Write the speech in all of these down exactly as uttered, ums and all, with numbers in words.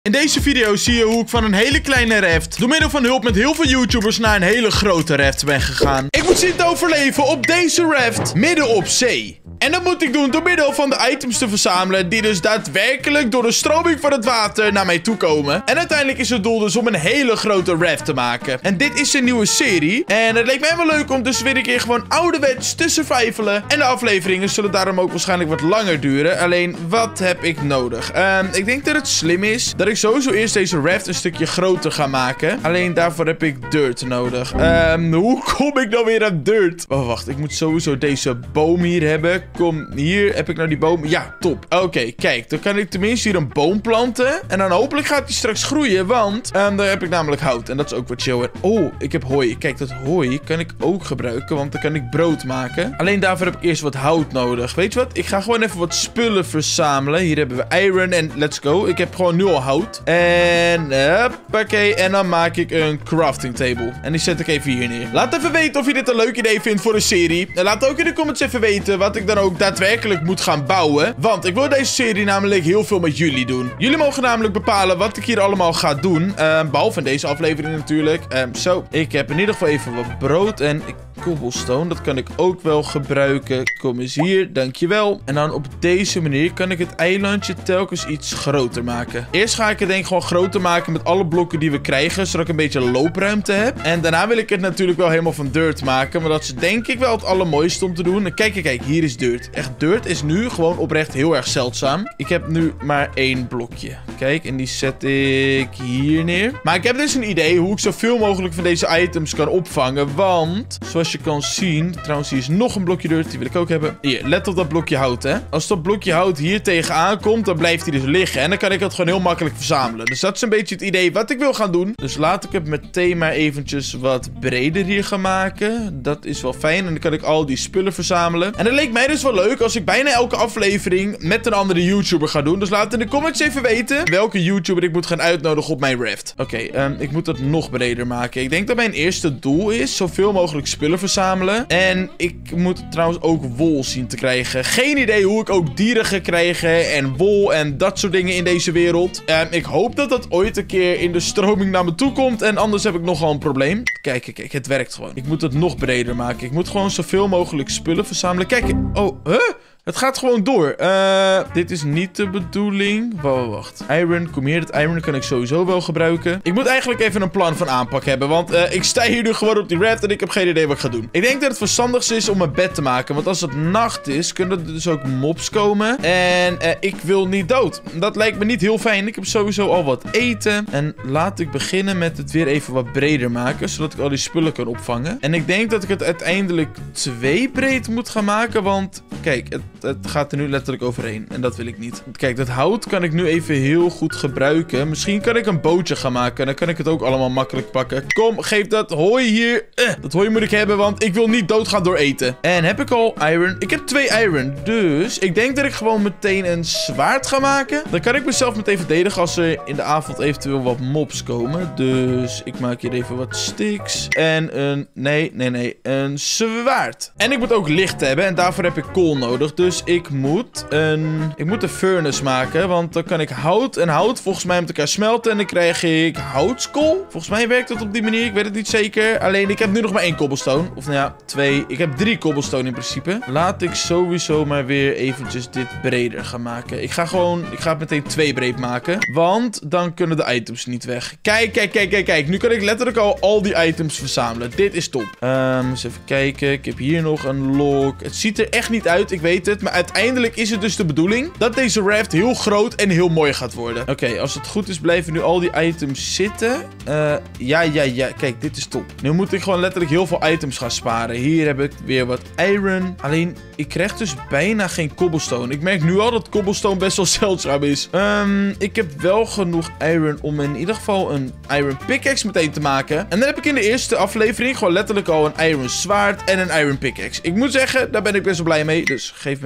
In deze video zie je hoe ik van een hele kleine raft door middel van hulp met heel veel YouTubers naar een hele grote raft ben gegaan. Ik moet zien te overleven op deze raft midden op zee. En dat moet ik doen door middel van de items te verzamelen die dus daadwerkelijk door de stroming van het water naar mij toe komen. En uiteindelijk is het doel dus om een hele grote raft te maken. En dit is een nieuwe serie. En het leek mij wel leuk om dus weer een keer gewoon ouderwets te survivalen. En de afleveringen zullen daarom ook waarschijnlijk wat langer duren. Alleen, wat heb ik nodig? Um, ik denk dat het slim is dat ik sowieso eerst deze raft een stukje groter ga maken. Alleen daarvoor heb ik dirt nodig. Um, hoe kom ik nou weer aan dirt? Oh, wacht. Ik moet sowieso deze boom hier hebben. Kom, hier heb ik nou die boom. Ja, top. Oké, okay, kijk. Dan kan ik tenminste hier een boom planten. En dan hopelijk gaat die straks groeien. Want um, daar heb ik namelijk hout. En dat is ook wat chill. Oh, ik heb hooi. Kijk, dat hooi kan ik ook gebruiken. Want dan kan ik brood maken. Alleen daarvoor heb ik eerst wat hout nodig. Weet je wat? Ik ga gewoon even wat spullen verzamelen. Hier hebben we iron en let's go. Ik heb gewoon nu al hout. En, hoppakee. En dan maak ik een crafting table. En die zet ik even hier neer. Laat even weten of je dit een leuk idee vindt voor een serie. En laat ook in de comments even weten wat ik dan ook daadwerkelijk moet gaan bouwen. Want ik wil deze serie namelijk heel veel met jullie doen. Jullie mogen namelijk bepalen wat ik hier allemaal ga doen. Uh, behalve in deze aflevering natuurlijk. Um, zo, ik heb in ieder geval even wat brood en cobblestone. Dat kan ik ook wel gebruiken. Kom eens hier, dankjewel. En dan op deze manier kan ik het eilandje telkens iets groter maken. Eerst ga ik het denk ik gewoon groter maken met alle blokken die we krijgen. Zodat ik een beetje loopruimte heb. En daarna wil ik het natuurlijk wel helemaal van dirt maken. Maar dat is denk ik wel het allermooiste om te doen. En kijk, kijk, kijk. Hier is dirt. Echt, dirt is nu gewoon oprecht heel erg zeldzaam. Ik heb nu maar één blokje. Kijk, en die zet ik hier neer. Maar ik heb dus een idee hoe ik zoveel mogelijk van deze items kan opvangen. Want, zoals je kan zien... Trouwens, hier is nog een blokje dirt. Die wil ik ook hebben. Hier, let op dat blokje hout, hè. Als dat blokje hout hier tegenaan komt, dan blijft hij dus liggen. En dan kan ik het gewoon heel makkelijk verzamelen. Dus dat is een beetje het idee wat ik wil gaan doen. Dus laat ik het meteen maar eventjes wat breder hier gaan maken. Dat is wel fijn. En dan kan ik al die spullen verzamelen. En dat leek mij dus wel leuk als ik bijna elke aflevering met een andere YouTuber ga doen. Dus laat in de comments even weten welke YouTuber ik moet gaan uitnodigen op mijn raft. Oké, okay, um, ik moet het nog breder maken. Ik denk dat mijn eerste doel is zoveel mogelijk spullen verzamelen. En ik moet trouwens ook wol zien te krijgen. Geen idee hoe ik ook dieren ga krijgen en wol en dat soort dingen in deze wereld. Um, ik hoop dat dat ooit een keer in de stroming naar me toe komt. En anders heb ik nogal een probleem. Kijk, kijk, kijk. Het werkt gewoon. Ik moet het nog breder maken. Ik moet gewoon zoveel mogelijk spullen verzamelen. Kijk. Oh, huh? Het gaat gewoon door. Uh, dit is niet de bedoeling. Wacht, wacht. Iron, kom hier. Het iron kan ik sowieso wel gebruiken. Ik moet eigenlijk even een plan van aanpak hebben. Want uh, ik sta hier nu gewoon op die raft en ik heb geen idee wat ik ga doen. Ik denk dat het verstandigste is om een bed te maken. Want als het nacht is, kunnen er dus ook mobs komen. En uh, ik wil niet dood. Dat lijkt me niet heel fijn. Ik heb sowieso al wat eten. En laat ik beginnen met het weer even wat breder maken. Zodat ik al die spullen kan opvangen. En ik denk dat ik het uiteindelijk twee breed moet gaan maken. Want kijk, het Het gaat er nu letterlijk overheen. En dat wil ik niet. Kijk, dat hout kan ik nu even heel goed gebruiken. Misschien kan ik een bootje gaan maken. En dan kan ik het ook allemaal makkelijk pakken. Kom, geef dat hooi hier. Uh, dat hooi moet ik hebben, want ik wil niet doodgaan door eten. En heb ik al iron? Ik heb twee iron. Dus ik denk dat ik gewoon meteen een zwaard ga maken. Dan kan ik mezelf meteen verdedigen als er in de avond eventueel wat mobs komen. Dus ik maak hier even wat sticks. En een... Nee, nee, nee. Een zwaard. En ik moet ook licht hebben. En daarvoor heb ik kool nodig. Dus Dus ik moet een... Ik moet een furnace maken. Want dan kan ik hout en hout volgens mij met elkaar smelten. En dan krijg ik houtskool. Volgens mij werkt dat op die manier. Ik weet het niet zeker. Alleen ik heb nu nog maar één cobblestone. Of nou ja, twee. Ik heb drie cobblestone in principe. Laat ik sowieso maar weer eventjes dit breder gaan maken. Ik ga gewoon... Ik ga het meteen twee breed maken. Want dan kunnen de items niet weg. Kijk, kijk, kijk, kijk, kijk. Nu kan ik letterlijk al al die items verzamelen. Dit is top. Um, eens even kijken. Ik heb hier nog een log. Het ziet er echt niet uit. Ik weet het. Maar uiteindelijk is het dus de bedoeling dat deze raft heel groot en heel mooi gaat worden. Oké, okay, als het goed is blijven nu al die items zitten. Uh, ja, ja, ja. Kijk, dit is top. Nu moet ik gewoon letterlijk heel veel items gaan sparen. Hier heb ik weer wat iron. Alleen, ik krijg dus bijna geen cobblestone. Ik merk nu al dat cobblestone best wel zeldzaam is. Um, ik heb wel genoeg iron om in ieder geval een iron pickaxe meteen te maken. En dan heb ik in de eerste aflevering gewoon letterlijk al een iron zwaard en een iron pickaxe. Ik moet zeggen, daar ben ik best wel blij mee. Dus geef me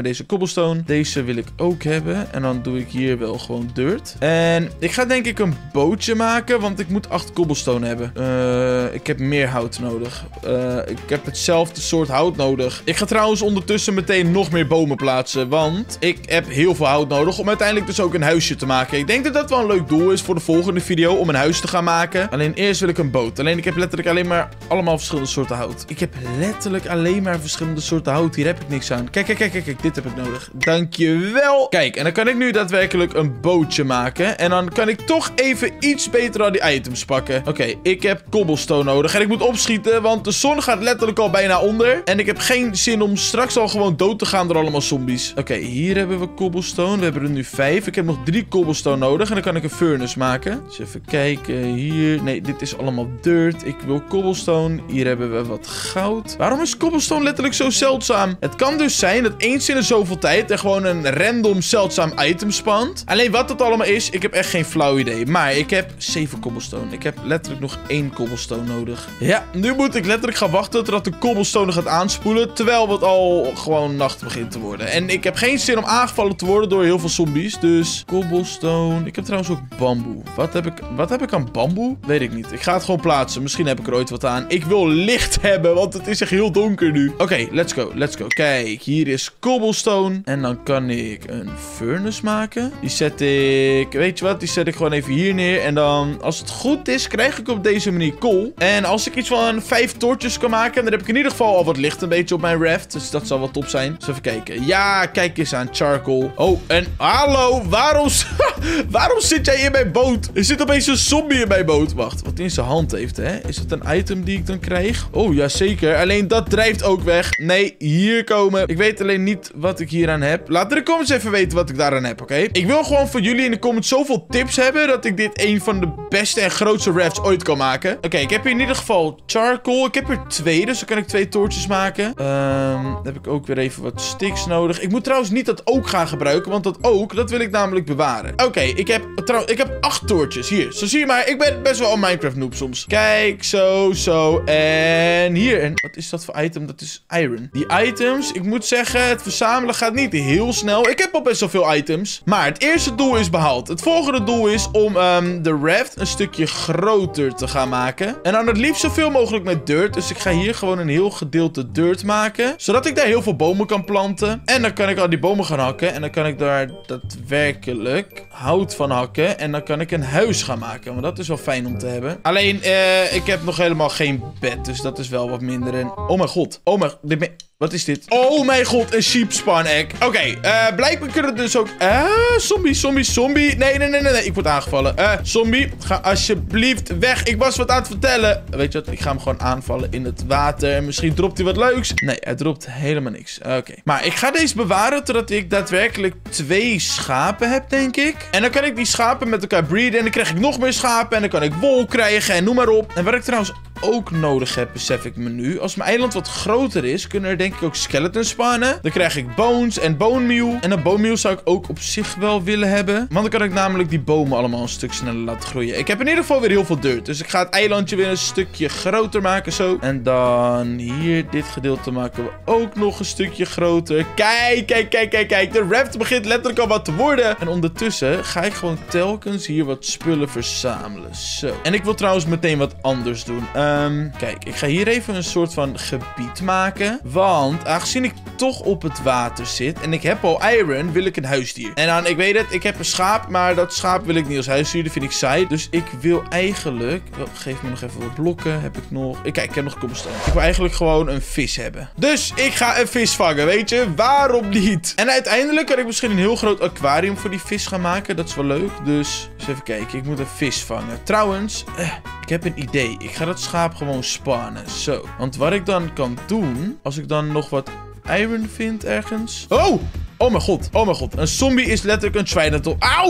deze cobblestone. Deze wil ik ook hebben. En dan doe ik hier wel gewoon dirt. En ik ga denk ik een bootje maken, want ik moet acht cobblestone hebben. Uh, ik heb meer hout nodig. Uh, ik heb hetzelfde soort hout nodig. Ik ga trouwens ondertussen meteen nog meer bomen plaatsen, want ik heb heel veel hout nodig om uiteindelijk dus ook een huisje te maken. Ik denk dat dat wel een leuk doel is voor de volgende video, om een huis te gaan maken. Alleen eerst wil ik een boot. Alleen ik heb letterlijk alleen maar allemaal verschillende soorten hout. Ik heb letterlijk alleen maar verschillende soorten hout. Hier heb ik niks aan. Kijk, kijk, kijk, kijk, kijk. Dit heb ik nodig. Dankjewel. Kijk, en dan kan ik nu daadwerkelijk een bootje maken. En dan kan ik toch even iets beter al die items pakken. Oké, okay, ik heb cobblestone nodig. En ik moet opschieten, want de zon gaat letterlijk al bijna onder. En ik heb geen zin om straks al gewoon dood te gaan door allemaal zombies. Oké, okay, hier hebben we cobblestone. We hebben er nu vijf. Ik heb nog drie cobblestone nodig. En dan kan ik een furnace maken. Dus even kijken. Hier. Nee, dit is allemaal dirt. Ik wil cobblestone. Hier hebben we wat goud. Waarom is cobblestone letterlijk zo zeldzaam? Het kan dus zijn dat eens in de zoveel tijd er gewoon een random zeldzaam item spant. Alleen wat het allemaal is, ik heb echt geen flauw idee. Maar ik heb zeven cobblestone. Ik heb letterlijk nog één cobblestone nodig. Ja, nu moet ik letterlijk gaan wachten totdat de cobblestone gaat aanspoelen. Terwijl het al gewoon nacht begint te worden. En ik heb geen zin om aangevallen te worden door heel veel zombies. Dus cobblestone. Ik heb trouwens ook bamboe. Wat heb ik, wat heb ik aan bamboe? Weet ik niet. Ik ga het gewoon plaatsen. Misschien heb ik er ooit wat aan. Ik wil licht hebben, want het is echt heel donker nu. Oké, okay, let's go. Let's go. Kijk, hier is cobblestone. En dan kan ik een furnace maken. Die zet ik... Weet je wat? Die zet ik gewoon even hier neer. En dan, als het goed is, krijg ik op deze manier kool. En als ik iets van vijf torches kan maken, dan heb ik in ieder geval al wat licht een beetje op mijn raft. Dus dat zal wel top zijn. Dus even kijken. Ja, kijk eens aan. Charcoal. Oh, en hallo. Waarom... waarom zit jij in mijn boot? Er zit opeens een zombie in mijn boot. Wacht, wat hij in zijn hand heeft, hè? Is dat een item die ik dan krijg? Oh, ja, zeker. Alleen dat drijft ook weg. Nee, hier komen. Ik weet alleen niet wat ik hier aan heb. Laat in de comments even weten wat ik daaraan heb, oké? Okay? Ik wil gewoon voor jullie in de comments zoveel tips hebben dat ik dit een van de beste en grootste rafts ooit kan maken. Oké, okay, ik heb hier in ieder geval charcoal. Ik heb er twee, dus dan kan ik twee torches maken. Um, dan heb ik ook weer even wat sticks nodig. Ik moet trouwens niet dat ook gaan gebruiken, want dat ook, dat wil ik namelijk bewaren. Oké, okay, ik heb trouwens, ik heb acht torches. Hier, zo zie je maar. Ik ben best wel een Minecraft noob soms. Kijk, zo, zo. En hier. En wat is dat voor item? Dat is iron. Die items, ik moet zeggen, het verzamelen gaat niet heel snel. Ik heb al best wel veel items. Maar het eerste doel is behaald. Het volgende doel is om um, de raft een stukje groter te gaan maken. En dan het liefst zoveel mogelijk met dirt. Dus ik ga hier gewoon een heel gedeelte dirt maken. Zodat ik daar heel veel bomen kan planten. En dan kan ik al die bomen gaan hakken. En dan kan ik daar daadwerkelijk hout van hakken. En dan kan ik een huis gaan maken. Want dat is wel fijn om te hebben. Alleen, uh, ik heb nog helemaal geen bed. Dus dat is wel wat minder. En oh mijn god. Oh mijn... Dit ben... Wat is dit? Oh mijn god, een sheep spawn egg. Oké, okay, uh, blijkbaar kunnen dus ook... Eh, uh, zombie, zombie, zombie. Nee, nee, nee, nee, nee. Ik word aangevallen. Eh, uh, zombie, ga alsjeblieft weg. Ik was wat aan het vertellen. Weet je wat? Ik ga hem gewoon aanvallen in het water. En misschien dropt hij wat leuks. Nee, hij dropt helemaal niks. Oké. Okay. Maar ik ga deze bewaren totdat ik daadwerkelijk twee schapen heb, denk ik. En dan kan ik die schapen met elkaar breeden. En dan krijg ik nog meer schapen. En dan kan ik wol krijgen en noem maar op. En wat ik trouwens ook nodig heb, besef ik me nu. Als mijn eiland wat groter is, kunnen er denk ik ook skeletons spawnen. Dan krijg ik bones en bone meal. En een bone meal zou ik ook op zich wel willen hebben. Want dan kan ik namelijk die bomen allemaal een stuk sneller laten groeien. Ik heb in ieder geval weer heel veel dirt. Dus ik ga het eilandje weer een stukje groter maken zo. En dan hier, dit gedeelte maken we ook nog een stukje groter. Kijk, kijk, kijk, kijk, kijk. De raft begint letterlijk al wat te worden. En ondertussen ga ik gewoon telkens hier wat spullen verzamelen. Zo. En ik wil trouwens meteen wat anders doen. Um, kijk, ik ga hier even een soort van gebied maken. Want aangezien ik toch op het water zit en ik heb al iron, wil ik een huisdier. En dan, ik weet het, ik heb een schaap, maar dat schaap wil ik niet als huisdier. Dat vind ik saai. Dus ik wil eigenlijk... Oh, geef me nog even wat blokken. Heb ik nog... Kijk, ik heb nog cobblestone. Ik wil eigenlijk gewoon een vis hebben. Dus ik ga een vis vangen, weet je? Waarom niet? En uiteindelijk kan ik misschien een heel groot aquarium voor die vis gaan maken. Dat is wel leuk. Dus, dus even kijken. Ik moet een vis vangen. Trouwens... Eh, ik heb een idee. Ik ga dat schaap gewoon spawnen. Zo. Want wat ik dan kan doen... Als ik dan nog wat iron vind ergens... Oh! Oh mijn god. Oh mijn god. Een zombie is letterlijk een Trident. Auw!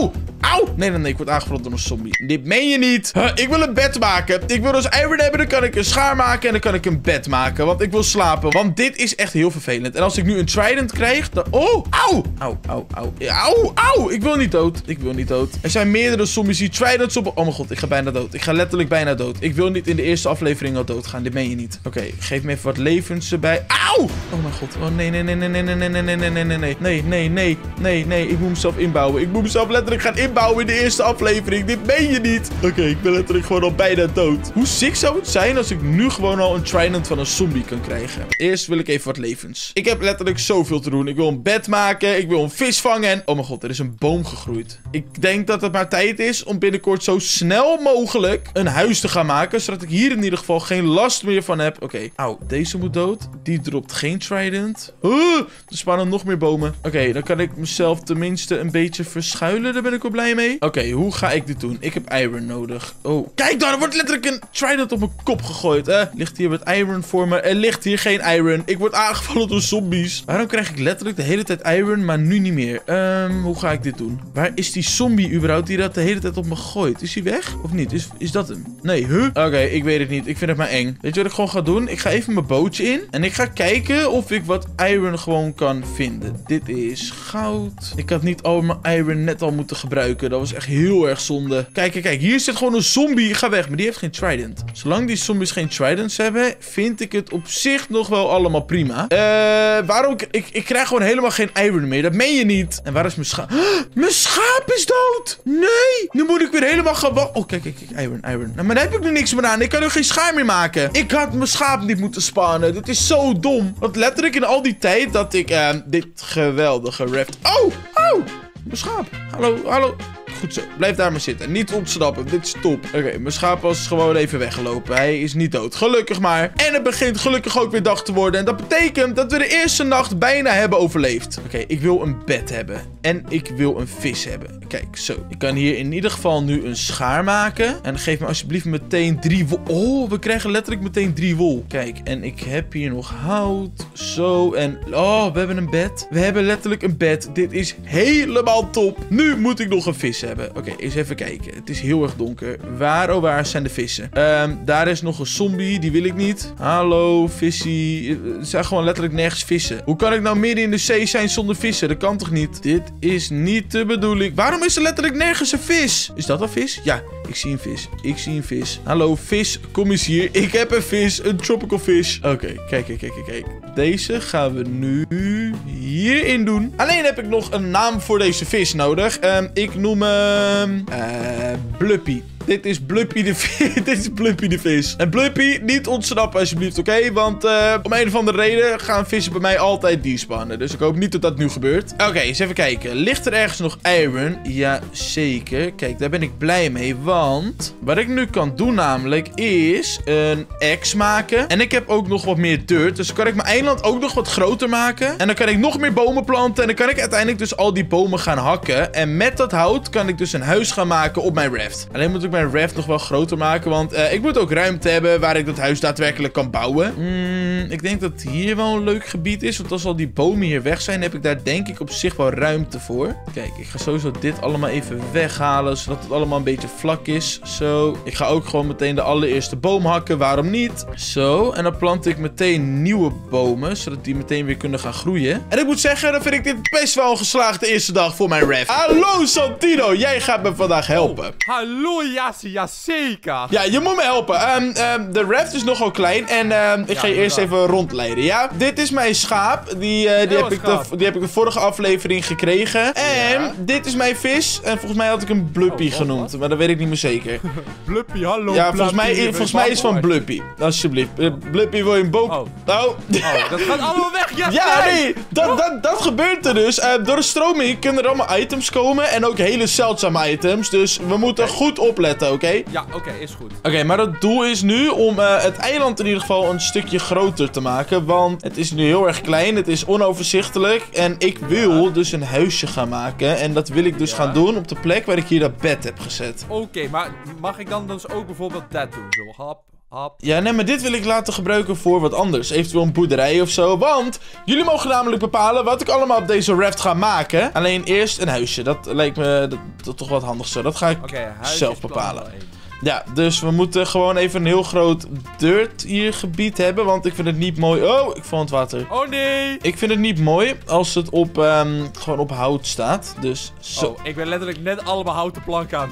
Auw! Nee, nee, nee. Ik word aangevallen door een zombie. Dit meen je niet. Huh, ik wil een bed maken. Ik wil dus iron hebben. Dan kan ik een schaar maken. En dan kan ik een bed maken. Want ik wil slapen. Want dit is echt heel vervelend. En als ik nu een trident krijg, dan... Oh! Auw! Auw, auw, auw. Auw, auw! Ik wil niet dood. Ik wil niet dood. Er zijn meerdere zombies die tridents op... Oh mijn god, ik ga bijna dood. Ik ga letterlijk bijna dood. Ik wil niet in de eerste aflevering al doodgaan. Dit meen je niet. Oké, okay, geef me even wat levens erbij. Auw! Oh mijn god. Oh nee, nee, nee, nee, nee, nee, nee, nee, nee, nee, nee, nee, nee, nee, nee, nee, nee, nee. Ik moet mezelf inbouwen. Ik moet mezelf letterlijk gaan inbouwen in de eerste aflevering. Dit meen je niet. Oké, okay, ik ben letterlijk gewoon al bijna dood. Hoe sick zou het zijn als ik nu gewoon al een trident van een zombie kan krijgen? Eerst wil ik even wat levens. Ik heb letterlijk zoveel te doen. Ik wil een bed maken. Ik wil een vis vangen. En... Oh mijn god, er is een boom gegroeid. Ik denk dat het maar tijd is om binnenkort zo snel mogelijk een huis te gaan maken. Zodat ik hier in ieder geval geen last meer van heb. Oké. Okay. Auw, deze moet dood. Die dropt geen trident. Uh, er spannen nog meer bomen. Oké, okay, dan kan ik mezelf tenminste een beetje verschuilen. Daar ben ik wel blij mee. Oké, okay, hoe ga ik dit doen? Ik heb iron nodig. Oh, kijk daar. Er wordt letterlijk een trident op mijn kop gegooid. Eh, ligt hier wat iron voor me? Er ligt hier geen iron. Ik word aangevallen door zombies. Waarom krijg ik letterlijk de hele tijd iron, maar nu niet meer? Um, hoe ga ik dit doen? Waar is die zombie überhaupt die dat de hele tijd op me gooit? Is hij weg? Of niet? Is, is dat hem? Nee, huh? Oké, okay, ik weet het niet. Ik vind het maar eng. Weet je wat ik gewoon ga doen? Ik ga even mijn bootje in. En ik ga kijken of ik wat iron gewoon kan vinden. Dit is goud. Ik had niet al mijn iron net al moeten gebruiken. Dat was echt heel erg zonde. Kijk, kijk, kijk. Hier zit gewoon een zombie. Ga weg. Maar die heeft geen trident. Zolang die zombies geen tridents hebben, vind ik het op zich nog wel allemaal prima. Eh, uh, waarom? Ik, ik krijg gewoon helemaal geen iron meer. Dat meen je niet. En waar is mijn schaap? Mijn schaap is dood. Nee. Nu moet ik weer helemaal gaan... Oh, kijk, kijk, kijk. Iron, iron. Nou, maar daar heb ik nu niks meer aan. Ik kan nu geen schaar meer maken. Ik had mijn schaap niet moeten spannen. Dit is zo dom. Want letterlijk in al die tijd dat ik uh, dit geweldige raft... Oh, oh. Mijn schaap. Hallo, hallo. Goed zo. Blijf daar maar zitten. Niet ontsnappen. Dit is top. Oké, okay, mijn schaap was gewoon even weggelopen. Hij is niet dood. Gelukkig maar. En het begint gelukkig ook weer dag te worden. En dat betekent dat we de eerste nacht bijna hebben overleefd. Oké, okay, ik wil een bed hebben. En ik wil een vis hebben. Kijk, zo. Ik kan hier in ieder geval nu een schaar maken. En geef me alsjeblieft meteen drie wol. Oh, we krijgen letterlijk meteen drie wol. Kijk, en ik heb hier nog hout. Zo. En... Oh, we hebben een bed. We hebben letterlijk een bed. Dit is helemaal top. Nu moet ik nog een vis hebben. Oké, okay, eens even kijken. Het is heel erg donker. Waar, oh waar zijn de vissen? Um, daar is nog een zombie. Die wil ik niet. Hallo, vissie. Er zijn gewoon letterlijk nergens vissen. Hoe kan ik nou midden in de zee zijn zonder vissen? Dat kan toch niet? Dit is niet de bedoeling. Waarom is er letterlijk nergens een vis? Is dat een vis? Ja, ik zie een vis. Ik zie een vis. Hallo, vis. Kom eens hier. Ik heb een vis. Een tropical fish. Oké, okay, kijk, kijk, kijk, kijk. Deze gaan we nu hierin doen. Alleen heb ik nog een naam voor deze vis nodig. Um, ik noem hem... Uh, Bluppy. Dit is Bluppy de vis. Dit is Bluppy de vis. En Bluppy, niet ontsnappen alsjeblieft, oké? Okay? Want uh, om een of andere reden gaan vissen bij mij altijd despannen. Dus ik hoop niet dat dat nu gebeurt. Oké, okay, eens even kijken. Ligt er ergens nog iron? Ja, zeker. Kijk, daar ben ik blij mee. Want wat ik nu kan doen namelijk is een axe maken. En ik heb ook nog wat meer dirt. Dus dan kan ik mijn eiland ook nog wat groter maken. En dan kan ik nog meer bomen planten. En dan kan ik uiteindelijk dus al die bomen gaan hakken. En met dat hout kan ik dus een huis gaan maken op mijn raft. Alleen moet ik mijn raft nog wel groter maken. Want uh, ik moet ook ruimte hebben waar ik dat huis daadwerkelijk kan bouwen. Mm, ik denk dat hier wel een leuk gebied is. Want als al die bomen hier weg zijn, heb ik daar denk ik op zich wel ruimte voor. Kijk, ik ga sowieso dit allemaal even weghalen. Zodat het allemaal een beetje vlak is. Zo. Ik ga ook gewoon meteen de allereerste boom hakken. Waarom niet? Zo. En dan plant ik meteen nieuwe bomen. Zodat die meteen weer kunnen gaan groeien. En ik moet zeggen, dan vind ik dit best wel een geslaagde eerste dag voor mijn raft. Hallo Santino. Jij gaat me vandaag helpen. Oh, hallo Jassie, ja zeker. Ja, je moet me helpen. Um, um, de raft is nogal klein. En um, ik ja, ga je eerst even rondleiden, ja? Dit is mijn schaap. Die, uh, die, heb, ik de, die heb ik de vorige aflevering gekregen. En ja. Dit is mijn vis. En volgens mij had ik hem Bluppy oh, genoemd. Wat? Maar dat weet ik niet meer zeker. Bluppy, hallo. Ja, volgens mij, volgens mij is het van Bluppy. Alsjeblieft. Uh, Bluppy, wil je een boom? Oh. Oh. oh. Dat gaat allemaal weg. Ja, ja nee. Dat, oh. dat, dat gebeurt er dus. Uh, door de stroming kunnen er allemaal items komen. En ook hele zeldzame items. Dus we moeten okay. goed opletten, oké? Okay? Ja, oké. Okay, is goed. Oké, okay, maar het doel is nu om uh, het eiland in ieder geval een stukje groter te maken. Want het is nu heel erg klein. Het is onoverzichtelijk. En ik wil ja. dus een huisje gaan maken. En dat wil ik dus ja. gaan doen op de plek waar ik hier dat bed heb gezet. Oké, okay, maar mag ik dan dus ook bijvoorbeeld dat doen? Zo, hap, Hop. Ja, nee, maar dit wil ik laten gebruiken voor wat anders. Eventueel een boerderij of zo. Want jullie mogen namelijk bepalen wat ik allemaal op deze raft ga maken. Alleen eerst een huisje. Dat lijkt me dat, dat toch wat handig zo. Dat ga ik okay, zelf bepalen. Ja, dus we moeten gewoon even een heel groot dirt hier gebied hebben. Want ik vind het niet mooi. Oh, ik val in het water. Oh nee. Ik vind het niet mooi als het op, um, gewoon op hout staat. Dus zo. Oh, ik ben letterlijk net allemaal houten plank aan.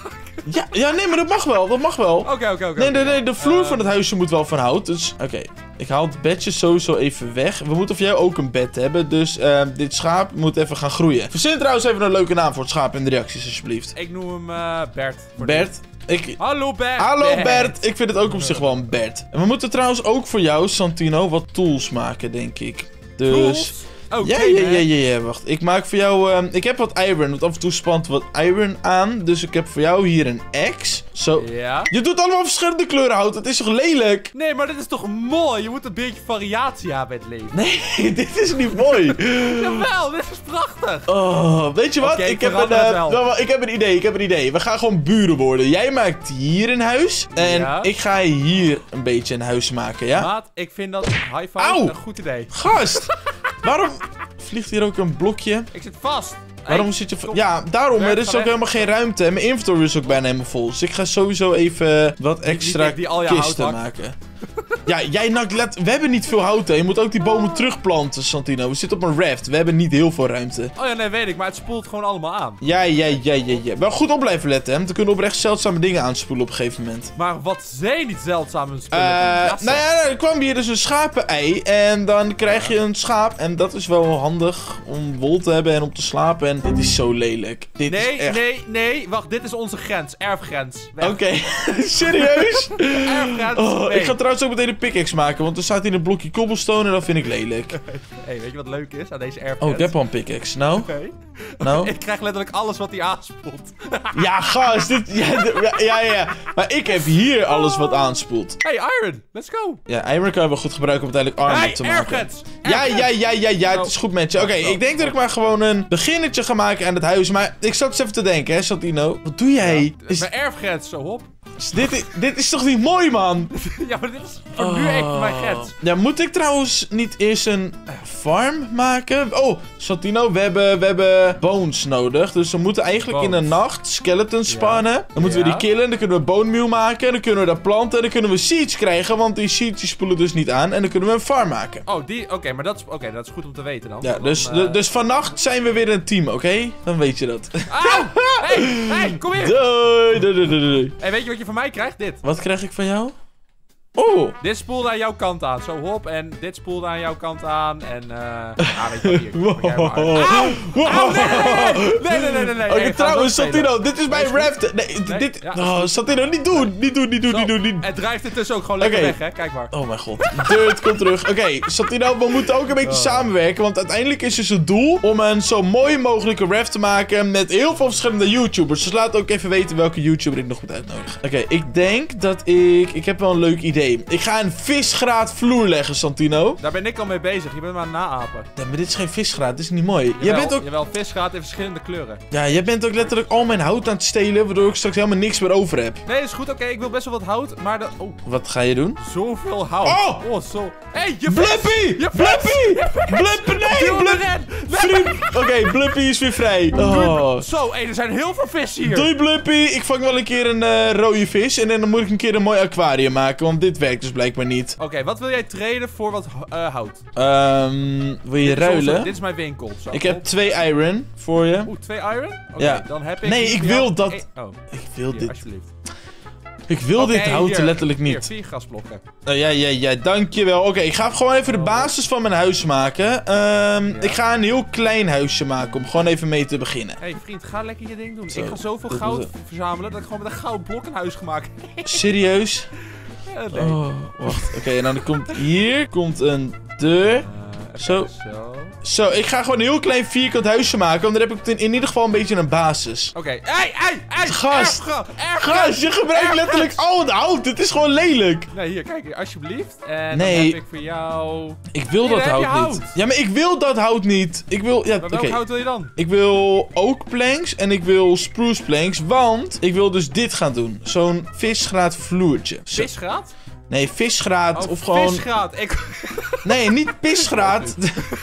Ja, ja, nee, maar dat mag wel. Dat mag wel. Oké, oké, oké. Nee, nee, nee, de vloer uh... van het huisje moet wel van hout. Dus, oké. Okay. Ik haal het bedje sowieso even weg. We moeten voor jou ook een bed hebben. Dus uh, dit schaap moet even gaan groeien. Verzin trouwens even een leuke naam voor het schaap in de reacties, alsjeblieft. Ik noem hem uh, Bert. Bert. Ik... Hallo Bert. Hallo Bert. Bert. Ik vind het ook op zich wel een Bert. En we moeten trouwens ook voor jou, Santino, wat tools maken, denk ik. Dus... Tools? Okay, ja, ja, ja, ja, ja, wacht. Ik maak voor jou... Um, ik heb wat iron, want af en toe spant wat iron aan. Dus ik heb voor jou hier een axe. Zo. Ja. Je doet allemaal verschillende kleuren hout. Het is toch lelijk? Nee, maar dit is toch mooi? Je moet een beetje variatie hebben in het leven. Nee, dit is niet mooi. Jawel, dit is prachtig. Oh, weet je wat? Okay, ik, heb een, uh, wel, ik heb een idee, ik heb een idee. We gaan gewoon buren worden. Jij maakt hier een huis. En ja. ik ga hier een beetje een huis maken, ja? Maat, ik vind dat high five Auw. een goed idee. Gast! Waarom vliegt hier ook een blokje? Ik zit vast. Waarom hey, zit je... Ja, daarom. Er is ook weg. helemaal geen ruimte. En mijn inventory is ook bijna helemaal vol. Dus ik ga sowieso even wat extra die, die, die al kisten maken. Ja, jij nakt let... We hebben niet veel hout, hè. Je moet ook die bomen terugplanten, Santino. We zitten op een raft. We hebben niet heel veel ruimte. Oh ja, nee, weet ik. Maar het spoelt gewoon allemaal aan. Ja, ja, ja, ja, ja. Wel goed op blijven letten, hè. Want we kunnen oprecht zeldzame dingen aanspoelen op een gegeven moment. Maar wat zijn niet zeldzame spullen? Uh, nou ja, er kwam hier dus een schapen-ei. En dan krijg je een schaap. En dat is wel handig om wol te hebben en om te slapen. En dit is zo lelijk. Dit nee, is echt... nee, nee. Wacht, dit is onze grens. Erfgrens. Oké. Okay. Serieus? Erfgrens. Oh, nee. Ik ga trouwens ook meteen een pickaxe maken. Want er staat hier een blokje cobblestone en dat vind ik lelijk. Hey, weet je wat leuk is aan deze erfgrens? Oh, ik heb al een pickaxe. Nou? Oké. Okay. Nou? Ik krijg letterlijk alles wat hij aanspoelt. Ja, gast. Dit, ja, ja, ja. Maar ik heb hier alles wat aanspoelt. Hey, iron. Let's go. Ja, iron kan je wel goed gebruiken om uiteindelijk armor hey, te maken. Erfgrens. Ja, ja, ja, ja, ja. Het is goed met je. Oké, okay, ik denk dat ik maar gewoon een beginnetje ga maken aan het huis. Maar ik zat eens even te denken, hè, Santino. Wat doe jij? Ja, is... Mijn erfgrens, zo hop. Dit is, dit is toch niet mooi, man? Ja, maar dit is voor oh. nu even mijn grens. Ja, moet ik trouwens niet eerst een farm maken? Oh, Santino, we hebben, we hebben bones nodig. Dus we moeten eigenlijk bones. in de nacht skeletons spannen. Ja. Dan moeten ja. we die killen. Dan kunnen we bone meal maken. Dan kunnen we dat planten. En dan kunnen we seeds krijgen. Want die seeds die spoelen dus niet aan. En dan kunnen we een farm maken. Oh, die... Oké, okay, maar dat is, okay, dat is goed om te weten dan. Ja, dan, dus, uh... dus vannacht zijn we weer een team, oké? Okay? Dan weet je dat. Auw! Hey, hey, kom hier! Doei, doei, doei, doei. Hey, weet je wat je van mij krijgt? Dit. Wat krijg ik van jou? Oh! Dit spoelde aan jouw kant aan. Zo hop. En dit spoelde aan jouw kant aan. En eh... Uh, ah, weet je wat hier. Wow. Auw! Auw! Nee, nee, nee, nee, nee, nee. Oké, okay, hey, trouwens, Santino, dit is mijn raft. Nee, nee, dit... Ja. Oh, Santino, niet doen. Niet doen, niet doen, Zo, niet doen. Niet... Het drijft intussen ook gewoon lekker okay. weg, hè. Kijk maar. Oh mijn god. Dirt, kom terug. Oké, okay, Santino, we moeten ook een beetje oh. samenwerken. Want uiteindelijk is dus het doel om een zo mooi mogelijke raft te maken met heel veel verschillende YouTubers. Dus laat ook even weten welke YouTuber ik nog moet uitnodigen. Oké, okay, ik denk dat ik... Ik heb wel een leuk idee. Ik ga een visgraat vloer leggen, Santino. Daar ben ik al mee bezig. Je bent maar aan het naapen. Ja, maar dit is geen visgraat. Dit is niet mooi. Jawel, jij bent ook... jawel, visgraat in verschillende kleuren. Ja, jij bent ook letterlijk al mijn hout aan het stelen, waardoor ik straks helemaal niks meer over heb. Nee, is goed. Oké, okay, ik wil best wel wat hout, maar de... Oh. Wat ga je doen? Zoveel hout. Oh! Oh, zo... Hé, hey, je Blippy! Je Blippy! Blippy, nee! Blippy! Oké, okay, Blippy is weer vrij. Oh. Zo, hé, hey, er zijn heel veel vissen hier. Doei, Blippy! Ik vang wel een keer een uh, rode vis en dan moet ik een keer een mooi aquarium maken, want dit werkt dus blijkbaar niet. Oké, okay, wat wil jij traden voor wat uh, hout? Um, wil je dit ruilen? Onze, dit is mijn winkel. Zo, ik heb twee iron voor je. Oeh, twee iron? Oké, okay, ja. dan heb ik... Nee, ik wil jou... dat... Hey, oh. Ik wil hier, dit... alsjeblieft. Ik wil okay, dit houten hier, letterlijk niet. Hier, vier gasblokken. Uh, ja, ja, ja, dankjewel. Oké, okay, ik ga gewoon even de basis van mijn huis maken. Um, ja. Ik ga een heel klein huisje maken om gewoon even mee te beginnen. Hé, hey, vriend, ga lekker je ding doen. Zo, ik ga zoveel goud is... verzamelen dat ik gewoon met een goudblok een huis ga maken. Serieus? Ja, nee. Oh, wacht. Oké, okay, en dan komt hier komt een deur. Uh, zo. zo. Zo, ik ga gewoon een heel klein vierkant huisje maken. Want dan heb ik in, in ieder geval een beetje een basis. Oké. Okay. Hey, hey, hey! Gast! Erf, erf, Gast, je gebruikt erf, letterlijk al het hout. Dit is gewoon lelijk. Nee, hier, kijk, alsjeblieft. En nee. dan heb ik voor jou... Ik wil hier, dat hout, hout niet. Ja, maar ik wil dat hout niet. Ik wil... Ja, maar welk okay. hout wil je dan? Ik wil oak planks en ik wil spruce planks. Want ik wil dus dit gaan doen. Zo'n visgraat vloertje. Visgraat? Nee, visgraat Oh, of gewoon... visgraat. Ik... Nee, niet pisgraat.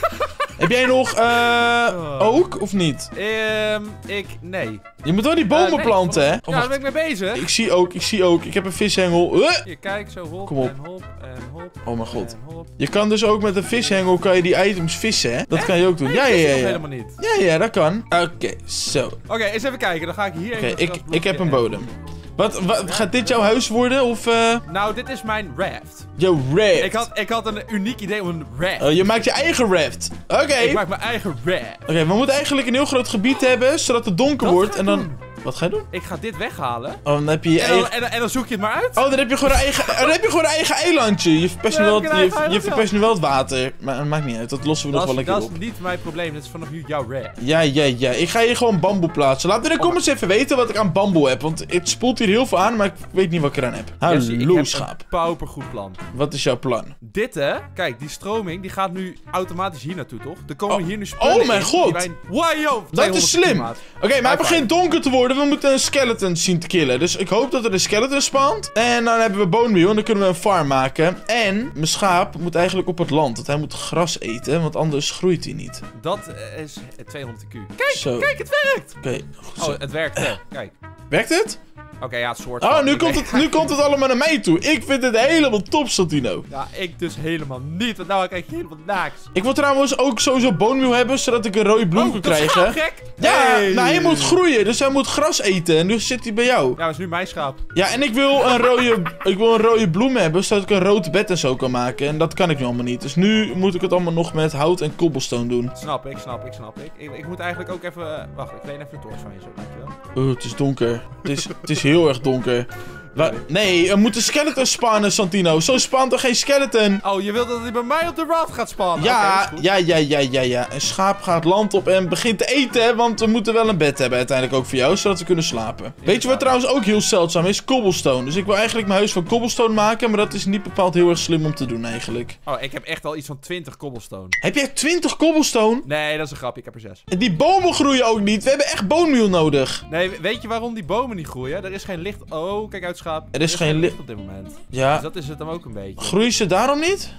Heb jij nog uh, ook, of niet? Um, ik, nee. Je moet wel die bomen Uh, nee, planten, hè? Ja, Oh, daar ben ik mee bezig. ik zie ook, ik zie ook. Ik heb een vishengel. Uh! Hier, kijk, zo hop Kom op. en hop en hop. Oh mijn god. En hop. Je kan dus ook met een vishengel kan je die items vissen, hè? Dat Echt? kan je ook doen. Nee, Ja, dat ja, wist ja, ik nog ja. helemaal niet. Ja, ja, dat kan. Oké, zo. Oké, Oké, eens even kijken. Dan ga ik hier even... een ik, grasblokje ik heb een en- bodem. Wat, wat, gaat dit jouw huis worden, of eh... Nou, dit is mijn raft. Yo, raft. Ik had, ik had een uniek idee om een raft. Oh, je maakt je eigen raft. Oké. Ik maak mijn eigen raft. Oké, we moeten eigenlijk een heel groot gebied hebben, zodat het donker Dat wordt. ga En ik dan... doen. Wat ga je doen? Ik ga dit weghalen. Oh, dan heb je je En dan, eigen... en, dan, en dan zoek je het maar uit. Oh, dan heb je gewoon een eigen, oh, dan heb je gewoon een eigen eilandje. Je verpest, nu Dan wel, heb ik het- een eigen je, je eiland, verpest nu wel het water. Maar dat maakt niet uit, dat lossen we nog Dat wel is, lekker dat op. is niet mijn probleem. Dit is vanaf nu jouw raft. Ja, ja, ja. Ik ga hier gewoon bamboe plaatsen. Laat in de comments even weten wat ik aan bamboe heb. Want het spoelt hier heel veel aan, maar ik weet niet wat ik eraan heb. Jesse, ik Hallo, heb schaap. een paupergoed plan. Wat is jouw plan? Dit hè, kijk, die stroming die gaat nu automatisch hier naartoe, toch? Er komen Oh, hier nu spullen oh mijn in god. die wij- Wow, yo, Dat tweehonderd is slim. klimaat. Oké, maar het High begint donker te worden. We moeten een skeleton zien te killen. Dus ik hoop dat er een skeleton spawnt. En dan hebben we bone meal. En dan kunnen we een farm maken. En mijn schaap moet eigenlijk op het land. Want hij moet gras eten. Want anders groeit hij niet. Dat eh, is tweehonderd Q. Kijk, Zo. kijk, het werkt! Oké, goed zo. Oh, het werkt, hè. Kijk. Werkt het? Oké, ja, het soort Oh, van. nu Ik komt, weet- het, nu komt het allemaal naar mij toe. Ik vind het helemaal top, Santino. Ja, ik dus helemaal niet. Want nou kijk je helemaal naaks. Ik wil trouwens ook sowieso bone meal hebben. Zodat ik een rode bloem Oh, kan dat is krijgen. gek. Ja, Hey. maar hij moet groeien. Dus hij moet gras eten. En nu zit hij bij jou. Ja, dat is nu mijn schaap. Ja, en ik wil een rode, ik wil een rode bloem hebben, zodat ik een rood bed en zo kan maken. En dat kan ik nu allemaal niet. Dus nu moet ik het allemaal nog met hout en cobblestone doen. Snap ik, snap ik, snap ik. Ik, ik moet eigenlijk ook even... eh, wacht, ik leen even de torch van je zo, dankjewel. Oeh, het is donker. Het is, het is heel erg donker. Wa- nee, er moeten skeletons spannen, Santino. Zo spant er geen skeleton. Oh, je wilt dat hij bij mij op de raft gaat spannen? Ja, Oké, dat is goed. ja, ja, ja, ja, ja. Een schaap gaat land op en begint te eten, want we moeten wel een bed hebben uiteindelijk ook voor jou, zodat we kunnen slapen. Weet je wat trouwens ook heel zeldzaam is? Cobblestone. Dus ik wil eigenlijk mijn huis van cobblestone maken, maar dat is niet bepaald heel erg slim om te doen eigenlijk. Oh, ik heb echt al iets van twintig cobblestone. Heb jij twintig cobblestone? Nee, dat is een grapje. Ik heb er zes. En die bomen groeien ook niet. We hebben echt bone meal nodig. Nee, we- weet je waarom die bomen niet groeien? Er is geen licht... Oh, kijk uit, schaap. Er is geen licht op dit moment. Dus Ja, dat is het dan ook een beetje. groeien ze daarom niet?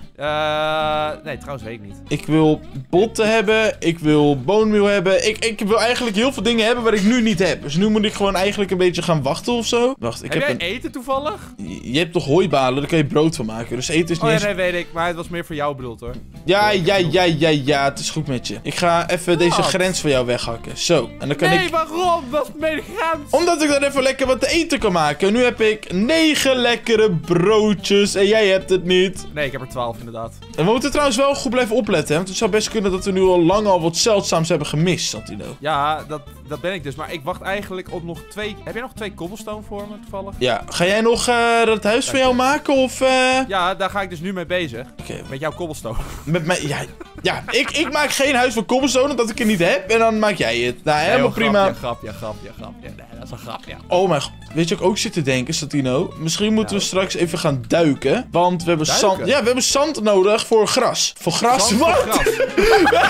Eh, nee, trouwens weet ik niet. Ik wil botten hebben. Ik wil bone meal hebben. Ik, ik wil eigenlijk heel veel dingen hebben waar ik nu niet heb. Dus nu moet ik gewoon eigenlijk een beetje gaan wachten of zo. Wacht, ik heb heb, jij een... eten toevallig? Je hebt toch hooibalen? Daar kan je brood van maken. Dus eten is niet Oh ja, eens... nee, weet ik. Maar het was meer voor jou bedoeld, hoor. Ja, ja, ja, ja, ja. Het is goed met je. Ik ga even deze Wat? grens van jou weghakken. Zo. En dan kan Nee, ik... waarom? Dat is mijn grens. Omdat ik dan even lekker wat te eten kan maken. Nu heb ik negen lekkere broodjes. En jij hebt het niet. Nee, ik heb er twaalf inderdaad. En we moeten trouwens wel goed blijven opletten, hè? Want het zou best kunnen dat we nu al lang al wat zeldzaams hebben gemist, Santino. Ja, dat, dat ben ik dus. Maar ik wacht eigenlijk op nog twee... Heb jij nog twee cobblestone voor me toevallig? Ja, ga jij nog eh dat huis voor jou maken, of eh... Ja, daar ga ik dus nu mee bezig. Oké, Met jouw cobblestone. met mij... Ja, ja ik, ik maak geen huis van cobblestone, omdat ik het niet heb. En dan maak jij het. Nou, helemaal Nee, prima. Grapje, grapje, grapje, grapje. Nee, dat is een grapje. Oh mijn god. Weet je wat ik ook zit te denken, Santino? Misschien moeten we Nou. straks even gaan duiken. Want we hebben Duiken? zand... Ja, we hebben zand nodig voor gras. Voor gras? Zand voor Wat? gras.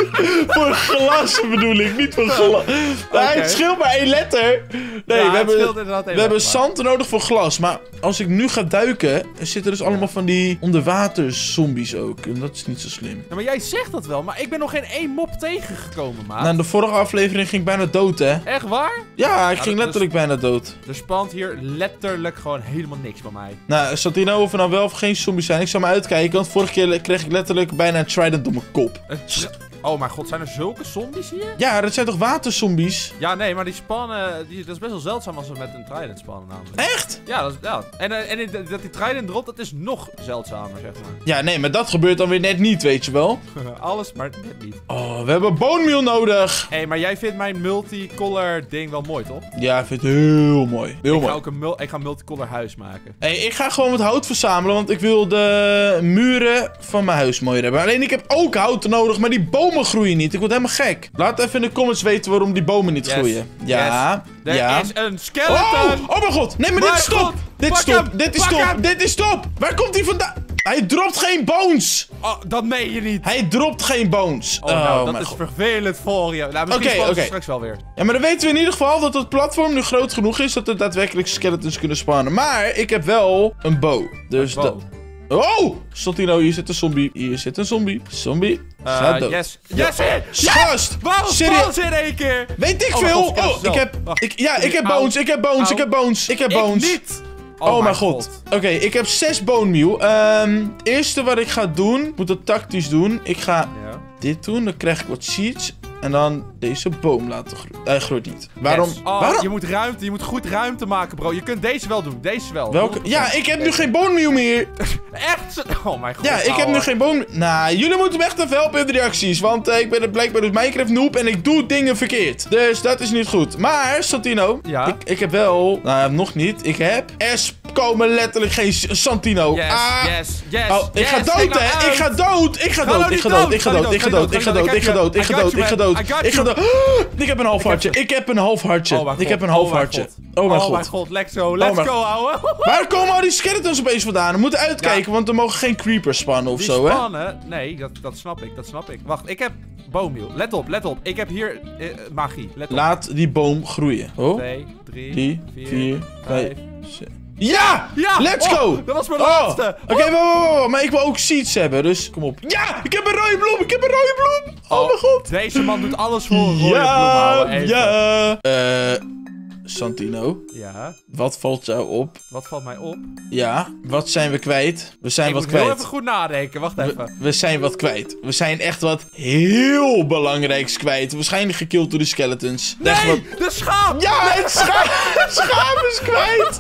Voor glas bedoel ik, niet voor glas. Nee, het scheelt maar één letter. Nee, Ja, we het hebben... scheelt inderdaad één We hebben letter, maar- zand nodig voor glas, maar als ik nu ga duiken, er zitten dus allemaal van die onderwaterzombies ook. En dat is niet zo slim. Ja, maar jij zegt dat wel, maar ik ben nog geen één mop tegengekomen, maat. Nou, in de vorige aflevering ging ik bijna dood, hè? Echt waar? Ja, ik dat- ging dat letterlijk bijna dood. Er spant hier letterlijk gewoon helemaal niks bij mij. Nou, Santino, of er nou wel of geen zombies zijn, ik zal maar uitkijken, want vorige keer kreeg ik letterlijk bijna een trident door mijn kop. Een tr- Oh mijn god, zijn er zulke zombies hier? Ja, dat zijn toch waterzombies? Ja, nee, maar die spannen, die, dat is best wel zeldzaam als ze met een trident spannen namelijk. Echt? Ja, dat is, ja. En, eh, en die- dat die trident dropt, dat is nog zeldzamer, zeg maar. Ja, nee, maar dat gebeurt dan weer net niet, weet je wel. Alles, maar net niet. Oh, we hebben bone meal nodig. Hé, hey, maar jij vindt mijn multicolor ding wel mooi, toch? Ja, ik vind het heel mooi. Heel ik, mooi. ga ook een mul ik ga een multicolor huis maken. Hey, ik ga gewoon wat hout verzamelen, want ik wil de muren van mijn huis mooier hebben. Alleen ik heb ook hout nodig, maar die bomen groeien niet. Ik word helemaal gek. Laat even in de comments weten waarom die bomen niet Yes. groeien. Ja, Er ja. is een Oh, skeleton! oh mijn god. Nee, maar dit Mijn is stop. god. Dit is Pak stop. hem. Dit is Pak stop. hem. Dit is stop. Waar komt hij vandaan? Hij dropt geen bones! Oh, dat meen je niet. Hij dropt geen bones. Oh, nou, oh dat mijn is god. vervelend voor je. Nou, misschien Oké, okay, oké. straks wel weer. Ja, maar dan weten we in ieder geval dat het platform nu groot genoeg is dat er daadwerkelijk skeletons kunnen spawnen. Maar ik heb wel een bow. Dus Een bow. dat... Oh! Santino, hier zit een zombie. Hier zit een zombie. Zombie. Uh, Ga dood. yes. Yes, yes! Gast! Waarom Serieus? spawn ze in één keer? Weet ik Oh, mijn veel! god, ik heb Oh, het ik zelf. heb... Wacht. Ik, ja, ik heb Au. bones, ik heb bones, ik Au. heb bones, ik heb Ik bones. niet! Oh, mijn god. Oké, ik heb zes bone meal. Ehm, het eerste wat ik ga doen, ik moet het tactisch doen. Ik ga Ja. dit doen, dan krijg ik wat seeds. En dan deze boom laten groeien. Hij groeit niet. Waarom? Yes. Oh, Waarom? je moet ruimte, je moet goed ruimte maken, bro. Je kunt deze wel doen, deze wel. Welke? Ja, ik heb nu geen bone meal meer. Echt? Oh mijn god. Ja, ik heb nu ouwe. geen bone. Nou, jullie moeten me echt even helpen in de reacties. Want eh, ik ben het blijkbaar dus Minecraft noob en ik doe dingen verkeerd. Dus dat is niet goed. Maar, Santino, Ja? ik, ik heb wel... Nou, nog niet. Ik heb... Er komen letterlijk geen S- Santino. Yes, ah. yes, yes. Oh, ik yes, ga dood, kijk nou hè? uit. Ik ga dood! Ik ga Ga dood! nou Ik ga niet dood! Ik ga dood! Ik ga dood! Ik ga dood! Ik ga dood! Ik ga dood! Ik ga dood! I got Ik ga you. dood! Ik heb een half hartje! Ik heb een half hartje! Oh mijn Ik god, heb een half oh mijn hartje! god. Oh mijn Oh mijn god! god, let's go, let's mijn go, ouwe. Waar komen al die skeletons opeens vandaan? We moeten uitkijken, want er mogen geen creepers spannen of Die zo, hè? spannen, nee, dat, dat snap ik, dat snap ik. Wacht, ik heb boomwiel. Let op, let op. Ik heb hier eh, magie. Let op. Laat die boom groeien. Oh, twee, drie, drie, vier, vier, vijf. vijf, zes. Ja! Ja! Let's Oh, go! dat was mijn Oh, laatste. Oké, wacht, wacht, wacht, maar ik wil ook seeds hebben, dus kom op. Ja! Ik heb een rode bloem! Ik heb een rode bloem! Oh, mijn god! Deze man doet alles voor een rode bloem, Ja! ouwe. Even. Ja! Eh... Santino, Ja, wat valt jou op? wat valt mij op? Ja, wat zijn we kwijt? We zijn Ik wat moet heel kwijt. even goed nadenken, wacht even. We, we zijn wat kwijt. We zijn echt wat heel belangrijks kwijt. Waarschijnlijk gekild door de skeletons. Echt wat... Nee, de schaap! Ja, het schaap, het schaap is kwijt!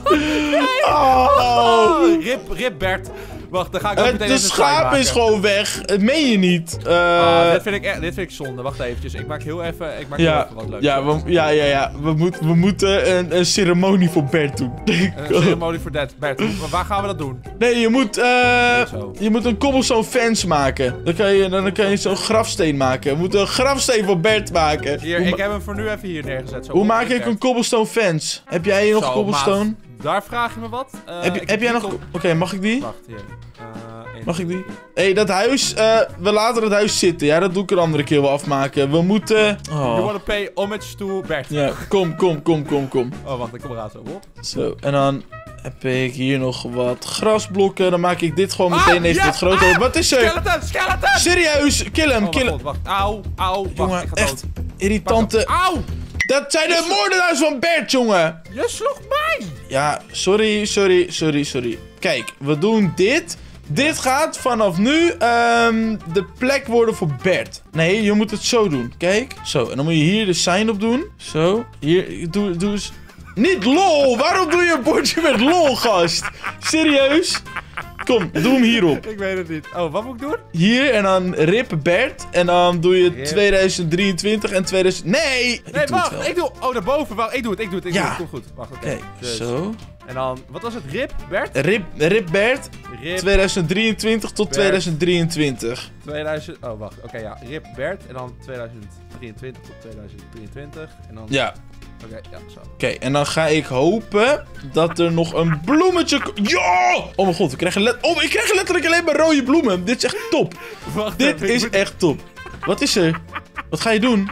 Oh. Oh, rip, rip Bert. Wacht, dan ga ik ook Het, meteen de even een schaap slide is maken. gewoon weg. Het meen je niet. Eh, Ah, dit, vind ik echt, dit vind ik zonde. Wacht eventjes. Ik maak heel even, ik maak heel ja, even wat leuks. ja, we, ja, ja, ja. We, moet, we moeten een, een ceremonie voor Bert doen. Een ceremonie voor Dead. Bert, hoe- waar gaan we dat doen? Nee, je moet, eh, Zo. je moet een cobblestone fence maken. Dan kan je, dan kan je zo'n grafsteen maken. We moeten een grafsteen voor Bert maken. Hier, hoe ik ma- heb hem voor nu even hier neergezet. Zo hoe op, maak ik Bert. een cobblestone fence? Heb jij hier nog Zo, cobblestone? maat. Daar vraag je me wat? Uh, heb je, ik heb jij drie nog... kom- Oké, mag ik die? Wacht, hier. Uh, één. Mag ik die? Hé, hey, dat huis, eh, we laten het huis zitten. Ja, dat doe ik een andere keer wel afmaken. We moeten... You Oh. wanna pay homage to Bert. Ja, kom, kom, kom, kom, kom. Oh, wacht, ik kom eraan zo op. Zo, en dan heb ik hier nog wat grasblokken. Dan maak ik dit gewoon meteen Ah, even ja, wat groter. ah, Wat is er? Skeleton, skeleton! Serieus, kill hem, Oh, kill mijn hem. god, wacht. Auw, auw. Wacht, Jongen, ik ga echt dood. irritante... Auw! Dat zijn de moordenaars van Bert, jongen. Je sloeg mij! Ja, sorry, sorry, sorry, sorry. Kijk, we doen dit. Dit gaat vanaf nu ehm, de plek worden voor Bert. Nee, je moet het zo doen. Kijk. Zo, en dan moet je hier de sign op doen. Zo. Hier, doe, doe eens... Niet lol! Waarom doe je een bordje met lol, gast? Serieus? Kom, doe hem hierop. Ik weet het niet. Oh, wat moet ik doen? Hier en dan rip Bert. En dan doe je Rip. tweeduizend drieëntwintig en tweeduizend... Nee! Ik Nee, doe het wacht. wel. Ik doe... Oh, daarboven. Wacht, ik doe het, ik doe het, ik Ja. doe het. Komt goed. Wacht, oké. Kijk, Dus- zo. En dan... Wat was het? Rip, Bert? Rip, rip Bert. Rip tweeduizend drieëntwintig tot Bert. tweeduizend drieëntwintig. tweeduizend... Oh, wacht. Oké, ja. Rip, Bert. En dan tweeduizend drieëntwintig tot tweeduizend drieëntwintig. En dan... Ja, Oké, ja, zo. oké. En dan ga ik hopen dat er nog een bloemetje... ko- Ja! Oh mijn god, we krijgen let... oh, ik krijg letterlijk alleen maar rode bloemen. Dit is echt top. Wacht Dit even, ik is moet- echt top. Wat is er? Wat ga je doen?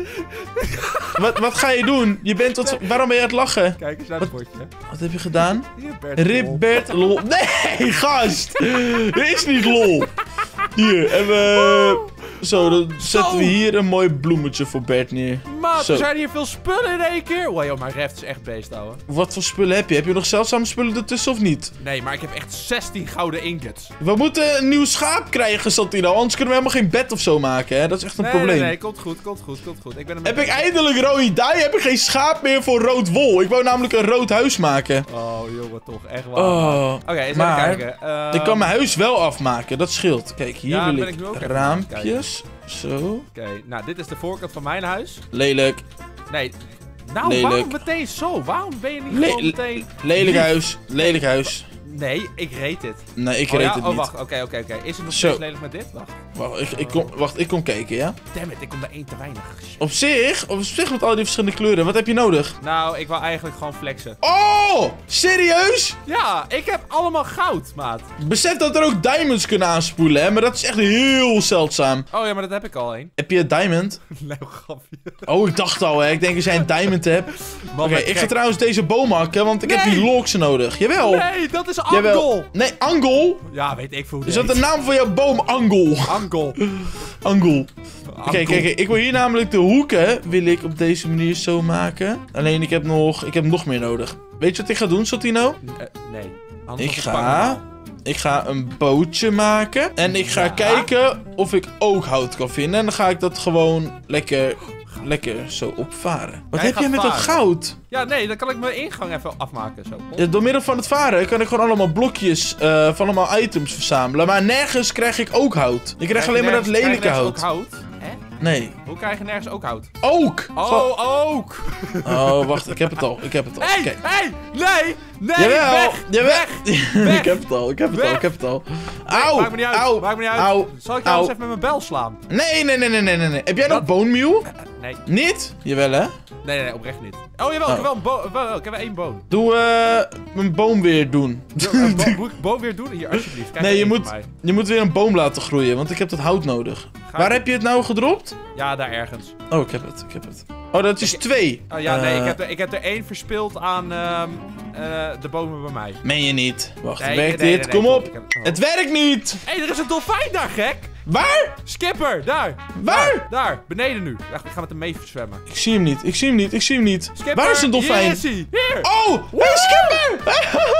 Wat, wat ga je doen? Je bent tot... Waarom ben je aan het lachen? Kijk eens naar het bordje. Wat heb je gedaan? Rip, Bert. Rip lol. Bert lol. Nee, gast! Dit is niet lol. Hier, en we... Zo, dan zetten we hier een mooi bloemetje voor Bert neer. Maat, Zo. er zijn hier veel spullen in één keer. Wow, joh, mijn reft is echt beest, ouwe. Wat voor spullen heb je? Heb je nog zeldzame spullen ertussen of niet? Nee, maar ik heb echt zestien gouden ingots. We moeten een nieuw schaap krijgen, Santino. Anders kunnen we helemaal geen bed of zo maken, hè? Dat is echt een Nee, probleem. nee, nee, komt goed, komt goed, komt goed. Ik ben er Heb ik eindelijk rode dye? Heb ik geen schaap meer voor rood wol? Ik wou namelijk een rood huis maken. Oh, jongen, toch, echt waar. Oh, Oké, eens maar even kijken. Ehm, ik kan mijn huis wel afmaken. Dat scheelt. Kijk, hier Ja, wil ben ik, ik nu ook even aan het raampjes. Zo. Oké, nou, dit is de voorkant van mijn huis. Lelijk. Nee. Nou, Lelijk. waarom meteen zo? Waarom ben je niet Le- gewoon meteen... Lelijk lief? huis. Lelijk huis. Nee, ik reed dit. Nee, ik oh, reed ja? het oh, niet. wacht. Oké, oké, oké. Is het nog Zo. steeds lelijk met dit? Wacht. Wacht, ik, ik, kom, wacht, ik kom kijken, ja? Damn it, ik kom bij één te weinig. Shit. Op zich, op zich met al die verschillende kleuren, wat heb je nodig? Nou, ik wou eigenlijk gewoon flexen. Oh, serieus? Ja, ik heb allemaal goud, maat. Besef dat er ook diamonds kunnen aanspoelen, hè? Maar dat is echt heel zeldzaam. Oh ja, maar dat heb ik al één. Heb je een diamond? Nee, grapje. Oh, ik dacht al, hè? Ik denk als jij een diamond hebt. Oké, Okay, ik ga trouwens deze boom hakken, want ik heb Nee. die logs nodig. Jawel. Nee, dat is Jawel. Angel. Nee, Angel? Ja, weet ik veel hoe Is die dat de naam van jouw boom? Angel. Angel. Angel. Oké, kijk, kijk, ik wil hier namelijk de hoeken, wil ik op deze manier zo maken. Alleen ik heb nog, ik heb nog meer nodig. Weet je wat ik ga doen, Sotino? Uh, nee. Anders Ik was het ga, bang. ik ga een bootje maken. En ik ga Ja. kijken of ik ook hout kan vinden. En dan ga ik dat gewoon lekker, lekker zo opvaren. Wat Jij heb jij gaat met dat varen. goud? Ja, nee, dan kan ik mijn ingang even afmaken. Zo. Ja, door middel van het varen kan ik gewoon allemaal blokjes uh, van allemaal items verzamelen. Maar nergens krijg ik ook hout. Ik krijg je alleen maar dat nergens- krijg je lelijke nergens hout. ook hout? Hè? Nee. Hoe krijg je nergens ook hout? Ook! Gewoon- Oh, ook! Oh, wacht, ik heb het al. Ik heb het al. Hé, Kijk. hé, nee, nee, Jawel, weg, jawel. weg, weg. ik heb het al, ik heb het Weg. al, ik heb het al. Nee, Auw, maakt me niet uit, auw, maakt me niet uit. auw, Zal ik jou auw. eens even met mijn bel slaan? Nee, nee, nee, nee, nee, nee, nee. Heb jij nog Dat- bone meal? Nee, Niet? Jawel, hè? nee, nee, nee, oprecht niet. Oh, jawel, ik heb wel een boom, wel, ik heb wel één boom. Doe eh mijn boom weer doen. Een bo moet ik boom weer doen? Hier, alsjeblieft. Kijk Nee, je één moet, van mij. je moet weer een boom laten groeien, want ik heb dat hout nodig. Ga Waar ik- heb je het nou gedropt? Ja, daar ergens. Oh, ik heb het, ik heb het. Oh, dat is Ik- twee. Oh ja, nee, Eh, ik heb, er, ik heb er één verspild aan ehm, eh, de bomen bij mij. Meen je niet? Wacht, Nee, werkt nee, dit? nee, Kom nee, op. ik heb- oh. Het werkt niet! Hé, hey, er is een dolfijn daar, gek! Waar? Skipper, daar! Waar? Daar, daar, beneden nu. Wacht, ik ga met hem mee zwemmen. Ik zie hem niet, ik zie hem niet, ik zie hem niet. Skipper, Waar is een dolfijn? Hier is hij! Hier! Oh, hey, Skipper!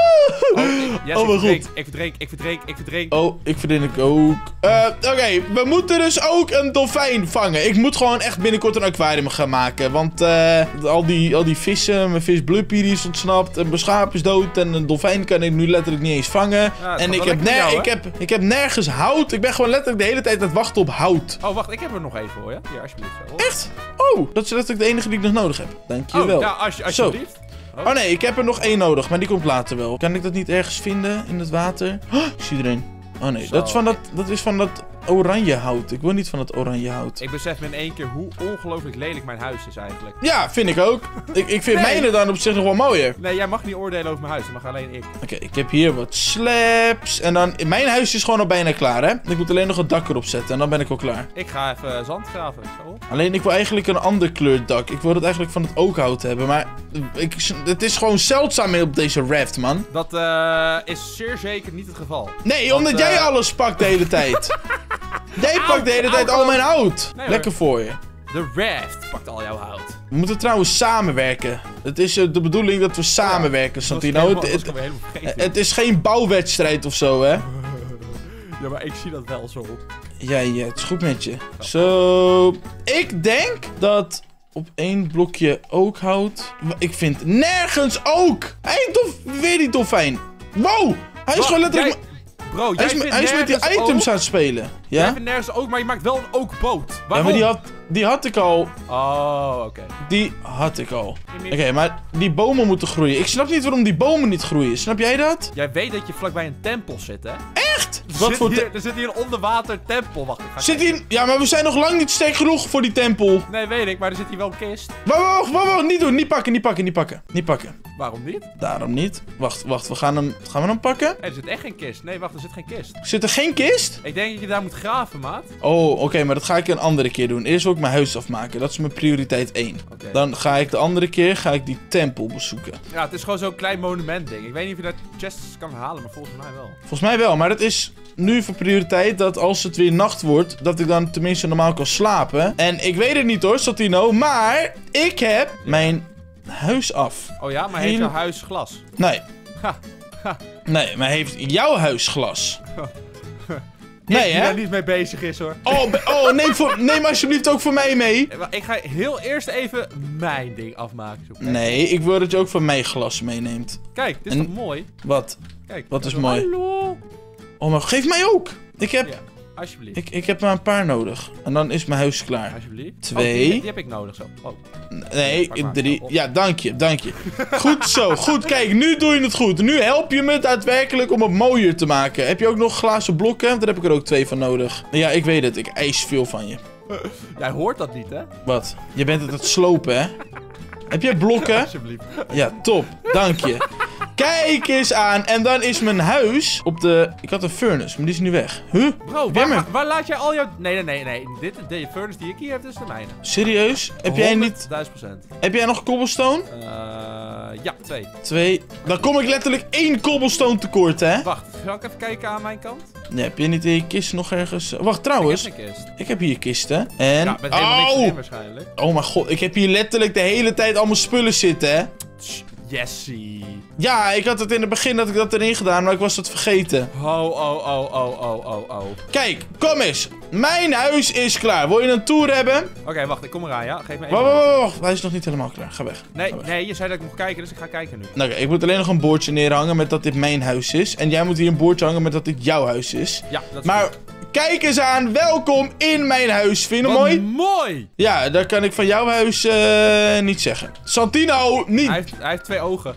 Oh, ik- yes, Oh, ik mijn verdrink, god. ik verdrink, ik verdrink, ik verdrink. Oh, ik verdien ik ook. Eh, Oké, we moeten dus ook een dolfijn vangen. Ik moet gewoon echt binnenkort een aquarium gaan maken. Want eh, al, die, al die vissen, mijn vis Bluppy die is ontsnapt. En mijn schaap is dood. En een dolfijn kan ik nu letterlijk niet eens vangen. Ja, het en gaat ik wel heb, lekker met ner jou, ik, hè? heb, ik heb nergens hout. Ik ben gewoon letterlijk de hele tijd aan het wachten op hout. Oh, wacht, ik heb er nog even voor je. Hier, alsjeblieft. Zo. Echt? Oh, dat is letterlijk de enige die ik nog nodig heb. Dankjewel. Oh, ja, als, alsjeblieft. Oh nee, ik heb er nog één nodig, maar die komt later wel. Kan ik dat niet ergens vinden in het water? Oh, ik zie er een. Oh nee, Zo. dat is, van dat, dat is van dat oranje hout. Ik wil niet van het oranje hout. Ik besef me in één keer hoe ongelooflijk lelijk mijn huis is eigenlijk. Ja, vind ik ook. Ik, ik vind Nee. mijne dan op zich nog wel mooier. Nee, jij mag niet oordelen over mijn huis. Dat mag alleen ik. Oké, ik heb hier wat slabs. En dan, mijn huis is gewoon al bijna klaar, hè. Ik moet alleen nog het dak erop zetten en dan ben ik al klaar. Ik ga even zand graven. Zo. Alleen, ik wil eigenlijk een ander kleur dak. Ik wil het eigenlijk van het oakhout hebben, maar ik, het is gewoon zeldzaam meer op deze raft, man. Dat eh, is zeer zeker niet het geval. Nee, Want, omdat eh, jij alles pakt de hele tijd. Jij Auw, pakt de hele auw, tijd al auw. mijn hout. Nee, hoor. Lekker voor je. De raft pakt al jouw hout. We moeten trouwens samenwerken. Het is eh, de bedoeling dat we samenwerken, Dat was Santino. helemaal- Het, dat was het, ik helemaal vergeten. het is geen bouwwedstrijd of zo, hè? Ja, maar ik zie dat wel zo. Ja, ja, het is goed met je. Zo. Ik denk dat op één blokje ook hout. Ik vind nergens ook. Hé, dof, weer die dolfijn. Wow, hij is Wacht, gewoon letterlijk. jij- Bro, Hij jij is, me- vindt hij is met die nergens items ook- aan het spelen. Jij Ja? vindt nergens ook, maar je maakt wel een ookboot. Ja, Waarom? maar die had, die had ik al. Oh, oké. Die had ik al. Ik Oké, niet. maar die bomen moeten groeien. Ik snap niet waarom die bomen niet groeien. Snap jij dat? Jij weet dat je vlakbij een tempel zit, hè? Echt? Er Wat zit voor... hier, te- er zit hier een onderwater tempel. Wacht, ik ga Zit kijken. hier... Ja, maar we zijn nog lang niet sterk genoeg voor die tempel. Nee, weet ik, maar er zit hier wel een kist. Wacht, wacht, wacht, wacht. Niet doen. Niet pakken, niet pakken, niet pakken. Niet pakken. Waarom niet? Daarom niet. Wacht, wacht. We gaan hem... Gaan we hem pakken? Hé, er zit echt geen kist. Nee, wacht, er zit geen kist. Zit er geen kist? Ik denk dat je daar moet graven, maat. Oh, oké. maar dat ga ik een andere keer doen. Eerst wil ik mijn huis afmaken. Dat is mijn prioriteit één. Oké. Dan ga ik de andere keer ga ik die tempel bezoeken. Ja, het is gewoon zo'n klein monument ding. Ik weet niet of je daar chests kan halen, maar volgens mij wel. Volgens mij wel, maar het is nu voor prioriteit dat als het weer nacht wordt, dat ik dan tenminste normaal kan slapen. En ik weet het niet hoor, Santino, maar ik heb mijn huis af. Oh ja, maar heeft Hele- jouw huis glas? Nee. Ha, ha. Nee, maar heeft jouw huis glas? Nee, Die hè? daar niet mee bezig is, hoor. Oh, be- oh neem, voor, neem alsjeblieft ook voor mij mee. Eh, maar Ik ga heel eerst even mijn ding afmaken. Zo, kijk. Nee, ik wil dat je ook van mij glas meeneemt. Kijk, dit is En- toch mooi? Wat? Kijk. Wat is Zo, mooi? Hallo. Oh, maar geef mij ook. Ik heb... Ja. Alsjeblieft. Ik, ik heb maar een paar nodig. En dan is mijn huis klaar. Alsjeblieft. Twee. Oh, die, die heb ik nodig zo. Oh. Nee, Pak maar. drie. Ja, dank je, dank je. Goed zo, goed. Kijk, nu doe je het goed. Nu help je me daadwerkelijk om het mooier te maken. Heb je ook nog glazen blokken? Daar heb ik er ook twee van nodig. Ja, ik weet het. Ik eis veel van je. Jij hoort dat niet, hè? Wat? Je bent het aan het slopen, hè? Heb jij blokken? Alsjeblieft. Ja, top. Dank je. Kijk eens aan. En dan is mijn huis op de... Ik had een furnace, maar die is nu weg. Huh? Bro, jij waar, maar- waar laat jij al jouw... Nee, nee, nee, nee. Dit, de furnace die ik hier heb, is de mijne. Serieus? Heb jij niet... duizend procent. Heb jij nog cobblestone? Uh, ja, twee. Twee. Dan kom ik letterlijk één cobblestone tekort, hè? Wacht, zal ik even kijken aan mijn kant? Nee, heb je niet in je kist nog ergens... Wacht, trouwens. Ik heb een kist. Ik heb hier kisten. En... Ja, met helemaal niks oh! erin waarschijnlijk. Oh mijn god, ik heb hier letterlijk de hele tijd allemaal spullen zitten, hè? Jessie. Ja, ik had het in het begin dat ik dat erin gedaan, maar ik was het vergeten. Oh, oh, oh, oh, oh, oh, oh. Kijk, kom eens. Mijn huis is klaar. Wil je een tour hebben? Oké, okay, wacht, ik kom eraan, ja? Geef me even... Wacht, wacht, wacht, wacht. Hij is nog niet helemaal klaar. Ga weg. Nee, Ga weg. nee, je zei dat ik mocht kijken, dus ik ga kijken nu. Nou, oké, ik moet alleen nog een bordje neerhangen met dat dit mijn huis is. En jij moet hier een bordje hangen met dat dit jouw huis is. Ja, dat is Maar goed. kijk eens aan. Welkom in mijn huis. Vind je het Wat mooi? mooi! Ja, dat kan ik van jouw huis uh, niet zeggen. Santino, niet. Hij heeft, hij heeft twee ogen.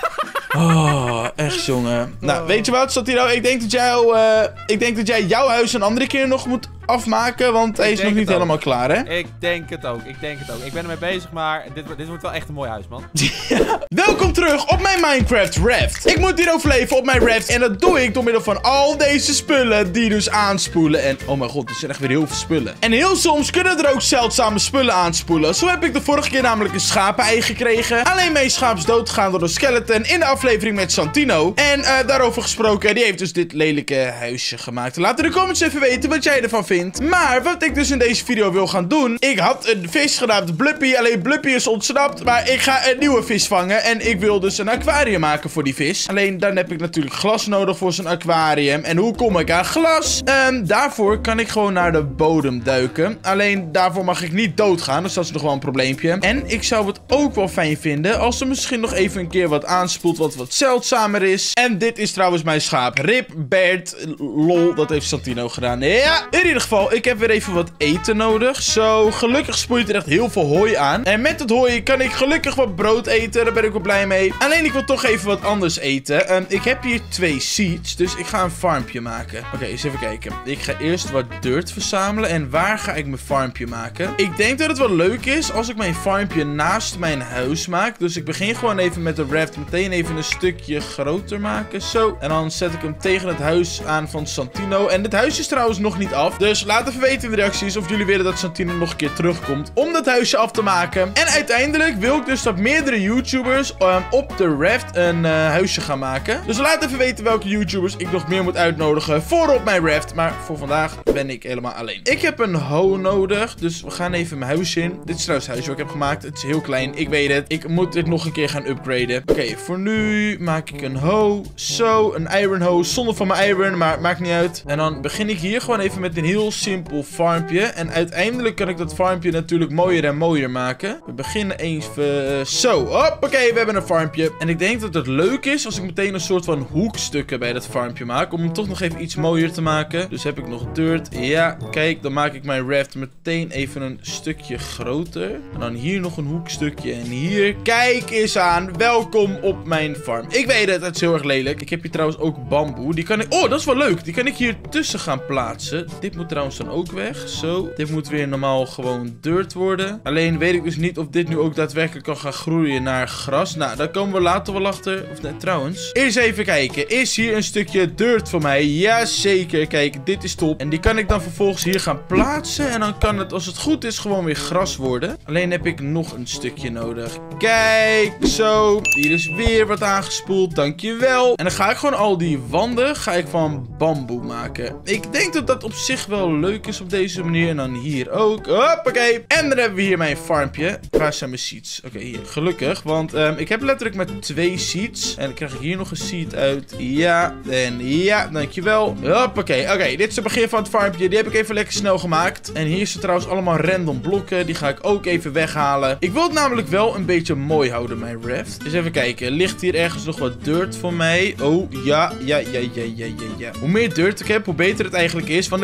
Oh, echt jongen. Nou, weet je wat, Santino? Ik denk dat, jou, uh, ik denk dat jij jouw huis een andere keer nog moet afmaken, want hij Ik is nog denk niet het ook. helemaal klaar, hè? Ik denk het ook, ik denk het ook. Ik ben ermee bezig, maar dit, dit wordt wel echt een mooi huis, man. Ja. Welkom terug op mijn Minecraft Raft. Ik moet hier overleven op mijn raft en dat doe ik door middel van al deze spullen die dus aanspoelen. En oh mijn god, er zijn echt weer heel veel spullen. En heel soms kunnen er ook zeldzame spullen aanspoelen. Zo heb ik de vorige keer namelijk een schapen-ei gekregen. Alleen mijn schaap is doodgegaan door een skeleton in de aflevering met Santino. En uh, daarover gesproken, die heeft dus dit lelijke huisje gemaakt. Laat in de comments even weten wat jij ervan vindt. Maar wat ik dus in deze video wil gaan doen, ik had een vis genaamd Bluppi. Alleen Bluppi is ontsnapt, maar ik ga een nieuwe vis vangen. En ik wil dus een aquarium maken voor die vis. Alleen dan heb ik natuurlijk glas nodig voor zijn aquarium. En hoe kom ik aan glas? Um, daarvoor kan ik gewoon naar de bodem duiken. Alleen daarvoor mag ik niet doodgaan, dus dat is nog wel een probleempje. En ik zou het ook wel fijn vinden als er misschien nog even een keer wat aanspoelt wat wat zeldzamer is. En dit is trouwens mijn schaap. Rip Bert. Lol, dat heeft Santino gedaan. Ja, in ieder geval, ik heb weer even wat eten nodig. Zo, gelukkig sproeit er echt heel veel hooi aan. En met het hooi kan ik gelukkig wat brood eten. Daar ben ik wel blij mee. Alleen ik wil toch even wat anders eten. Um, ik heb hier twee seeds, dus ik ga een farmpje maken. Oké, okay, eens even kijken. Ik ga eerst wat dirt verzamelen. En waar ga ik mijn farmpje maken? Ik denk dat het wel leuk is als ik mijn farmpje naast mijn huis maak. Dus ik begin gewoon even met de raft meteen even een stukje groter maken. Zo. En dan zet ik hem tegen het huis aan van Santino. En dit huis is trouwens nog niet af. Dus laat even weten in de reacties of jullie willen dat Santino nog een keer terugkomt om dat huisje af te maken. En uiteindelijk wil ik dus dat meerdere YouTubers um, op de raft een uh, huisje gaan maken. Dus laat even weten welke YouTubers ik nog meer moet uitnodigen voor op mijn raft. Maar voor vandaag ben ik helemaal alleen. Ik heb een hoe nodig, dus we gaan even mijn huis in. Dit is trouwens het huisje wat ik heb gemaakt. Het is heel klein, ik weet het. Ik moet dit nog een keer gaan upgraden. Oké, okay, voor nu maak ik een hoe. Zo, een iron hoe. Zonder van mijn iron, maar het maakt niet uit. En dan begin ik hier gewoon even met een heel simpel farmpje. En uiteindelijk kan ik dat farmpje natuurlijk mooier en mooier maken. We beginnen even zo. Hoppakee, we hebben een farmpje. En ik denk dat het leuk is als ik meteen een soort van hoekstukken bij dat farmpje maak. Om hem toch nog even iets mooier te maken. Dus heb ik nog dirt. Ja, kijk, dan maak ik mijn raft meteen even een stukje groter. En dan hier nog een hoekstukje. En hier, kijk eens aan. Welkom op mijn farm. Ik weet het, het is heel erg lelijk. Ik heb hier trouwens ook bamboe. Die kan ik... Oh, dat is wel leuk. Die kan ik hier tussen gaan plaatsen. Dit moet trouwens dan ook weg. Zo. Dit moet weer normaal gewoon dirt worden. Alleen weet ik dus niet of dit nu ook daadwerkelijk kan gaan groeien naar gras. Nou, daar komen we later wel achter. Of nee, trouwens. Eerst even kijken. Is hier een stukje dirt voor mij? Jazeker. Kijk, dit is top. En die kan ik dan vervolgens hier gaan plaatsen. En dan kan het, als het goed is, gewoon weer gras worden. Alleen heb ik nog een stukje nodig. Kijk, zo. Hier is weer wat aangespoeld. Dankjewel. En dan ga ik gewoon al die wanden ga ik van bamboe maken. Ik denk dat dat op zich wel leuk is op deze manier. En dan hier ook. Hoppakee. En dan hebben we hier mijn farmpje. Waar zijn mijn seeds? Oké, okay, hier. Gelukkig. Want um, ik heb letterlijk maar twee seeds. En dan krijg ik hier nog een seed uit. Ja. En ja. Dankjewel. Hoppakee. Oké, okay, dit is het begin van het farmpje. Die heb ik even lekker snel gemaakt. En hier zitten trouwens allemaal random blokken. Die ga ik ook even weghalen. Ik wil het namelijk wel een beetje mooi houden, mijn raft. Dus even kijken. Ligt hier ergens nog wat dirt voor mij? Oh, ja. Ja, ja, ja, ja, ja, ja. Hoe meer dirt ik heb, hoe beter het eigenlijk is. Want dan kan ik mijn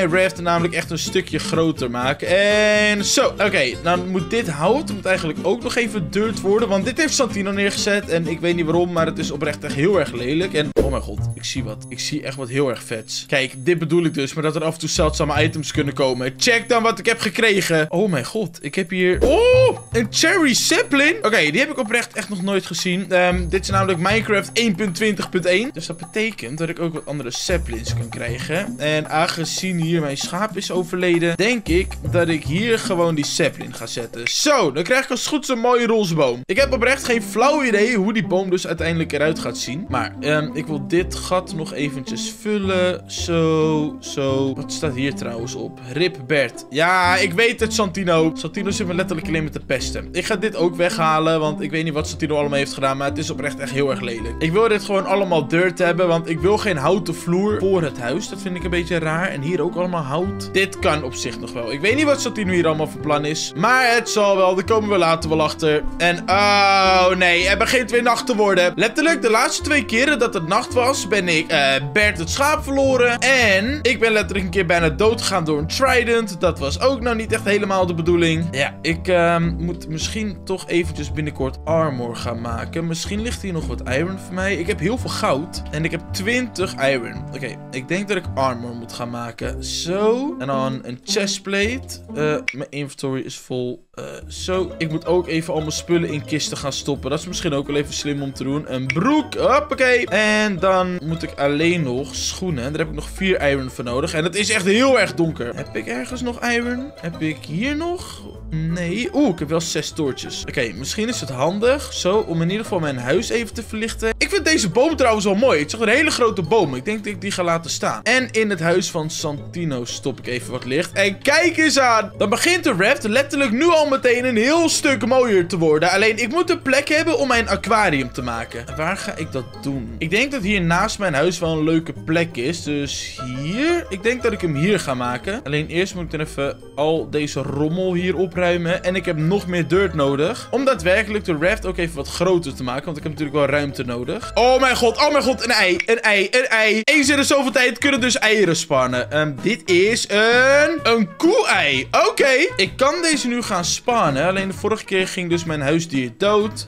mijn raft namelijk echt een stukje groter maken. En zo, oké. Okay, dan moet dit hout moet eigenlijk ook nog even dirt worden. Want dit heeft Santino neergezet. En ik weet niet waarom, maar het is oprecht echt heel erg lelijk. En oh mijn god, ik zie wat. Ik zie echt wat heel erg vets. Kijk, dit bedoel ik dus. Maar dat er af en toe zeldzame items kunnen komen. Check dan wat ik heb gekregen. Oh mijn god, ik heb hier... Oh, een cherry sapling. Oké, okay, die heb ik oprecht echt nog nooit gezien. Um, dit is namelijk Minecraft één punt twintig punt één. Dus dat betekent dat ik ook wat andere saplings kan krijgen. En aangezien hier mijn schaap is overleden, denk ik dat ik hier gewoon die sapling ga zetten. Zo, dan krijg ik als goed zo'n mooie roze boom. Ik heb oprecht geen flauw idee hoe die boom dus uiteindelijk eruit gaat zien. Maar um, ik wil dit gat nog eventjes vullen. Zo, zo. Wat staat hier trouwens op? Rip Bert. Ja, ik weet het, Santino. Santino zit me letterlijk alleen met de pesten. Ik ga dit ook weghalen, want ik weet niet wat Santino allemaal heeft gedaan, maar het is oprecht echt heel erg lelijk. Ik wil dit gewoon allemaal dirt hebben, want ik wil geen houten vloer voor het huis. Dat vind ik een beetje raar. En hier ook allemaal hout. Dit kan op zich nog wel. Ik weet niet wat Santino hier allemaal voor plan is, maar het zal wel. Daar komen we later wel achter. En oh nee, er begint weer nacht te worden. Letterlijk de laatste twee keren dat het nacht was, ben ik uh, Bert het schaap verloren. En ik ben letterlijk een keer bijna dood gegaan door een trident. Dat was ook nou niet echt helemaal de bedoeling. Ja, ik uh, moet misschien toch eventjes binnenkort armor gaan maken. Misschien ligt hier nog wat iron voor mij. Ik heb heel veel goud. En ik heb twintig iron. Oké, okay, ik denk dat ik armor moet gaan maken. Zo. En dan een chestplate. Uh, mijn inventory is vol. Uh, zo. Ik moet ook even al mijn spullen in kisten gaan stoppen. Dat is misschien ook wel even slim om te doen. Een broek. Hoppakee. En dan moet ik alleen nog schoenen. Daar heb ik nog vier iron voor nodig. En het is echt heel erg donker. Heb ik ergens nog iron? Heb ik hier nog? Nee. Oeh, ik heb wel zes toortjes. Oké, okay, misschien is het handig. Zo, om in ieder geval mijn huis even te verlichten. Ik vind deze boom trouwens wel mooi. Het is echt een hele grote boom. Ik denk dat ik die ga laten staan. En in het huis van Santino stop ik even wat licht. En kijk eens aan. Dan begint de raft letterlijk nu al meteen een heel stuk mooier te worden. Alleen, ik moet een plek hebben om mijn aquarium te maken. Waar ga ik dat doen? Ik denk dat hier naast mijn huis wel een leuke plek is. Dus hier. Ik denk dat ik hem hier ga maken. Alleen eerst moet ik dan even al deze rommel hier opruimen. En ik heb nog meer dirt nodig. Om daadwerkelijk de raft ook even wat groter te maken. Want ik heb natuurlijk wel ruimte nodig. Oh mijn god, oh mijn god. Een ei, een ei, een ei. Eens in de zoveel tijd kunnen dus eieren spannen. Um, dit is een, een koe-ei. Oké. Okay. Ik kan deze nu gaan spannen. Alleen de vorige keer ging dus mijn huisdier dood.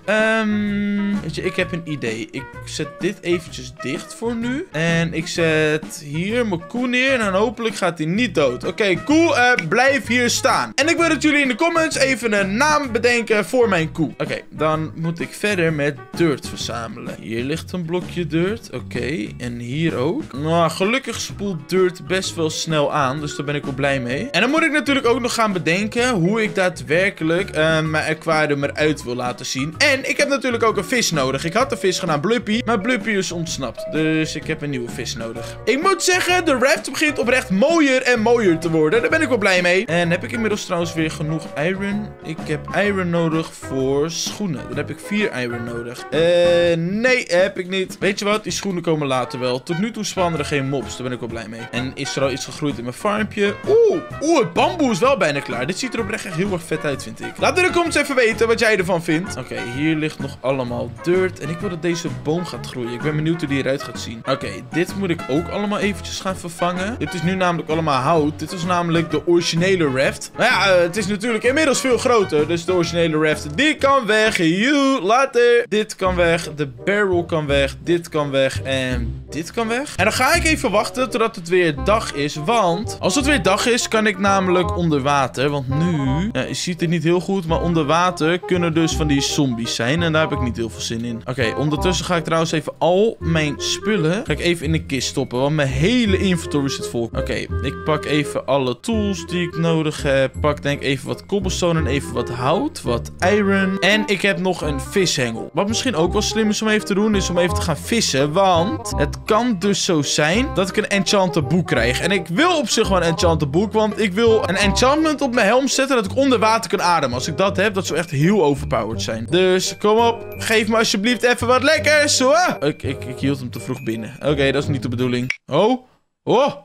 Um, weet je, ik heb een idee. Ik zet dit eventjes dicht voor nu. En ik zet hier mijn koe neer. En dan hopelijk gaat hij niet dood. Oké, okay, koe, uh, blijf hier staan. En ik wil dat jullie in de comments even een naam bedenken voor mijn koe. Oké, okay, dan moet ik verder met dirt verzamelen. Hier ligt een blokje dirt. Oké, okay, en hier ook. Nou, gelukkig spoelt dirt best wel snel aan. Dus daar ben ik wel blij mee. En dan moet ik natuurlijk ook nog gaan bedenken hoe ik daadwerkelijk uh, mijn aquarium eruit wil laten zien. En ik heb natuurlijk ook een vis nodig. Ik had een vis genaamd Bluppy, maar Bluppy is ontsnapt. Dus ik heb een nieuwe vis nodig. Ik moet zeggen, de raft begint oprecht mooier en mooier te worden. Daar ben ik wel blij mee. En heb ik inmiddels trouwens weer genoeg iron? Ik heb iron nodig voor schoenen. Dan heb ik vier iron nodig. Eh, uh, nee, heb ik niet. Weet je wat? Die schoenen komen later wel. Tot nu toe spannen er geen mobs. Daar ben ik wel blij mee. En is er al iets gegroeid in mijn farmpje? Oeh, oeh, het bamboe is wel bijna klaar. Dit ziet er oprecht echt heel erg vet uit, vind ik. Laat in de comments even weten wat jij ervan vindt. Oké, okay, hier ligt nog allemaal dirt. En ik wil dat deze boom gaat groeien. Ik ben benieuwd hoe die eruit gaat zien. Oké, okay, dit moet ik ook allemaal eventjes gaan vervangen. Dit is nu namelijk allemaal hout. Dit is namelijk de originele raft. Maar ja, uh, het is natuurlijk inmiddels veel groter. Dus de originele raft, die kan weg. Joe, later. Dit kan weg. De barrel kan weg. Dit kan weg. En dit kan weg. En dan ga ik even wachten totdat het weer dag is. Want als het weer dag is, kan ik namelijk onder water. Want nu, ja, je ziet het niet heel goed. Maar onder water kunnen dus van die zombies zijn. En daar heb ik niet heel veel zin in. Oké, okay, ondertussen ga ik trouwens even al mijn spullen ga ik even in de kist stoppen. Want mijn hele inventory zit vol. Oké, okay, ik pak even alle tools die ik nodig heb. Pak denk ik even wat cobblestone en even wat hout. Wat iron. En ik heb nog een vishengel. Wat misschien ook wel slim is om even te doen, is om even te gaan vissen. Want het kan dus zo zijn dat ik een enchanted boek krijg. En ik wil op zich wel een enchanted boek. Want ik wil een enchantment op mijn helm zetten dat ik onder water kan ademen. Als ik dat heb, dat zou echt heel overpowered zijn. Dus kom op. Geef me alsjeblieft even wat lekkers. Oh, ik, ik, ik hield hem te vroeg binnen. Oké, okay, dat is niet de bedoeling. Oh. Oh.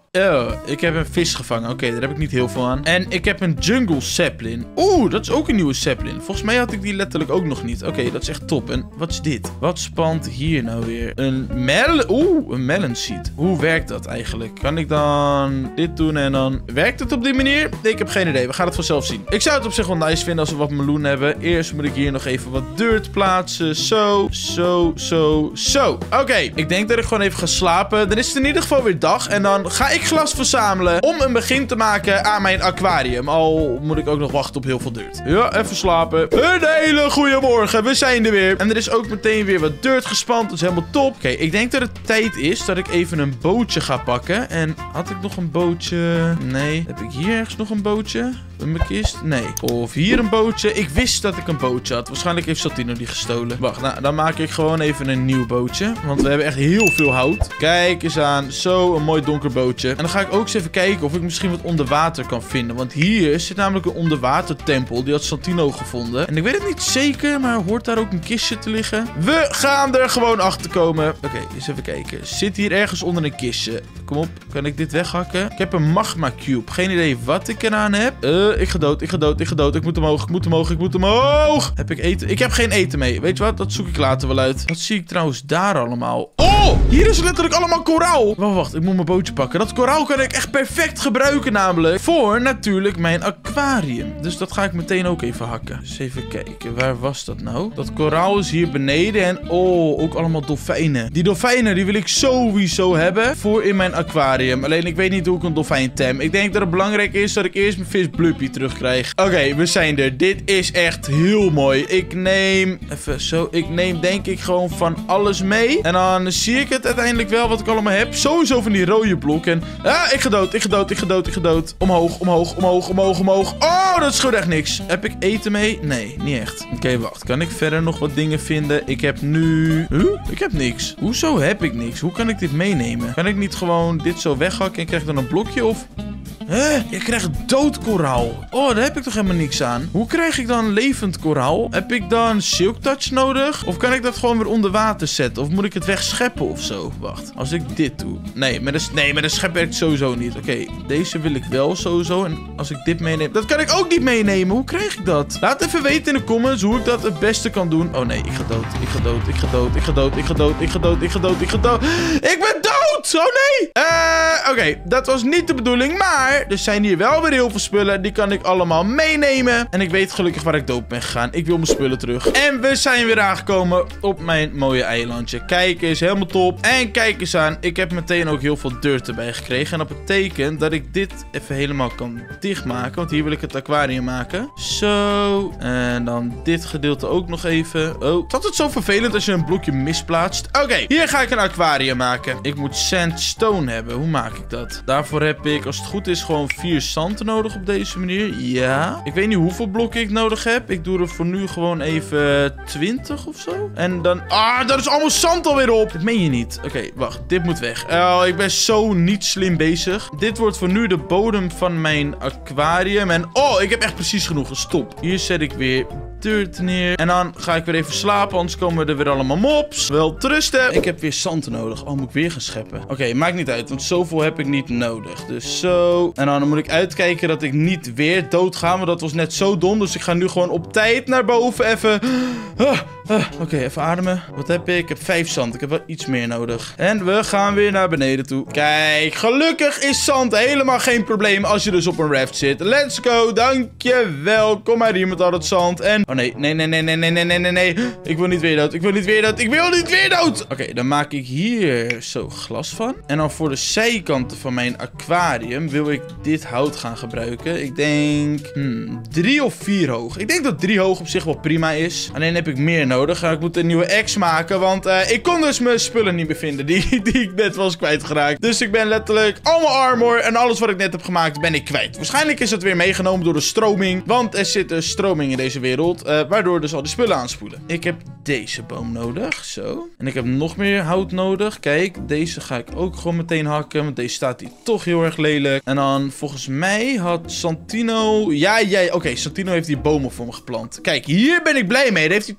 Oh, ik heb een vis gevangen. Oké, okay, daar heb ik niet heel veel aan. En ik heb een jungle sapling. Oeh, dat is ook een nieuwe sapling. Volgens mij had ik die letterlijk ook nog niet. Oké, okay, dat is echt top. En wat is dit? Wat spant hier nou weer? Een melon... Oeh, een melon seed. Hoe werkt dat eigenlijk? Kan ik dan dit doen en dan... Werkt het op die manier? Ik heb geen idee. We gaan het vanzelf zien. Ik zou het op zich wel nice vinden als we wat meloen hebben. Eerst moet ik hier nog even wat dirt plaatsen. Zo, zo, zo, zo. Oké, okay, ik denk dat ik gewoon even ga slapen. Dan is het in ieder geval weer dag. En dan ga ik glas verzamelen om een begin te maken aan mijn aquarium. Al moet ik ook nog wachten op heel veel dirt. Ja, even slapen. Een hele goede morgen. We zijn er weer. En er is ook meteen weer wat dirt gespand. Dat is helemaal top. Oké, okay, ik denk dat het tijd is dat ik even een bootje ga pakken. En had ik nog een bootje? Nee. Heb ik hier ergens nog een bootje? In mijn kist? Nee. Of hier een bootje. Ik wist dat ik een bootje had. Waarschijnlijk heeft Santino die gestolen. Wacht, nou, dan maak ik gewoon even een nieuw bootje. Want we hebben echt heel veel hout. Kijk eens aan. Zo, een mooi donker bootje. En dan ga ik ook eens even kijken of ik misschien wat onder water kan vinden. Want hier zit namelijk een onderwatertempel. Die had Santino gevonden. En ik weet het niet zeker, maar hoort daar ook een kistje te liggen? We gaan er gewoon achter komen. Oké, okay, eens even kijken. Zit hier ergens onder een kistje? Kom op, kan ik dit weghakken? Ik heb een magma cube. Geen idee wat ik eraan heb. Uh, ik ga dood, ik ga dood, ik ga dood. Ik moet omhoog, ik moet omhoog, ik moet omhoog. Heb ik eten? Ik heb geen eten mee. Weet je wat? Dat zoek ik later wel uit. Wat zie ik trouwens daar allemaal? Oh, hier is letterlijk allemaal koraal. Wacht, wacht. Ik moet mijn bootje pakken. Dat koraal kan ik echt perfect gebruiken namelijk. Voor natuurlijk mijn aquarium. Dus dat ga ik meteen ook even hakken. Dus even kijken. Waar was dat nou? Dat koraal is hier beneden. En oh, ook allemaal dolfijnen. Die dolfijnen, die wil ik sowieso hebben voor in mijn aquarium. Alleen ik weet niet hoe ik een dolfijn tem. Ik denk dat het belangrijk is dat ik eerst mijn vis Blupie terugkrijg. Oké, okay, we zijn er. Dit is echt heel mooi. Ik neem... Even zo. Ik neem denk ik gewoon van alles mee. En dan zie ik het uiteindelijk wel wat ik allemaal heb. Sowieso van die rode blokken. Ah, ik ga dood. Ik ga dood. Ik ga dood. Ik ga dood. Omhoog, omhoog, omhoog, omhoog, omhoog. Oh, dat is gewoon echt niks. Heb ik eten mee? Nee, niet echt. Oké, okay, wacht. Kan ik verder nog wat dingen vinden? Ik heb nu... Huh? Ik heb niks. Hoezo heb ik niks? Hoe kan ik dit meenemen? Kan ik niet gewoon dit zo weghakken en krijg ik dan een blokje of... Hè? Je krijgt dood koraal. Oh, daar heb ik toch helemaal niks aan. Hoe krijg ik dan levend koraal? Heb ik dan Silk Touch nodig? Of kan ik dat gewoon weer onder water zetten? Of moet ik het wegscheppen of zo? Wacht, als ik dit doe. Nee, met de, nee, met de schep werkt sowieso niet. Oké, okay, deze wil ik wel sowieso. En als ik dit meeneem... Dat kan ik ook niet meenemen. Hoe krijg ik dat? Laat even weten in de comments hoe ik dat het beste kan doen. Oh nee, ik ga dood. Ik ga dood. Ik ga dood. Ik ga dood. Ik ga dood. Ik ga dood. Ik ga dood. Ik ga dood. Ik ben dood! Oh nee! Uh, Oké, okay, dat was niet de bedoeling, maar... Er zijn hier wel weer heel veel spullen. Die kan ik allemaal meenemen. En ik weet gelukkig waar ik dood ben gegaan. Ik wil mijn spullen terug. En we zijn weer aangekomen op mijn mooie eilandje. Kijk eens, helemaal top. En kijk eens aan. Ik heb meteen ook heel veel dirt erbij gekregen. En dat betekent dat ik dit even helemaal kan dichtmaken. Want hier wil ik het aquarium maken. Zo. En dan dit gedeelte ook nog even. Oh, is altijd zo vervelend als je een blokje misplaatst. Oké, okay, hier ga ik een aquarium maken. Ik moet sandstone hebben. Hoe maak ik dat? Daarvoor heb ik, als het goed is, gewoon vier zand nodig op deze manier. Ja. Ik weet niet hoeveel blokken ik nodig heb. Ik doe er voor nu gewoon even twintig of zo. En dan... Ah, daar is allemaal zand alweer op. Dat meen je niet. Oké, okay, wacht. Dit moet weg. Oh, ik ben zo niet slim bezig. Dit wordt voor nu de bodem van mijn aquarium. En oh, ik heb echt precies genoeg. Stop. Hier zet ik weer dirt neer. En dan ga ik weer even slapen. Anders komen er weer allemaal mobs. Wel trusten. Ik heb weer zand nodig. Oh, moet ik weer gaan scheppen? Oké, okay, maakt niet uit. Want zoveel heb ik niet nodig. Dus zo. En dan moet ik uitkijken dat ik niet weer dood ga. Want dat was net zo dom. Dus ik ga nu gewoon op tijd naar boven even... Ah, ah. Oké, okay, even ademen. Wat heb ik? Ik heb vijf zand. Ik heb wel iets meer nodig. En we gaan weer naar beneden toe. Kijk, gelukkig is zand helemaal geen probleem als je dus op een raft zit. Let's go. Dankjewel. Kom maar hier met al het zand. En... Oh nee, nee, nee, nee, nee, nee, nee, nee, nee, nee. Ik wil niet weer dood. Ik wil niet weer dood. Ik wil niet weer dood. Oké, okay, dan maak ik hier zo glas van. En dan voor de zijkanten van mijn aquarium wil ik dit hout gaan gebruiken. Ik denk hmm, drie of vier hoog. Ik denk dat drie hoog op zich wel prima is. Alleen heb ik meer nodig. Ik moet een nieuwe axe maken, want uh, ik kon dus mijn spullen niet meer vinden die, die ik net was kwijtgeraakt. Dus ik ben letterlijk al mijn armor en alles wat ik net heb gemaakt ben ik kwijt. Waarschijnlijk is het weer meegenomen door de stroming, want er zit een stroming in deze wereld, uh, waardoor dus al die spullen aanspoelen. Ik heb deze boom nodig, zo. En ik heb nog meer hout nodig. Kijk, deze ga ik ook gewoon meteen hakken, want deze staat hier toch heel erg lelijk. En dan volgens mij had Santino... Ja, jij... Oké, okay, Santino heeft die bomen voor me geplant. Kijk, hier ben ik blij mee. Daar heeft hij toch nog wat nuttigs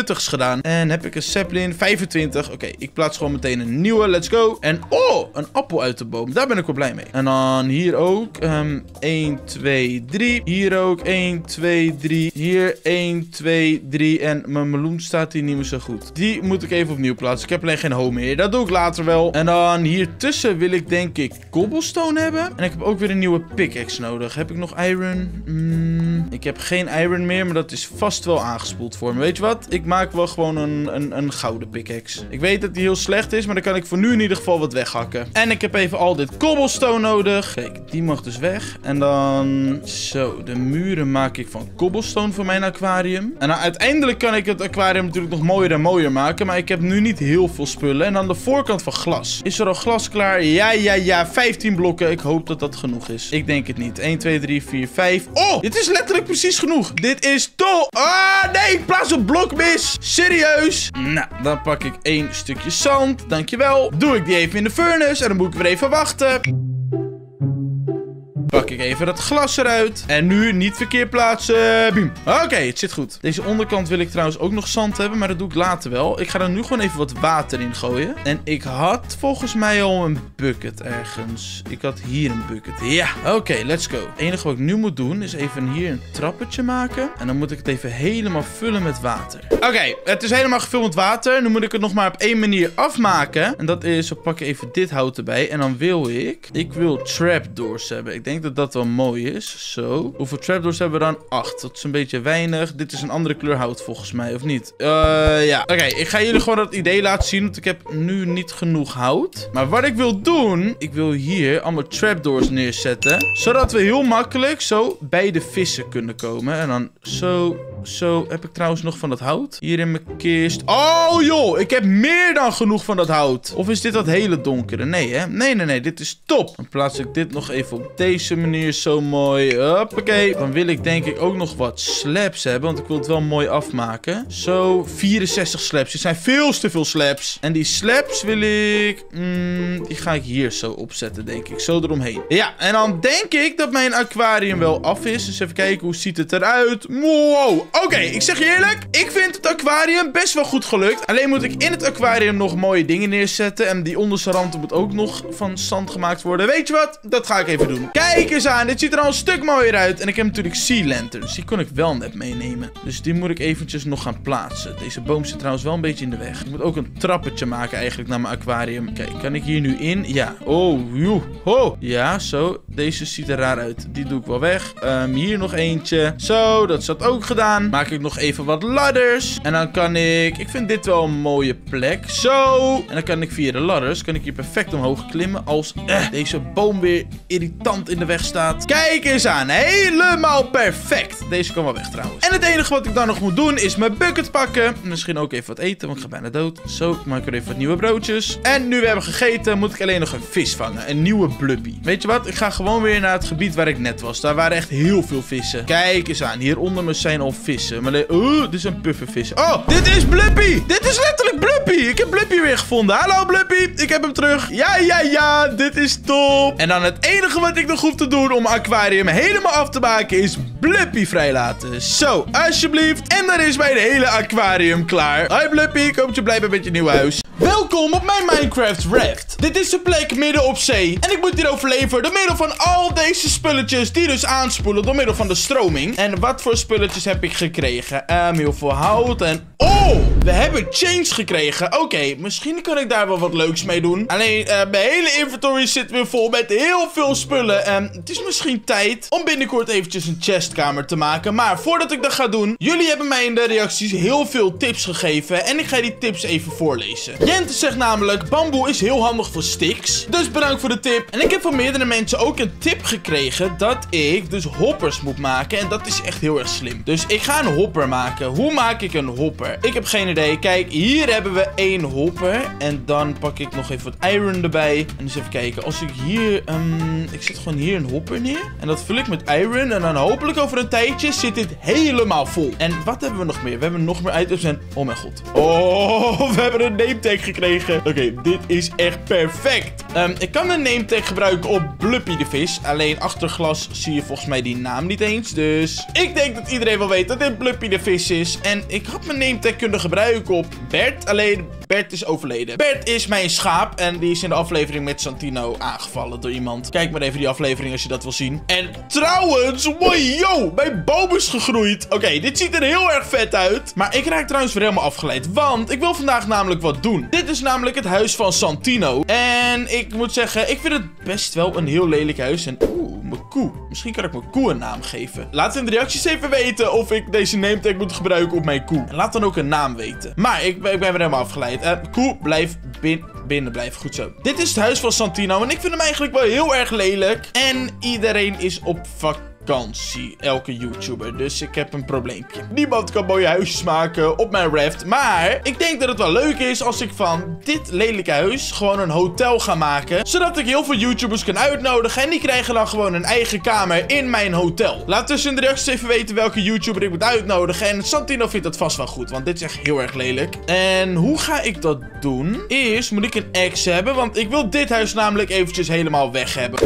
nuttigs gedaan. En heb ik een sapling? vijfentwintig. Oké, okay, ik plaats gewoon meteen een nieuwe. Let's go. En oh, een appel uit de boom. Daar ben ik wel blij mee. En dan hier ook. Um, één, twee, drie. Hier ook. één, twee, drie. Hier één, twee, drie. En mijn meloen staat hier niet meer zo goed. Die moet ik even opnieuw plaatsen. Ik heb alleen geen hoe meer. Dat doe ik later wel. En dan hier tussen wil ik denk ik cobblestone hebben. En ik heb ook weer een nieuwe pickaxe nodig. Heb ik nog iron? Mm, ik heb geen iron meer, maar dat is vast wel aangespoeld voor me. Weet je wat? Ik maak wel gewoon een, een, een gouden pickaxe. Ik weet dat die heel slecht is, maar dan kan ik voor nu in ieder geval wat weghakken. En ik heb even al dit cobblestone nodig. Kijk, die mag dus weg. En dan... Zo, de muren maak ik van cobblestone voor mijn aquarium. En dan uiteindelijk kan ik het aquarium natuurlijk nog mooier en mooier maken. Maar ik heb nu niet heel veel spullen. En dan de voorkant van glas. Is er al glas klaar? Ja, ja, ja. vijftien blokken. Ik hoop dat dat genoeg is. Ik denk het niet. één, twee, drie, vier, vijf. Oh, dit is letterlijk precies genoeg. Dit is top. Ah, nee. Ik plaats een blok mis. Serieus? Nou, dan pak ik één stukje zand. Dankjewel. Doe ik die even in de furnace. En dan moet ik weer even wachten. Pak ik even dat glas eruit. En nu niet verkeerd plaatsen. Biem. Oké, okay, het zit goed. Deze onderkant wil ik trouwens ook nog zand hebben. Maar dat doe ik later wel. Ik ga er nu gewoon even wat water in gooien. En ik had volgens mij al een bucket ergens. Ik had hier een bucket. Ja, oké, okay, let's go. Het enige wat ik nu moet doen is even hier een trappetje maken. En dan moet ik het even helemaal vullen met water. Oké, okay, het is helemaal gevuld met water. Nu moet ik het nog maar op één manier afmaken. En dat is, we pakken even dit hout erbij. En dan wil ik... Ik wil trapdoors hebben. Ik denk dat dat wel mooi is. Zo. Hoeveel trapdoors hebben we dan? acht. Dat is een beetje weinig. Dit is een andere kleur hout volgens mij, of niet? Uh, ja. Oké, okay, ik ga jullie gewoon dat idee laten zien. Want ik heb nu niet genoeg hout. Maar wat ik wil doen... Ik wil hier allemaal trapdoors neerzetten. Zodat we heel makkelijk zo bij de vissen kunnen komen. En dan zo... Zo, heb ik trouwens nog van dat hout? Hier in mijn kist. Oh joh, ik heb meer dan genoeg van dat hout. Of is dit dat hele donkere? Nee hè? Nee, nee, nee, dit is top. Dan plaats ik dit nog even op deze manier zo mooi. Hoppakee. Dan wil ik denk ik ook nog wat slabs hebben, want ik wil het wel mooi afmaken. Zo, vierenzestig slabs. Dit zijn veel te veel slabs. En die slabs wil ik... Mm, die ga ik hier zo opzetten, denk ik. Zo eromheen. Ja, en dan denk ik dat mijn aquarium wel af is. Dus even kijken, hoe ziet het eruit? Wow. Oké, okay, ik zeg je eerlijk. Ik vind het aquarium best wel goed gelukt. Alleen moet ik in het aquarium nog mooie dingen neerzetten. En die onderste rand moet ook nog van zand gemaakt worden. Weet je wat? Dat ga ik even doen. Kijk eens aan. Dit ziet er al een stuk mooier uit. En ik heb natuurlijk sea lanterns. Die kon ik wel net meenemen. Dus die moet ik eventjes nog gaan plaatsen. Deze boom zit trouwens wel een beetje in de weg. Ik moet ook een trappetje maken eigenlijk naar mijn aquarium. Kijk, kan ik hier nu in? Ja. Oh, joe. Oh. Ja, zo. Deze ziet er raar uit. Die doe ik wel weg. Um, hier nog eentje. Zo, dat is dat ook gedaan. Maak ik nog even wat ladders. En dan kan ik... Ik vind dit wel een mooie plek. Zo. En dan kan ik via de ladders... Kan ik hier perfect omhoog klimmen. Als eh, deze boom weer irritant in de weg staat. Kijk eens aan. Helemaal perfect. Deze kan wel weg trouwens. En het enige wat ik dan nog moet doen... Is mijn bucket pakken. Misschien ook even wat eten. Want ik ga bijna dood. Zo. Ik maak er even wat nieuwe broodjes. En nu we hebben gegeten... Moet ik alleen nog een vis vangen. Een nieuwe blubbie. Weet je wat? Ik ga gewoon weer naar het gebied waar ik net was. Daar waren echt heel veel vissen. Kijk eens aan. Hier onder me zijn al vissen. Maar oh, dit is een puffervis. Oh, dit is Blippi. Dit is letterlijk Blippi. Ik heb Blippi weer gevonden. Hallo Blippi. Ik heb hem terug. Ja, ja, ja. Dit is top. En dan het enige wat ik nog hoef te doen om mijn aquarium helemaal af te maken is Blippi vrijlaten. Zo, alsjeblieft. En dan is mijn hele aquarium klaar. Hoi Blippi. Ik hoop dat je blij bent met je nieuwe huis. Welkom op mijn Minecraft Raft. Dit is de plek midden op zee. En ik moet hier overleven door middel van al deze spulletjes die dus aanspoelen door middel van de stroming. En wat voor spulletjes heb ik gekregen? Um, heel veel hout en... Oh, we hebben chains gekregen. Oké, okay, misschien kan ik daar wel wat leuks mee doen. Alleen, uh, mijn hele inventory zit weer vol met heel veel spullen. Um, het is misschien tijd om binnenkort eventjes een chestkamer te maken. Maar voordat ik dat ga doen, jullie hebben mij in de reacties heel veel tips gegeven. En ik ga die tips even voorlezen. Jente zegt namelijk, bamboe is heel handig voor sticks. Dus bedankt voor de tip. En ik heb van meerdere mensen ook een tip gekregen dat ik dus hoppers moet maken. En dat is echt heel erg slim. Dus ik ga een hopper maken. Hoe maak ik een hopper? Ik heb geen idee. Kijk, hier hebben we één hopper. En dan pak ik nog even wat iron erbij. En eens even kijken. Als ik hier... Um, ik zet gewoon hier een hopper neer. En dat vul ik met iron. En dan hopelijk over een tijdje zit dit helemaal vol. En wat hebben we nog meer? We hebben nog meer items en... Oh mijn god. Oh, we hebben een name tag gekregen. Oké, okay, dit is echt perfect. Um, ik kan een name tag gebruiken op Bluppy de vis. Alleen achter glas zie je volgens mij die naam niet eens. Dus ik denk dat iedereen wel weet dat dit Bluppy de vis is. En ik had mijn name tag kunnen gebruiken op Bert. Alleen Bert is overleden. Bert is mijn schaap. En die is in de aflevering met Santino aangevallen door iemand. Kijk maar even die aflevering als je dat wil zien. En trouwens, wow, mijn boom is gegroeid. Oké, okay, dit ziet er heel erg vet uit. Maar ik raak trouwens weer helemaal afgeleid. Want ik wil vandaag namelijk wat doen. Dit is namelijk het huis van Santino. En ik moet zeggen, ik vind het best wel een heel lelijk huis. En oeh, mijn koe. Misschien kan ik mijn koe een naam geven. Laat in de reacties even weten of ik deze name tag moet gebruiken op mijn koe. En laat dan ook een naam weten. Maar ik, ik ben weer helemaal afgeleid. Uh, koe, blijf bin, binnen blijven. Goed zo. Dit is het huis van Santino. En ik vind hem eigenlijk wel heel erg lelijk. En iedereen is op vakantie. Vakantie, elke YouTuber. Dus ik heb een probleempje. Niemand kan mooie huisjes maken op mijn raft. Maar ik denk dat het wel leuk is als ik van dit lelijke huis gewoon een hotel ga maken. Zodat ik heel veel YouTubers kan uitnodigen. En die krijgen dan gewoon een eigen kamer in mijn hotel. Laat dus in de reacties even weten welke YouTuber ik moet uitnodigen. En Santino vindt dat vast wel goed. Want dit is echt heel erg lelijk. En hoe ga ik dat doen? Eerst moet ik een ex hebben. Want ik wil dit huis namelijk eventjes helemaal weg hebben.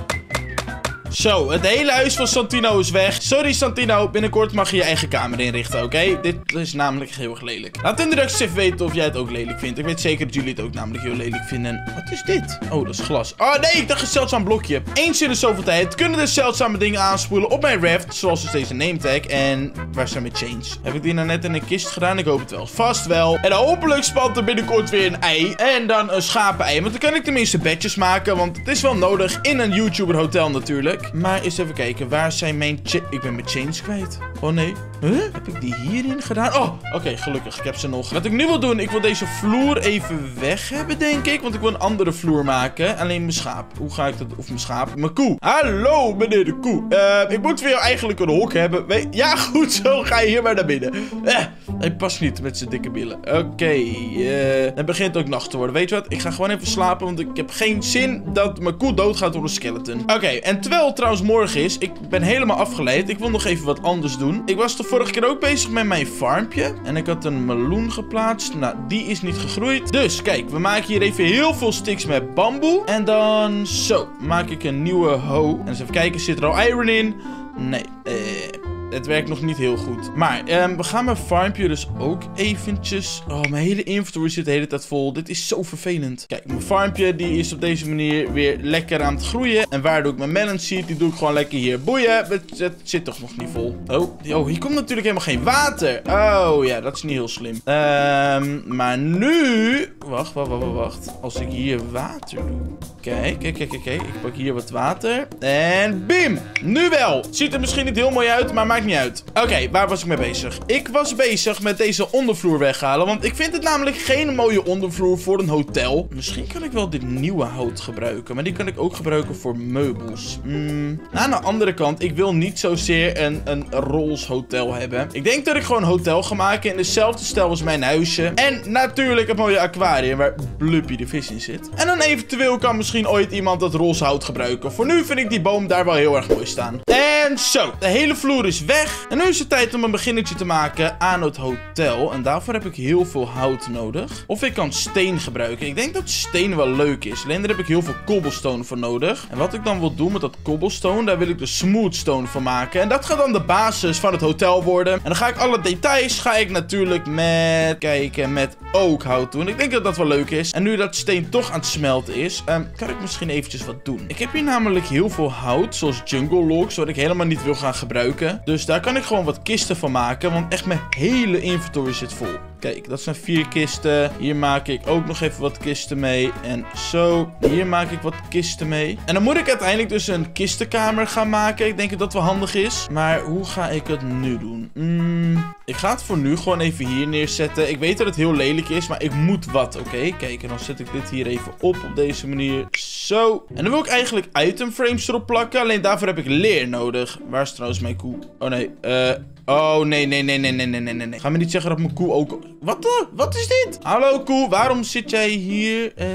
Zo, het hele huis van Santino is weg. Sorry Santino, binnenkort mag je je eigen kamer inrichten, oké? Okay? Dit is namelijk heel erg lelijk. Laat in de reacties even weten of jij het ook lelijk vindt. Ik weet zeker dat jullie het ook namelijk heel lelijk vinden. Wat is dit? Oh, dat is glas. Oh nee, ik dacht een zeldzaam blokje. Eens in de zoveel tijd kunnen er zeldzame dingen aanspoelen op mijn raft. Zoals dus deze name tag. En waar zijn mijn chains? Heb ik die nou net in een kist gedaan? Ik hoop het wel. Vast wel. En hopelijk spant er binnenkort weer een ei. En dan een schapen-ei. Want dan kan ik tenminste bedjes maken. Want het is wel nodig in een YouTuber hotel natuurlijk. Maar eens even kijken, waar zijn mijn chains? Ik ben mijn chains kwijt. Oh nee. Huh? Heb ik die hierin gedaan? Oh, oké, okay, gelukkig. Ik heb ze nog. Wat ik nu wil doen, ik wil deze vloer even weg hebben, denk ik. Want ik wil een andere vloer maken. Alleen mijn schaap. Hoe ga ik dat? Of mijn schaap? Mijn koe. Hallo, meneer de koe. Uh, ik moet voor jou eigenlijk een hok hebben. We ja, goed zo. Ga je hier maar naar binnen. Uh, hij past niet met zijn dikke billen. Oké. Okay, uh, het begint ook nacht te worden. Weet je wat? Ik ga gewoon even slapen. Want ik heb geen zin dat mijn koe doodgaat door een skeleton. Oké, okay, en terwijl het trouwens morgen is. Ik ben helemaal afgeleid. Ik wil nog even wat anders doen. Ik was de vorige keer ook bezig met mijn farmpje. En ik had een meloen geplaatst. Nou, die is niet gegroeid. Dus, kijk. We maken hier even heel veel sticks met bamboe. En dan zo. Maak ik een nieuwe hoe. En eens even kijken. Zit er al iron in? Nee. Eh... Het werkt nog niet heel goed. Maar um, we gaan mijn farmpje dus ook eventjes... Oh, mijn hele inventory zit de hele tijd vol. Dit is zo vervelend. Kijk, mijn farmpje die is op deze manier weer lekker aan het groeien. En waar doe ik mijn melon seed? Die doe ik gewoon lekker hier. Boeien, het, het zit toch nog niet vol. Oh, oh, hier komt natuurlijk helemaal geen water. Oh ja, dat is niet heel slim. Um, maar nu... Wacht, wacht, wacht, wacht. Als ik hier water doe... Kijk, kijk, kijk, kijk. Ik pak hier wat water. En bim! Nu wel. Ziet er misschien niet heel mooi uit, maar maakt niet uit. Oké, okay, waar was ik mee bezig? Ik was bezig met deze ondervloer weghalen. Want ik vind het namelijk geen mooie ondervloer voor een hotel. Misschien kan ik wel dit nieuwe hout gebruiken. Maar die kan ik ook gebruiken voor meubels. Mm. Aan de andere kant, ik wil niet zozeer een, een Rolls hotel hebben. Ik denk dat ik gewoon een hotel ga maken in dezelfde stijl als mijn huisje. En natuurlijk het mooie aquarium waar Bluppy de vis in zit. En dan eventueel kan misschien ooit iemand dat Rolls hout gebruiken. Voor nu vind ik die boom daar wel heel erg mooi staan. En zo, de hele vloer is weg. En nu is het tijd om een beginnetje te maken aan het hotel. En daarvoor heb ik heel veel hout nodig. Of ik kan steen gebruiken. Ik denk dat steen wel leuk is. Alleen daar heb ik heel veel cobblestone voor nodig. En wat ik dan wil doen met dat cobblestone, daar wil ik de smoothstone van maken. En dat gaat dan de basis van het hotel worden. En dan ga ik alle details, ga ik natuurlijk met, kijken, met oakhout doen. Ik denk dat dat wel leuk is. En nu dat steen toch aan het smelten is, um, kan ik misschien eventjes wat doen. Ik heb hier namelijk heel veel hout, zoals jungle logs, wat ik helemaal niet wil gaan gebruiken. Dus daar kan ik gewoon wat kisten van maken, want echt mijn hele inventory zit vol. Kijk, dat zijn vier kisten. Hier maak ik ook nog even wat kisten mee. En zo. Hier maak ik wat kisten mee. En dan moet ik uiteindelijk dus een kistenkamer gaan maken. Ik denk dat dat wel handig is. Maar hoe ga ik het nu doen? Mm, ik ga het voor nu gewoon even hier neerzetten. Ik weet dat het heel lelijk is, maar ik moet wat, oké? Okay? Kijk, en dan zet ik dit hier even op op deze manier. Zo. En dan wil ik eigenlijk itemframes erop plakken. Alleen daarvoor heb ik leer nodig. Waar is trouwens mijn koe? Oh nee, eh... Uh... Oh, nee, nee, nee, nee, nee, nee, nee, nee. Ga me niet zeggen dat mijn koe ook... Wat? Wat is dit? Hallo, koe. Waarom zit jij hier? Eh... Uh...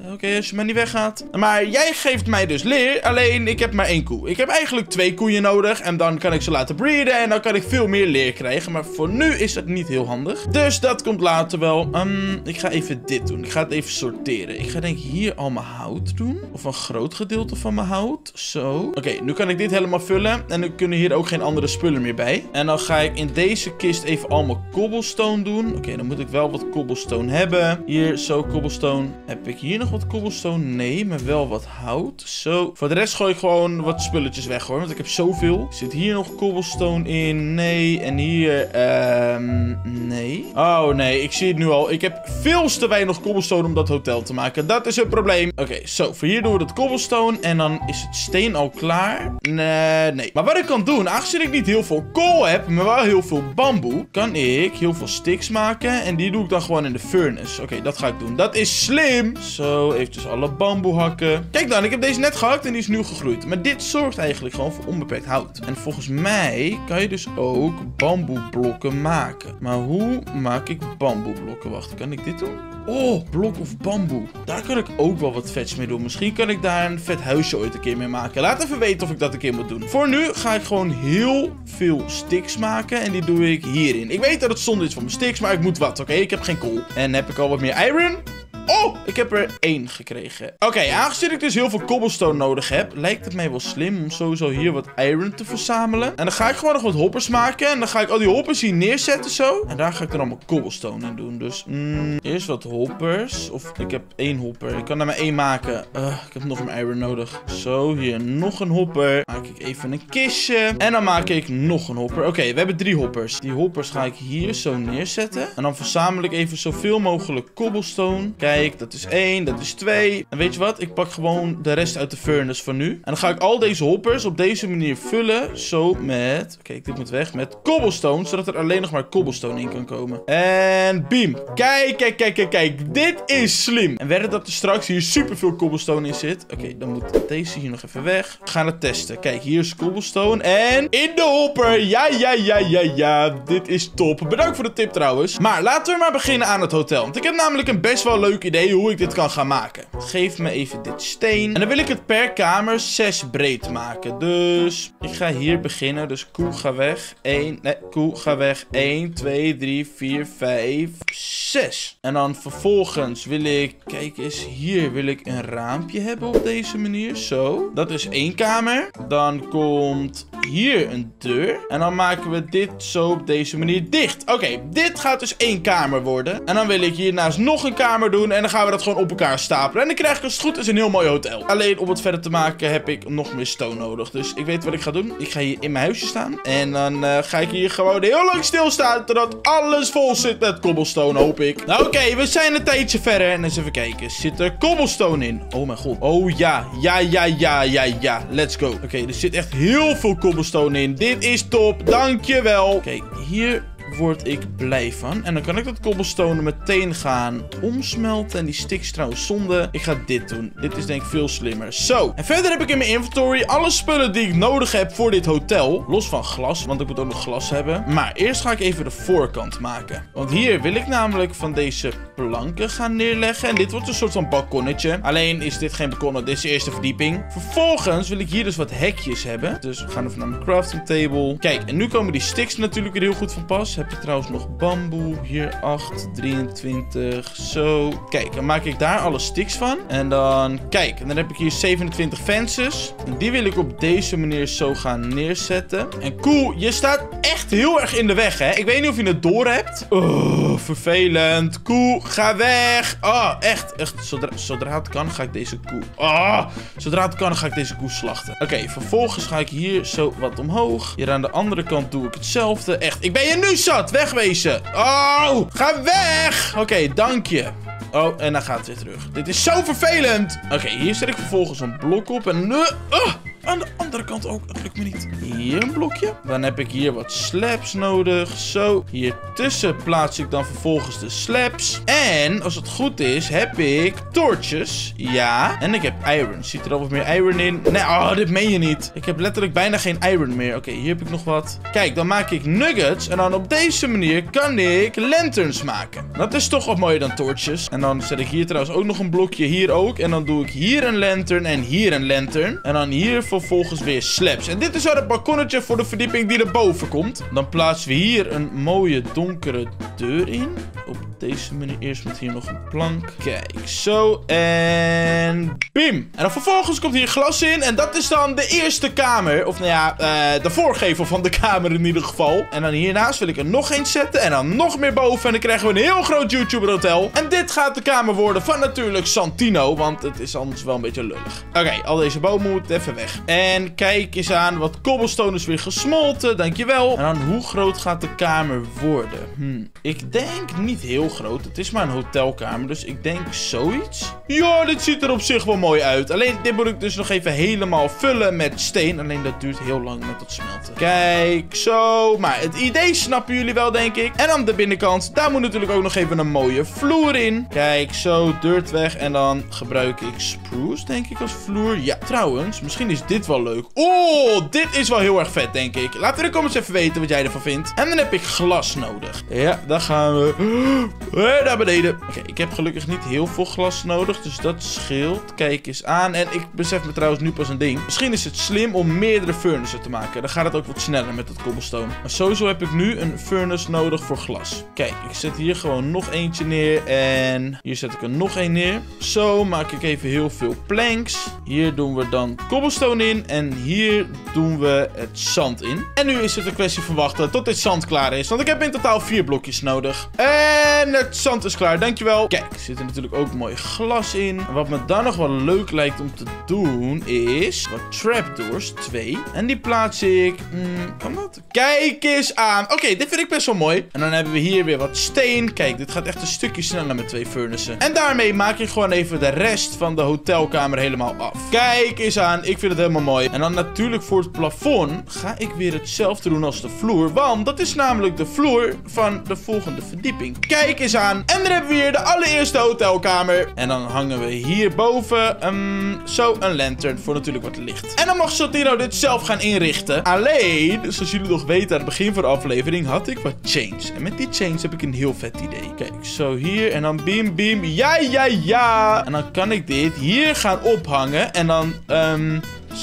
Oké, okay, als je maar niet weggaat. Maar jij geeft mij dus leer. Alleen, ik heb maar één koe. Ik heb eigenlijk twee koeien nodig. En dan kan ik ze laten breeden. En dan kan ik veel meer leer krijgen. Maar voor nu is het niet heel handig. Dus dat komt later wel. Um, ik ga even dit doen. Ik ga het even sorteren. Ik ga denk ik hier al mijn hout doen. Of een groot gedeelte van mijn hout. Zo. Oké, okay, nu kan ik dit helemaal vullen. En nu kunnen hier ook geen andere spullen meer bij. En dan ga ik in deze kist even al mijn cobblestone doen. Oké, okay, dan moet ik wel wat cobblestone hebben. Hier, zo, cobblestone. Heb ik hier nog wat cobblestone? Nee, maar wel wat hout. Zo. Voor de rest gooi ik gewoon wat spulletjes weg, hoor. Want ik heb zoveel. Zit hier nog cobblestone in? Nee. En hier, um, nee. Oh, nee. Ik zie het nu al. Ik heb veel te weinig cobblestone om dat hotel te maken. Dat is het probleem. Oké, okay, zo. Voor hier doen we dat cobblestone. En dan is het steen al klaar. Nee, nee. Maar wat ik kan doen, aangezien ik niet heel veel kool heb, maar wel heel veel bamboe, kan ik heel veel sticks maken. En die doe ik dan gewoon in de furnace. Oké, okay, dat ga ik doen. Dat is slim. Zo, eventjes alle bamboe hakken. Kijk dan, ik heb deze net gehakt en die is nu gegroeid. Maar dit zorgt eigenlijk gewoon voor onbeperkt hout. En volgens mij kan je dus ook bamboeblokken maken. Maar hoe maak ik bamboeblokken? Wacht, kan ik dit doen? Oh, blok of bamboe. Daar kan ik ook wel wat vets mee doen. Misschien kan ik daar een vet huisje ooit een keer mee maken. Laat even weten of ik dat een keer moet doen. Voor nu ga ik gewoon heel veel sticks maken. En die doe ik hierin. Ik weet dat het zonde is van mijn sticks, maar ik moet wat, oké? Okay? Ik heb geen kool. En heb ik al wat meer iron? Oh, ik heb er één gekregen. Oké, okay, aangezien ik dus heel veel cobblestone nodig heb, lijkt het mij wel slim om sowieso hier wat iron te verzamelen. En dan ga ik gewoon nog wat hoppers maken. En dan ga ik al die hoppers hier neerzetten zo. En daar ga ik dan allemaal cobblestone in doen. Dus mm, eerst wat hoppers. Of ik heb één hopper. Ik kan er maar één maken. Uh, ik heb nog een iron nodig. Zo, hier nog een hopper. Maak ik even een kistje. En dan maak ik nog een hopper. Oké, okay, we hebben drie hoppers. Die hoppers ga ik hier zo neerzetten. En dan verzamel ik even zoveel mogelijk cobblestone. Kijk. Kijk, dat is één, dat is twee. En weet je wat? Ik pak gewoon de rest uit de furnace voor nu. En dan ga ik al deze hoppers op deze manier vullen. Zo met... Kijk, dit moet weg. Met cobblestone. Zodat er alleen nog maar cobblestone in kan komen. En beam. Kijk, kijk, kijk, kijk, kijk. Dit is slim. En wedden dat er straks hier superveel cobblestone in zit. Oké, okay, dan moet deze hier nog even weg. We gaan het testen. Kijk, hier is cobblestone. En in de hopper. Ja, ja, ja, ja, ja. Dit is top. Bedankt voor de tip trouwens. Maar laten we maar beginnen aan het hotel. Want ik heb namelijk een best wel leuk idee hoe ik dit kan gaan maken. Geef me even dit steen. En dan wil ik het per kamer zes breed maken. Dus ik ga hier beginnen. Dus koe ga weg. één. Nee, koe ga weg. één, twee, drie, vier, vijf, zes. En dan vervolgens wil ik... Kijk eens, hier wil ik een raampje hebben op deze manier. Zo. Dat is één kamer. Dan komt hier een deur. En dan maken we dit zo op deze manier dicht. Oké, okay, dit gaat dus één kamer worden. En dan wil ik hiernaast nog een kamer doen. En dan gaan we dat gewoon op elkaar stapelen. En dan krijg ik als het goed is een heel mooi hotel. Alleen om het verder te maken heb ik nog meer stone nodig. Dus ik weet wat ik ga doen. Ik ga hier in mijn huisje staan. En dan uh, ga ik hier gewoon heel lang stilstaan. Totdat alles vol zit met cobblestone, hoop ik. Nou oké, okay, we zijn een tijdje verder. En eens even kijken. Zit er cobblestone in? Oh mijn god. Oh ja. Ja, ja, ja, ja, ja. Let's go. Oké, okay, er zit echt heel veel cobblestone in. Dit is top. Dankjewel. Kijk, hier... word ik blij van. En dan kan ik dat cobblestone meteen gaan omsmelten. En die sticks trouwens zonde. Ik ga dit doen. Dit is denk ik veel slimmer. Zo. En verder heb ik in mijn inventory alle spullen die ik nodig heb voor dit hotel. Los van glas, want ik moet ook nog glas hebben. Maar eerst ga ik even de voorkant maken. Want hier wil ik namelijk van deze planken gaan neerleggen. En dit wordt een soort van balkonnetje. Alleen is dit geen balkon, dit is de eerste verdieping. Vervolgens wil ik hier dus wat hekjes hebben. Dus we gaan even naar mijn crafting table. Kijk, en nu komen die sticks natuurlijk weer heel goed van pas. Heb je trouwens nog bamboe. Hier acht, drieëntwintig. Zo. Kijk, dan maak ik daar alle sticks van. En dan, kijk, en dan heb ik hier zevenentwintig fences. En die wil ik op deze manier zo gaan neerzetten. En cool, je staat echt heel erg in de weg, hè. Ik weet niet of je het door hebt. Oh, vervelend. Koe, ga weg. Oh, echt, echt. Zodra, zodra het kan, ga ik deze koe. Oh, zodra het kan, ga ik deze koe slachten. Oké, okay, vervolgens ga ik hier zo wat omhoog. Hier aan de andere kant doe ik hetzelfde. Echt, ik ben je nu zat. Wegwezen. Oh, ga weg. Oké, okay, dank je. Oh, en dan gaat het weer terug. Dit is zo vervelend. Oké, okay, hier zet ik vervolgens een blok op. En uh, uh, aan de andere andere kant ook. Dat lukt me niet. Hier een blokje. Dan heb ik hier wat slabs nodig. Zo. Hier tussen plaats ik dan vervolgens de slabs. En als het goed is, heb ik torches. Ja. En ik heb iron. Ziet er al wat meer iron in? Nee, oh, dit meen je niet. Ik heb letterlijk bijna geen iron meer. Oké, hier heb ik nog wat. Kijk, dan maak ik nuggets. En dan op deze manier kan ik lanterns maken. Dat is toch wat mooier dan torches. En dan zet ik hier trouwens ook nog een blokje. Hier ook. En dan doe ik hier een lantern en hier een lantern. En dan hier vervolgens weer slabs. En dit is wel het balkonnetje voor de verdieping die erboven komt. Dan plaatsen we hier een mooie donkere deur in. Op deze manier eerst met hier nog een plank. Kijk, zo. En bim. En dan vervolgens komt hier glas in. En dat is dan de eerste kamer. Of nou ja, uh, de voorgevel van de kamer in ieder geval. En dan hiernaast wil ik er nog eens zetten. En dan nog meer boven. En dan krijgen we een heel groot YouTuber hotel. En dit gaat de kamer worden van natuurlijk Santino. Want het is anders wel een beetje lullig. Oké, okay, al deze bomen moeten even weg. En kijk eens aan. Wat cobblestone is weer gesmolten. Dankjewel. En dan hoe groot gaat de kamer worden? Hm. Ik denk niet heel groot. Het is maar een hotelkamer. Dus ik denk zoiets. Ja, dit ziet er op zich wel mooi uit. Alleen dit moet ik dus nog even helemaal vullen met steen. Alleen dat duurt heel lang met dat smelten. Kijk, zo. Maar het idee snappen jullie wel, denk ik. En aan de binnenkant, daar moet natuurlijk ook nog even een mooie vloer in. Kijk, zo. Dirt weg. En dan gebruik ik spruce, denk ik, als vloer. Ja, trouwens, misschien is dit wel leuk. Oh, dit is wel heel erg vet, denk ik. Laat in de comments even weten wat jij ervan vindt. En dan heb ik glas nodig. Ja, daar gaan we. Hey, naar beneden. Oké, okay, ik heb gelukkig niet heel veel glas nodig. Dus dat scheelt. Kijk eens aan. En ik besef me trouwens nu pas een ding. Misschien is het slim om meerdere furnaces te maken. Dan gaat het ook wat sneller met dat cobblestone. Maar sowieso heb ik nu een furnace nodig voor glas. Kijk, ik zet hier gewoon nog eentje neer. En hier zet ik er nog één neer. Zo maak ik even heel veel planks. Hier doen we dan cobblestone in. En hier doen we het zand in. En nu is het een kwestie van wachten tot dit zand klaar is. Want ik heb in totaal vier blokjes nodig. En het zand is klaar, dankjewel. Kijk, er zit er natuurlijk ook mooi glas in. En wat me dan nog wel leuk lijkt om te doen is wat trapdoors, twee. En die plaats ik... Hmm, kan dat? Kijk eens aan. Oké, okay, dit vind ik best wel mooi. En dan hebben we hier weer wat steen. Kijk, dit gaat echt een stukje sneller met twee furnaces. En daarmee maak ik gewoon even de rest van de hotelkamer helemaal af. Kijk eens aan. Ik vind het helemaal mooi. En dan natuurlijk voor het plafond ga ik weer hetzelfde doen als de vloer. Want dat is namelijk de vloer van de volgende verdieping. Kijk eens aan. En dan hebben we hier de allereerste hotelkamer. En dan hangen we hierboven um, zo een lantern voor natuurlijk wat licht. En dan mag Santino dit zelf gaan inrichten. Alleen, zoals jullie nog weten aan het begin van de aflevering, had ik wat chains. En met die chains heb ik een heel vet idee. Kijk, zo hier. En dan beam, beam. Ja, ja, ja. En dan kan ik dit hier gaan ophangen. En dan, um,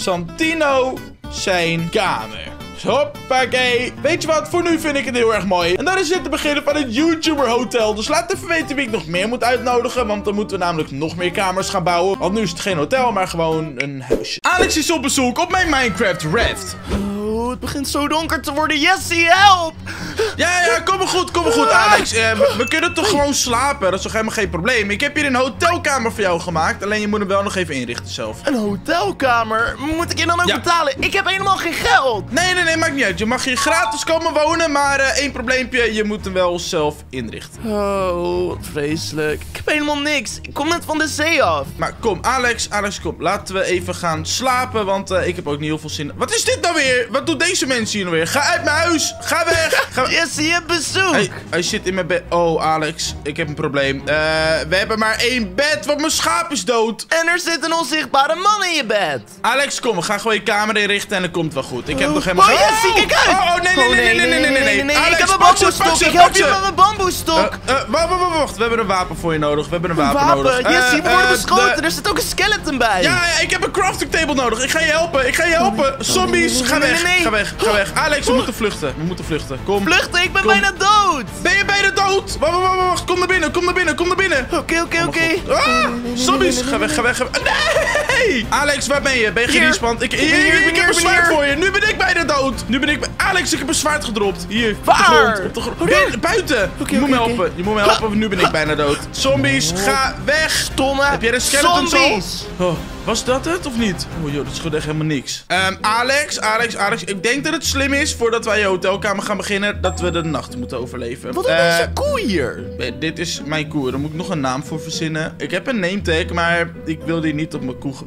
Santino zijn kamer. Hoppakee. Weet je wat? Voor nu vind ik het heel erg mooi. En dan is dit het begin van het YouTuber hotel. Dus laat even weten wie ik nog meer moet uitnodigen. Want dan moeten we namelijk nog meer kamers gaan bouwen. Want nu is het geen hotel, maar gewoon een huisje. Alex is op bezoek op mijn Minecraft Raft. Oh, het begint zo donker te worden. Jessie, help! Ja, ja, kom maar goed, kom maar goed, Alex. Uh, we, we kunnen toch gewoon slapen? Dat is toch helemaal geen probleem? Ik heb hier een hotelkamer voor jou gemaakt. Alleen je moet hem wel nog even inrichten zelf. Een hotelkamer? Moet ik je dan ook ja. betalen? Ik heb helemaal geen geld. Nee, nee, nee, maakt niet uit. Je mag hier gratis komen wonen. Maar uh, één probleempje, je moet hem wel zelf inrichten. Oh, wat vreselijk. Ik heb helemaal niks. Ik kom net van de zee af. Maar kom, Alex, Alex, kom. Laten we even gaan slapen. Want uh, ik heb ook niet heel veel zin. Wat is dit nou weer? Wat doen deze mensen hier nou weer? Ga uit mijn huis. Ga weg. Ga... Yes, je hebt bezoek. Hij, hij zit in mijn bed. Oh, Alex, ik heb een probleem. Uh, we hebben maar één bed, want mijn schaap is dood. En er zit een onzichtbare man in je bed. Alex, kom, we gaan gewoon je kamer inrichten en dat komt wel goed. Ik heb oh, nog helemaal... Oh, Jessie, kijk uit. Oh, oh, nee, nee, nee, nee, nee, nee, nee, nee, nee. Alex, ik heb een pak ze, bamboestok. pak ze, ik help pak je ze. met mijn bamboestok. Uh, uh, wacht, wacht, wacht. We hebben een wapen voor je nodig. We hebben een wapen, een wapen. nodig. Uh, Jessie, we worden uh, beschoten. de... Er zit ook een skeleton bij. Ja, ja, ik heb een crafting table nodig. Ik ga je helpen. Ik ga je helpen. Zombies, ga weg. Ga weg, ga weg. Alex, we moeten vluchten. We moeten vluchten. Kom. Vluchten, ik ben kom. bijna dood. Ben je bijna dood? Wacht, wacht, wacht, wacht. Kom naar binnen, kom naar binnen, kom naar binnen. Oké, oké, oké. Ah, zombies. Ga weg, ga weg, ga weg. Nee! Alex, waar ben je? Ben je gerespand? Ik, ik, ik, ik, ik heb een zwaard voor je. Nu ben ik bijna dood. Nu ben ik... Alex, ik heb een zwaard gedropt. Hier, op de grond. Op de grond. Ben, buiten. Okay, je moet okay, me helpen. okay. Je moet me helpen, nu ben ik bijna dood. Zombies, ga weg. Stomme Heb jij een skeleton zombies. zo? Oh, was dat het of niet? Oh joh, dat schudde echt helemaal niks. Um, Alex, Alex, Alex. Ik denk dat het slim is, voordat wij je hotelkamer gaan beginnen, dat we de nacht moeten overleven. Wat is uh, deze koe hier? Dit is mijn koe. Daar moet ik nog een naam voor verzinnen. Ik heb een name tag, maar ik wil die niet op mijn koe gebruiken.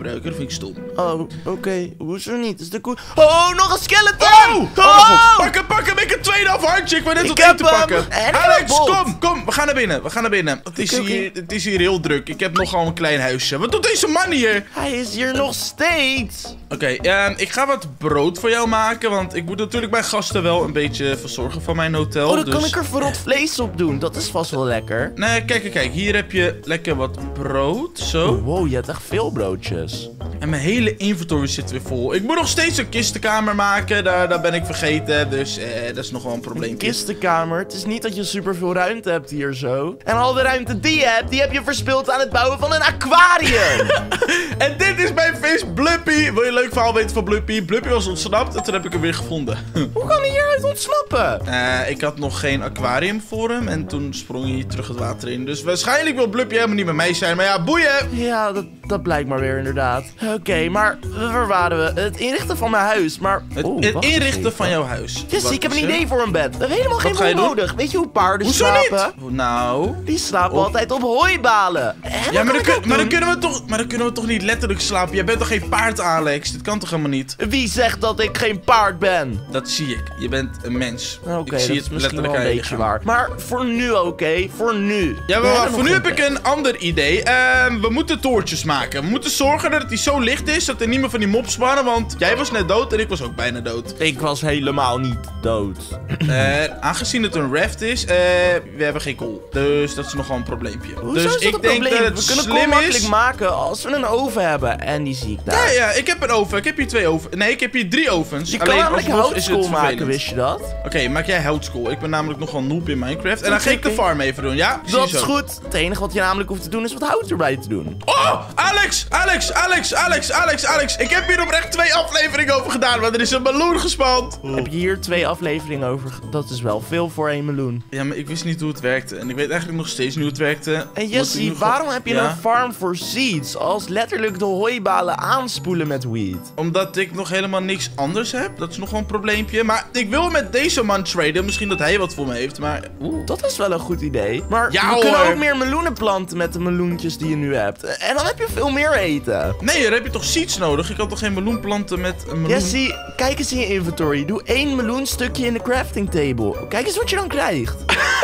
gebruiken. Dat vind ik stom. Oh, oké. Okay. Hoezo niet? Is de koe... Oh, nog een skeleton! Oh! Oh mijn god. Pak hem, pak hem. Ik heb tweeënhalf hartje. Ik wou net Ik wat heb eten hem. pakken. En ik Alex, heb een bot. kom, kom. We gaan naar binnen. We gaan naar binnen. Het is, Oké, oké. hier, het is hier heel druk. Ik heb nogal een klein huisje. Wat doet deze man hier? Hij is hier nog steeds. Oké, okay, um, ik ga wat brood voor jou maken. Want ik moet natuurlijk mijn gasten wel een beetje verzorgen van mijn hotel. Oh, dan dus... kan ik er verrot vlees op doen. Dat is vast wel lekker. Nee, kijk, kijk, kijk. Hier heb je lekker wat brood. Zo. Oh, wow, je hebt echt veel broodjes. En mijn hele inventory zit weer vol. Ik moet nog steeds een kistenkamer maken. Daar, daar ben ik vergeten. Dus eh, dat is nog wel een probleem. Een kistenkamer. Het is niet dat je superveel ruimte hebt hier zo. En al de ruimte die je hebt, die heb je verspild aan het bouwen van een aquarium. En dit is mijn vis Bluppi. Wil je een leuk verhaal weten van Bluppi? Bluppi was ontsnapt en toen heb ik hem weer gevonden. Hoe kan hij hieruit ontsnappen? Uh, ik had nog geen aquarium voor hem. En toen sprong hij terug het water in. Dus waarschijnlijk wil Bluppi helemaal niet met mij zijn. Maar ja, boeien. Ja, dat, dat blijkt maar weer inderdaad. Oké, okay, maar waar waren we? Het inrichten van mijn huis. Maar... Het, oh, het inrichten van jouw huis. Yes, Wat ik heb een is idee er? voor een bed. We hebben helemaal Wat ga je geen wol doen? nodig. Weet je hoe paarden Hoezo slapen? niet? Nou... Die slapen Op- altijd op hooibalen. En Ja, maar dan, kan ik kun- ook maar, dan doen. kunnen we toch, maar dan kunnen we toch niet letterlijk slapen? Jij bent toch geen paard, Alex? Dit kan toch helemaal niet? Wie zegt dat ik geen paard ben? Dat zie ik. Je bent een mens. Oké, ik dat zie is het misschien letterlijk wel aan een je beetje lichaam. waar. Maar voor nu oké, voor nu. Ja, We maar hebben voor nog nu geen heb ik bed. een ander idee. Ehm, we moeten toortjes maken. We moeten zorgen dat het zo licht is dat er niet meer van die mobs spannen. Want jij was net dood en ik was ook bijna dood. Ik was helemaal niet dood. Eh, aangezien het een raft is, eh, we hebben geen kool. Dus dat is nogal een probleempje. Hoezo dus is dat ik een denk probleem? dat het we kunnen kool slim makkelijk is. maken als we een oven hebben. En die zie ik daar. Ja, ja, ik heb een oven. Ik heb hier twee ovens. Nee, ik heb hier drie ovens. Je kan Alleen namelijk alsnog is het houtskool maken, vervelend. wist je dat? Oké, maak jij houtskool. Ik ben namelijk nogal noob in Minecraft. En dan Oké, ga ik de oké. farm even doen, ja? Zie Dat je is zo. goed. Het enige wat je namelijk hoeft te doen is wat hout erbij te doen. Oh, Alex, Alex, Alex, Alex, Alex, Alex. Ik heb hier oprecht twee afleveringen over gedaan, want er is een meloen gespand. Heb je hier twee afleveringen over? ge- Dat is wel veel voor één meloen. Ja, maar ik wist niet hoe het werkte. En ik weet eigenlijk nog steeds niet hoe het werkte. En Moet ik Jesse, nu waarom gewoon- heb je Ja? een farm voor seeds? Als letterlijk de hooibalen aanspoelen met weed. Omdat ik nog helemaal niks anders heb. Dat is nog wel een probleempje. Maar ik wil met deze man traden. Misschien dat hij wat voor me heeft, maar... Oeh, dat is wel een goed idee. Maar Ja, we kunnen hoor. ook meer meloenen planten met de meloentjes die je nu hebt. En dan heb je veel meer eten. Nee, daar heb je toch seeds nodig? Ik kan toch geen meloen planten met een meloen? Jesse, kijk eens in je inventory. Doe één meloenstukje in de crafting table. Kijk eens wat je dan krijgt.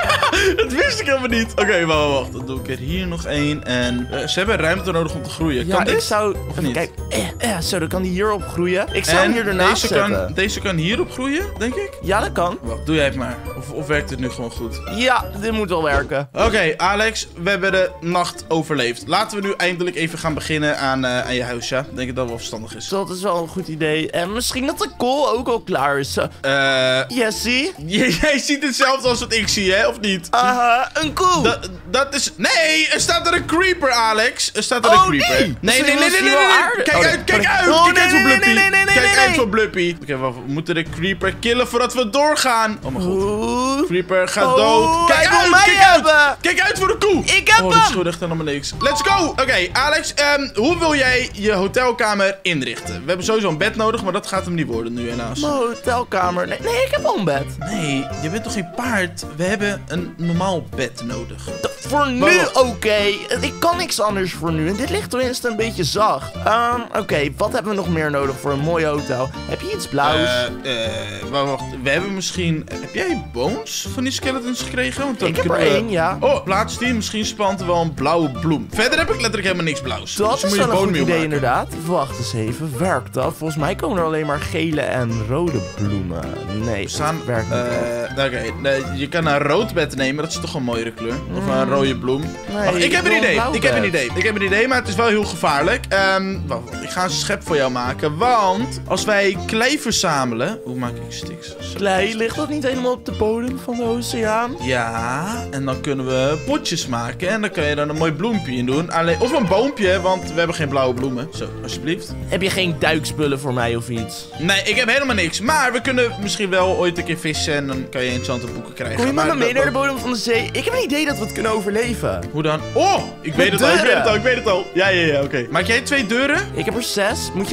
Dat wist ik helemaal niet. Oké, wacht, wacht. Dan doe ik er hier nog één. En eh, ze hebben ruimte nodig om te groeien. Ja, Kan dit? ik zou... Of Even niet? kijken. Eh, eh, zo, dan kan die hierop groeien. Ik zou En hem hier ernaast deze zetten. kan, deze kan hierop groeien, denk ik. Ja, dat kan. Wacht, doe jij het maar. Of, of werkt het nu gewoon goed? Ja, dit moet wel werken. Oké, Alex, we hebben de nacht overleefd. Laten we nu eindelijk even gaan beginnen aan, eh, aan je huis, ja? Ik denk dat dat wel verstandig is. Dat is wel een goed idee. En misschien dat de kool ook al klaar is. Zo. Eh, Jesse? j- jij ziet hetzelfde als wat ik zie, hè? Of niet? Aha, een koe. Dat, dat is... Nee, er staat er een creeper, Alex. Er staat er Oh, een creeper. nee. Nee, nee, nee, Misschien nee, was nee, die nee, wel nee. aardig. Kijk Oh, uit, nee, kijk sorry. uit. Oh, Kijk nee, uit voor nee, Bluppy. nee, nee, nee, nee, Kijk nee, uit nee. voor Bluppy. Oké, wacht, we moeten de creeper killen voordat we doorgaan. Oh mijn god. Oeh. Creeper gaat Oh, dood. Kijk hij wil uit, mij kijk uit. hebben. Kijk uit voor de koe. Ik heb Oh, dat hem. scheelt echt helemaal niks. Let's go. Oké, Alex, ehm, hoe wil jij je hotelkamer inrichten? We hebben sowieso een bed nodig, maar dat gaat hem niet worden nu helaas. Mijn hotelkamer. Nee, nee, ik heb al een bed. Nee, je bent toch geen paard? We hebben een normaal bed nodig. Dat- voor nu Wacht, oké. Ik kan niks anders voor nu. En dit ligt tenminste een beetje zacht. Ehm, oké, wat hebben we nog meer nodig voor een mooi hotel? Heb je iets blauws? Eh, eh, wacht, wacht. We hebben misschien... Heb jij bones van die skeletons gekregen? Want dan Ik heb kunnen er we- één, ja. Oh, plaats die. Misschien spant er wel een blauwe bloem. Verder heb ik letterlijk helemaal niks blauws. Dat Dus is moet je wel een goed bone meal idee maken. inderdaad. Wacht eens even, werkt dat? Volgens mij komen er alleen maar gele en rode bloemen. Nee, We staan... dat werkt niet. echt. eh, Oké, nee, je kan een rood bed nemen. Dat is toch een mooiere kleur. Of een rode bloem. Nee, Wacht, ik heb wil een idee. blauw Ik heb een bed. idee. Ik heb een idee, maar het is wel heel gevaarlijk. Ehm, wacht, wacht, ik ga een schep voor jou maken. Want als wij klei verzamelen... Hoe maak ik sticks? Zo. Klei, ligt dat niet helemaal op de bodem van de oceaan? Ja, en dan kunnen we potjes maken. En dan kan je dan een mooi bloempje in doen. Alleen, of een boompje, want we hebben geen blauwe bloemen. Zo, alsjeblieft. Heb je geen duikspullen voor mij of iets? Nee, ik heb helemaal niks. Maar we kunnen misschien wel ooit een keer vissen. En dan kan je interessante boeken krijgen. Kom je met Maar me mee dat- naar de bodem van de zee? Ik heb een idee dat we het kunnen overleven. Hoe dan? Oh, ik weet het al, ik weet deuren. het al, ik weet het al. Ja, ja, ja, oké. Maak jij twee deuren? Ik heb er zes. Moet je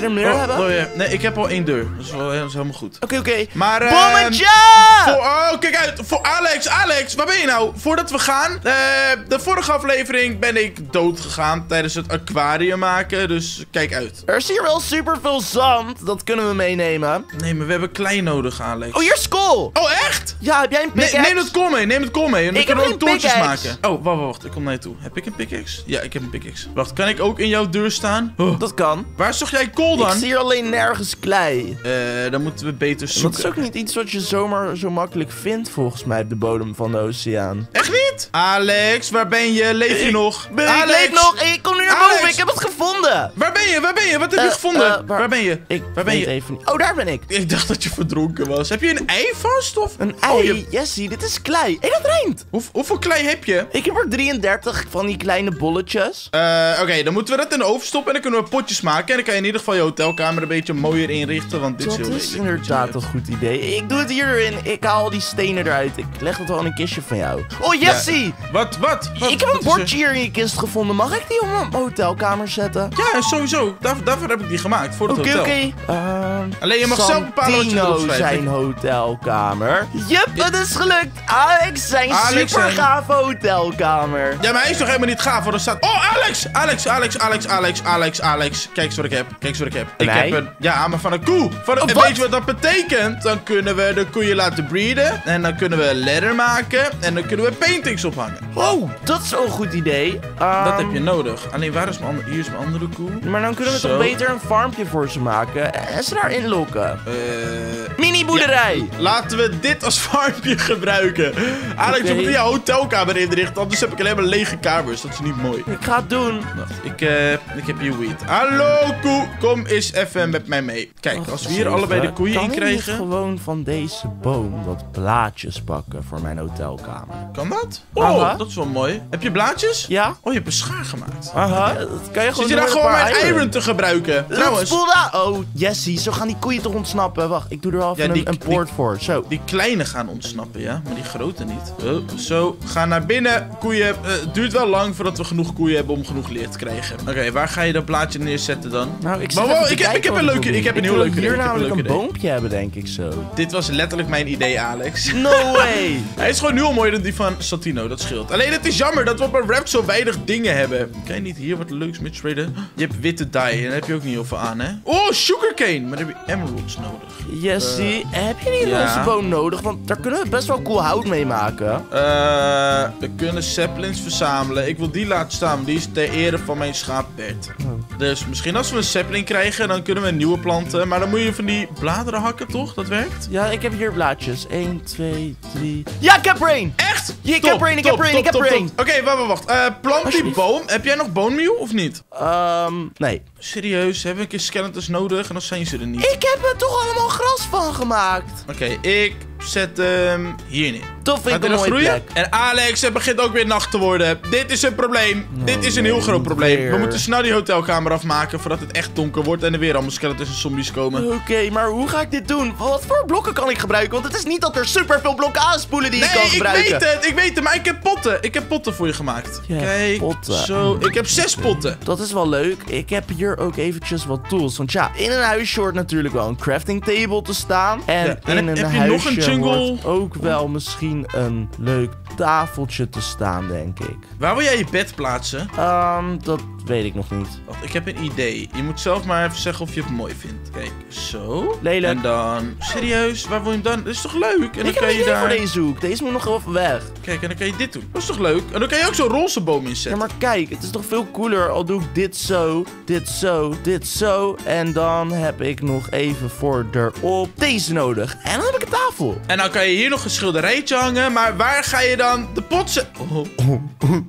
er meer Oh, hebben? oh, ja. Nee, ik heb al één deur. Dat is, wel, dat is helemaal goed. Oké, oké. Maar, eh, Bommetje! Voor, oh, kijk uit. Voor Alex, Alex, waar ben je nou? Voordat we gaan, uh, de vorige aflevering ben ik dood gegaan tijdens het aquarium maken. Dus kijk uit. Er is hier wel super veel zand. Dat kunnen we meenemen. Nee, maar we hebben klei nodig, Alex. Oh, hier is kool. Oh, echt? Ja, heb jij een Nee, pickaxe? neem het kool mee, neem het kool mee. En dan Ik kunnen we heb ook geen toortjes pickaxe. maken. Oh, wacht, wacht, ik kom naar je toe. Heb ik een pickaxe? Ja, ik heb een pickaxe. Wacht, kan ik ook in jouw deur staan? Oh. Dat kan. Waar zocht jij kool dan? Ik zie hier alleen nergens klei. Eh, dan moeten we beter zoeken. Dat is ook niet iets wat je zomaar zo makkelijk vindt, volgens mij, op de bodem van de oceaan. Echt niet? Alex, waar ben je? Leef je nog? Ben, Alex! ik leef nog. Ik kom nu naar Alex! boven. Ik heb het gevonden. Waar ben je? Waar ben je? Wat heb je Eh, gevonden? eh, waar- waar... ben je? Ik waar ben weet je? even niet. Oh, daar ben ik. Ik dacht dat je verdronken was. Heb je een ei vast? Of? Een Oh, ei. je- Jessie, dit is klei. Hé, dat rijmt. Hoe, hoeveel klei heb je? Ik heb er drieëndertig van die kleine bolletjes. Eh, Oké, dan moeten we dat in de oven stoppen en dan kunnen we potjes maken. En dan kan je in ieder geval je hotelkamer een beetje mooier inrichten, want dit is Dat heel is lelijk. inderdaad een goed idee. Ik doe het hier erin. Ik haal die stenen eruit. Ik leg het wel in een kistje van jou. Oh, Jessie! Wat, wat? wat Ik heb wat een is er? bordje hier in je kist gevonden. Mag ik die op mijn hotelkamer zetten? Ja, sowieso. Daar, daarvoor heb ik die gemaakt, voor het Oké, hotel. oké. Ehm, Alleen je mag zelf bepalen wat je Santino erop schrijft. zijn hotelkamer. Jup, het is gelukt. Alex zijn Alex super zijn- gave hotelkamer. Ja, maar hij is toch helemaal niet gaaf, want er staat... Oh, Alex! Alex, Alex, Alex, Alex, Alex, Alex. Kijk eens wat ik heb. Kijk eens wat ik heb. Ik Een heb ei? een... Ja, maar van een koe. Van een... Oh, en wat? weet je wat dat betekent? Dan kunnen we de koeien laten breeden. En dan kunnen we leather maken. En dan kunnen we paintings ophangen. Oh, dat is wel een goed idee. Ehm, Dat heb je nodig. Alleen, waar is mijn andere... Hier is mijn andere koe. Maar dan kunnen we Zo. toch beter een farmpje voor ze maken en ze daarin lokken. Eh... Mini boerderij. Laten we dit als farmpje gebruiken. Alex, Oké. we moeten jouw hotelkamer inrichten. Anders heb ik alleen maar lege kamers. Dat is niet mooi. Ik ga het doen. Wacht, ik, eh, ik heb hier weed. Hallo, koe. Kom eens even met mij mee. Kijk, als we hier Wacht allebei de even. koeien in Kan ik krijgen... niet gewoon van deze boom wat blaadjes pakken voor mijn hotelkamer? Kan dat? Oh, Aha. dat is wel mooi. Heb je blaadjes? Ja? Oh, je hebt een schaar gemaakt. Aha, dat kan je gewoon Zit je doen daar met gewoon een paar mijn eieren. iron te gebruiken? Trouwens, Spoel daar. Oh, Jessie, zo gaan die koeien toch ontsnappen. Wacht, ik doe er wel even Ja, die- een, een poort voor. Zo. die kleine gaan ontsnappen, ja. Maar die grote niet. Oh, zo, ga naar binnen. Koeien. Eh, het duurt wel lang voordat we genoeg koeien hebben om genoeg leer te krijgen. Oké, waar ga je dat blaadje neerzetten dan? Nou, ik, zit Maar even wow, te ik heb- kijken ik heb wat een moet leuke- doen. ik heb een heel wil leuk idee, hier ik heb een namelijk een, leuk idee. boompje hebben, denk ik zo. Dit was letterlijk mijn idee, Alex. No way. Hij is gewoon nu al mooier dan die van Santino, dat scheelt. Alleen het is jammer dat we op een rap zo weinig dingen hebben. Kan je niet hier wat leuks mee traden? Je hebt witte dye en daar heb je ook niet heel veel aan, hè? Oh, sugarcane! Maar dan heb je emeralds nodig. Jessie, heb je niet ja. onze boom nodig? Want daar kunnen we best wel cool hout mee maken. Eh, we kunnen saplings verzamelen. Ik wil die laten staan, want die is ter ere van mijn schaap Bert. Dus misschien als we een sapling krijgen, dan kunnen we een nieuwe planten. Maar dan moet je van die bladeren hakken, toch? Dat werkt? Ja, ik heb hier blaadjes. één, twee, drie. Ja, ik heb er één! Echt? Ja, ik Top, heb er één, ik top, heb er één, top, ik heb top, er top. één. Oké, wacht, wacht, wacht. Eh, plant die Alsjeblieft. boom. Heb jij nog bone meal of niet? Ehm, nee. Serieus, hebben we een keer skeletons nodig en dan zijn ze er niet. Ik heb er toch allemaal gras van gemaakt. Oké, ik zet hem hier neer. Tof, vind Gaat ik hij een nog mooie groeien? plek. En Alex, het begint ook weer nacht te worden. Dit is een probleem. Dit is een heel nee, groot probleem. weer. We moeten snel die hotelkamer afmaken voordat het echt donker wordt en er weer allemaal skeletons en zombies komen. Oké, maar hoe ga ik dit doen? Wat voor blokken kan ik gebruiken? Want het is niet dat er superveel blokken aanspoelen die ik kan Nee, ik gebruiken. weet het, ik weet het, maar ik heb potten. Ik heb potten voor je gemaakt. Je hebt Kijk, potten. zo. Ik heb zes potten. Dat is wel leuk. Ik heb hier ook eventjes wat tools. Want ja, in een huisje hoort natuurlijk wel een crafting table te staan. En, Ja, en in heb- een heb je huisje nog een jungle? hoort ook wel misschien een leuk tafeltje te staan, denk ik. Waar wil jij je bed plaatsen? Ehm, dat weet ik nog niet. Wacht, ik heb een idee. Je moet zelf maar even zeggen of je het mooi vindt. Kijk, zo. Lelijk. En dan... Serieus, waar wil je hem dan? Dat is toch leuk? En dan Ik heb kan een je idee daar... voor deze hoek. Deze moet nog wel even weg. Kijk, en dan kan je dit doen. Dat is toch leuk? En dan kan je ook zo'n roze boom Ja, inzetten. maar kijk, het is toch veel cooler al doe ik dit zo, dit zo, dit zo. En dan heb ik nog even voor erop deze nodig. En dan heb ik een tafel. En dan kan je hier nog een schilderijtje hangen. Maar waar ga je dan de pot zetten? Oh.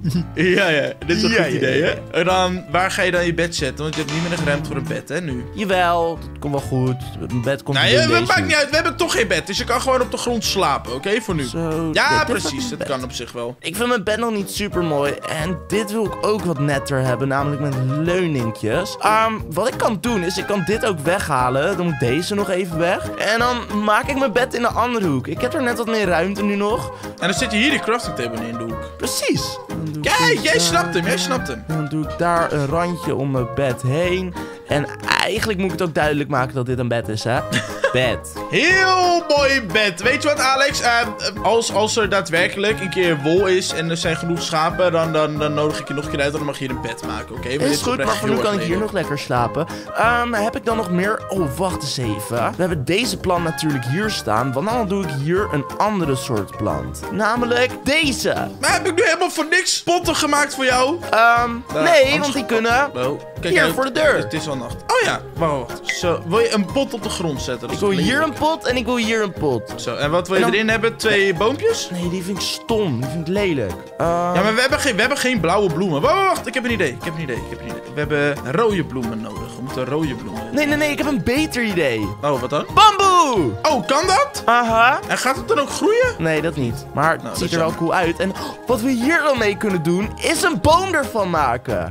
Ja, ja. Dit is een Ja, goed ja, idee, ja. hè? En dan, waar ga je dan je bed zetten? Want je hebt niet meer een ruimte voor een bed, hè, nu. Jawel, dat komt wel goed. Mijn bed komt Nee, hier in het deze maakt hoek. niet uit. We hebben toch geen bed. Dus je kan gewoon op de grond slapen, oké? Voor nu. Zo, Ja, dit is precies. mijn Dat bed. kan op zich wel. Ik vind mijn bed nog niet super mooi. En dit wil ik ook wat netter hebben. Namelijk met leuningjes. Ehm, wat ik kan doen is, ik kan dit ook weghalen. Dan moet deze nog even weg. En dan maak ik mijn bed in de andere hoek. Ik heb er net wat meer ruimte nu nog. En dan zet je hier die crafting table neer in de hoek. Precies. Dan doe ik Kijk, dit jij daar. snapt hem. Jij snapt hem. Dan doe ik daar een randje om mijn bed heen. En eigenlijk moet ik het ook duidelijk maken dat dit een bed is, hè? Bed. Heel mooi bed. Weet je wat, Alex? Uh, als, als er daadwerkelijk een keer wol is en er zijn genoeg schapen, dan, dan, dan nodig ik je nog een keer uit en dan mag je hier een bed maken, oké? Okay? Is goed, maar voor nu kan ik hier nog lekker slapen. Um, heb ik dan nog meer? Oh, wacht eens even. We hebben deze plant natuurlijk hier staan, want dan doe ik hier een andere soort plant. Namelijk deze. Maar heb ik nu helemaal voor niks potten gemaakt voor jou? Um, uh, nee, want die kunnen oh, kijk hier uit. voor de deur. Het is al nacht. Oh ja, wacht, wacht. Zo, wil je een pot op de grond zetten? Ik wil hier een pot en ik wil hier een pot. Zo, en wat wil je dan erin hebben? Twee boompjes? Nee, die vind ik stom. Die vind ik lelijk. Uh... Ja, maar we hebben, geen, we hebben geen blauwe bloemen. Wacht, wacht, ik heb een idee. Ik heb een idee. Ik heb een idee. We hebben rode bloemen nodig. We moeten rode bloemen. Nee, nee, nee. Ik heb een beter idee. Oh, wat dan? Bamboe! Oh, kan dat? Aha. En gaat het dan ook groeien? Nee, dat niet. Maar het nou, ziet er wel cool uit. En wat we hier dan mee kunnen doen, is een boom ervan maken.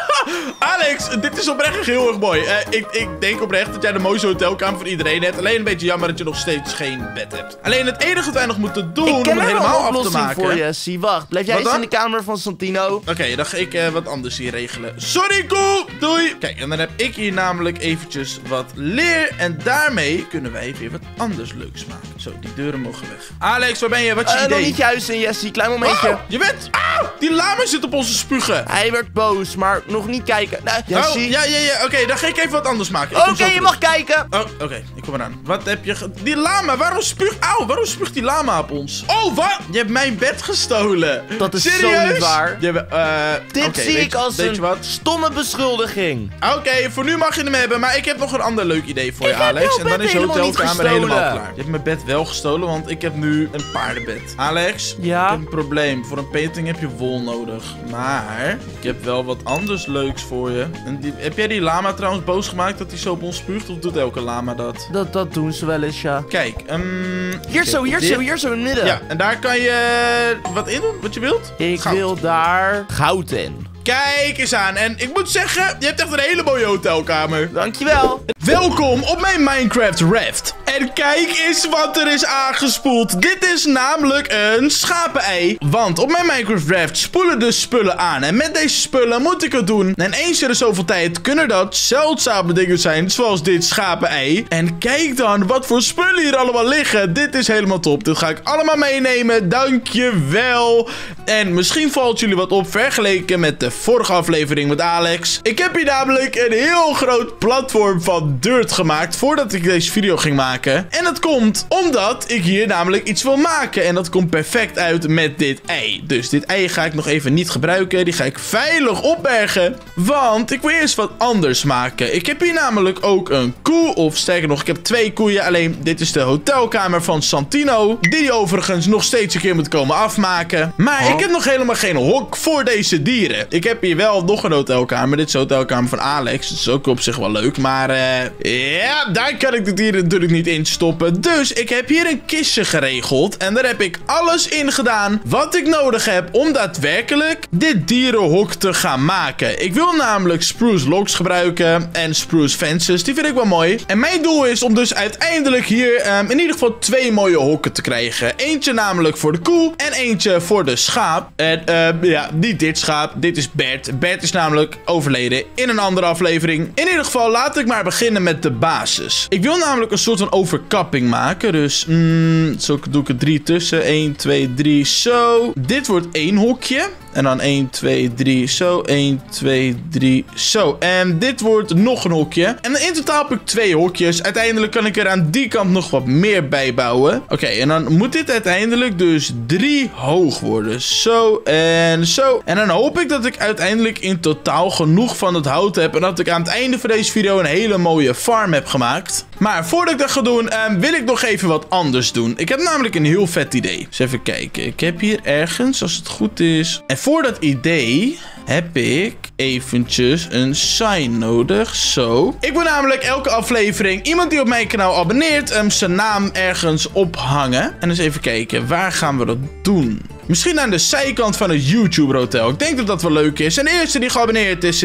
Alex, dit is oprecht echt heel erg mooi. Uh, ik, ik denk oprecht dat jij de mooiste hotelkamer voor iedereen hebt. Alleen een beetje jammer dat je nog steeds geen bed hebt. Alleen het enige wat wij nog moeten doen om het helemaal af te maken. Voor je, zie, wacht. Blijf jij eens in de kamer van Santino. Oké, okay, dan ga ik uh, wat anders hier regelen. Sorry, koe! Doei! Kijk, en dan heb ik hier namelijk eventjes wat leer. En daarmee kunnen wij weer wat anders leuks maken. Zo, die deuren mogen weg. Alex, waar ben je? Wat is je uh, idee? Nog niet juist in, Jessie. Klein momentje. Oh, je bent... Ah, die lama zit op onze spugen. Hij werd boos, maar nog niet kijken. Nou, Jessie. Oh, ja, ja, ja. Oké, okay, dan ga ik even wat anders maken. Oké, okay, je mag kijken. Oh, oké. Okay, ik kom eraan. Wat heb je... Ge die lama, waarom spuugt... Auw, waarom spuugt die lama op ons? Oh, wat? Je hebt mijn bed gestolen. Dat is serieus? zo niet waar. Je, uh, Dit okay, zie weet, ik als een wat? stomme beschuldiging. Oké, okay, voor nu mag je hem hebben, maar ik heb nog een ander leuk idee voor ik je, Alex. En dan is je hotelkamer helemaal klaar. Je hebt mijn bed wel gestolen, want ik heb nu een paardenbed. Alex, ja? ik heb een probleem. Voor een painting heb je wol nodig. Maar ik heb wel wat anders leuks voor je. En die, heb jij die lama trouwens boos gemaakt dat hij zo op ons spuugt? Of doet elke lama dat? Dat, dat doen ze wel eens, ja. Kijk, um, hier zo, hier dit. zo, hier zo in het midden. Ja, en daar kan je wat in doen, wat je wilt. Ik goud. wil daar goud in. Kijk eens aan. En ik moet zeggen, je hebt echt een hele mooie hotelkamer. Dankjewel. Welkom op mijn Minecraft Raft. En kijk eens wat er is aangespoeld. Dit is namelijk een schapenei. Want op mijn Minecraft Raft spoelen de spullen aan. En met deze spullen moet ik het doen. En eens in de zoveel tijd kunnen dat zeldzame dingen zijn. Zoals dit schapenei. En kijk dan wat voor spullen hier allemaal liggen. Dit is helemaal top. Dit ga ik allemaal meenemen. Dankjewel. En misschien valt jullie wat op vergeleken met de vorige aflevering met Alex. Ik heb hier namelijk een heel groot platform van dirt gemaakt voordat ik deze video ging maken. En dat komt omdat ik hier namelijk iets wil maken. En dat komt perfect uit met dit ei. Dus dit ei ga ik nog even niet gebruiken. Die ga ik veilig opbergen. Want ik wil eerst wat anders maken. Ik heb hier namelijk ook een koe. Of sterker nog, ik heb twee koeien. Alleen dit is de hotelkamer van Santino. Die overigens nog steeds een keer moet komen afmaken. Maar ik heb nog helemaal geen hok voor deze dieren. Ik heb hier wel nog een hotelkamer. Dit is de hotelkamer van Alex. Dat is ook op zich wel leuk. Maar uh, ja, daar kan ik de dieren natuurlijk niet in stoppen. Dus ik heb hier een kistje geregeld. En daar heb ik alles in gedaan wat ik nodig heb om daadwerkelijk dit dierenhok te gaan maken. Ik wil namelijk spruce logs gebruiken en spruce fences. Die vind ik wel mooi. En mijn doel is om dus uiteindelijk hier um, in ieder geval twee mooie hokken te krijgen. Eentje namelijk voor de koe en eentje voor de schaap. En uh, ja, niet dit schaap. Dit is Bert. Bert is namelijk overleden in een andere aflevering. In ieder geval, laat ik maar beginnen met de basis. Ik wil namelijk een soort van overkapping maken. Dus, mm, zo doe ik er drie tussen. één, twee, drie, zo. Dit wordt één hokje. En dan één, twee, drie, zo. één, twee, drie, zo. En dit wordt nog een hokje. En in totaal heb ik twee hokjes. Uiteindelijk kan ik er aan die kant nog wat meer bij bouwen. Oké, okay, en dan moet dit uiteindelijk dus drie hoog worden. Zo en zo. En dan hoop ik dat ik uiteindelijk in totaal genoeg van het hout heb. En dat ik aan het einde van deze video een hele mooie farm heb gemaakt. Maar voordat ik dat ga doen, um, wil ik nog even wat anders doen. Ik heb namelijk een heel vet idee. Dus even kijken. Ik heb hier ergens, als het goed is. En voor dat idee heb ik eventjes een sign nodig. Zo. Ik wil namelijk elke aflevering iemand die op mijn kanaal abonneert um, zijn naam ergens ophangen. En eens even kijken. Waar gaan we dat doen? Misschien aan de zijkant van het YouTube hotel. Ik denk dat dat wel leuk is. En de eerste die geabonneerd is, is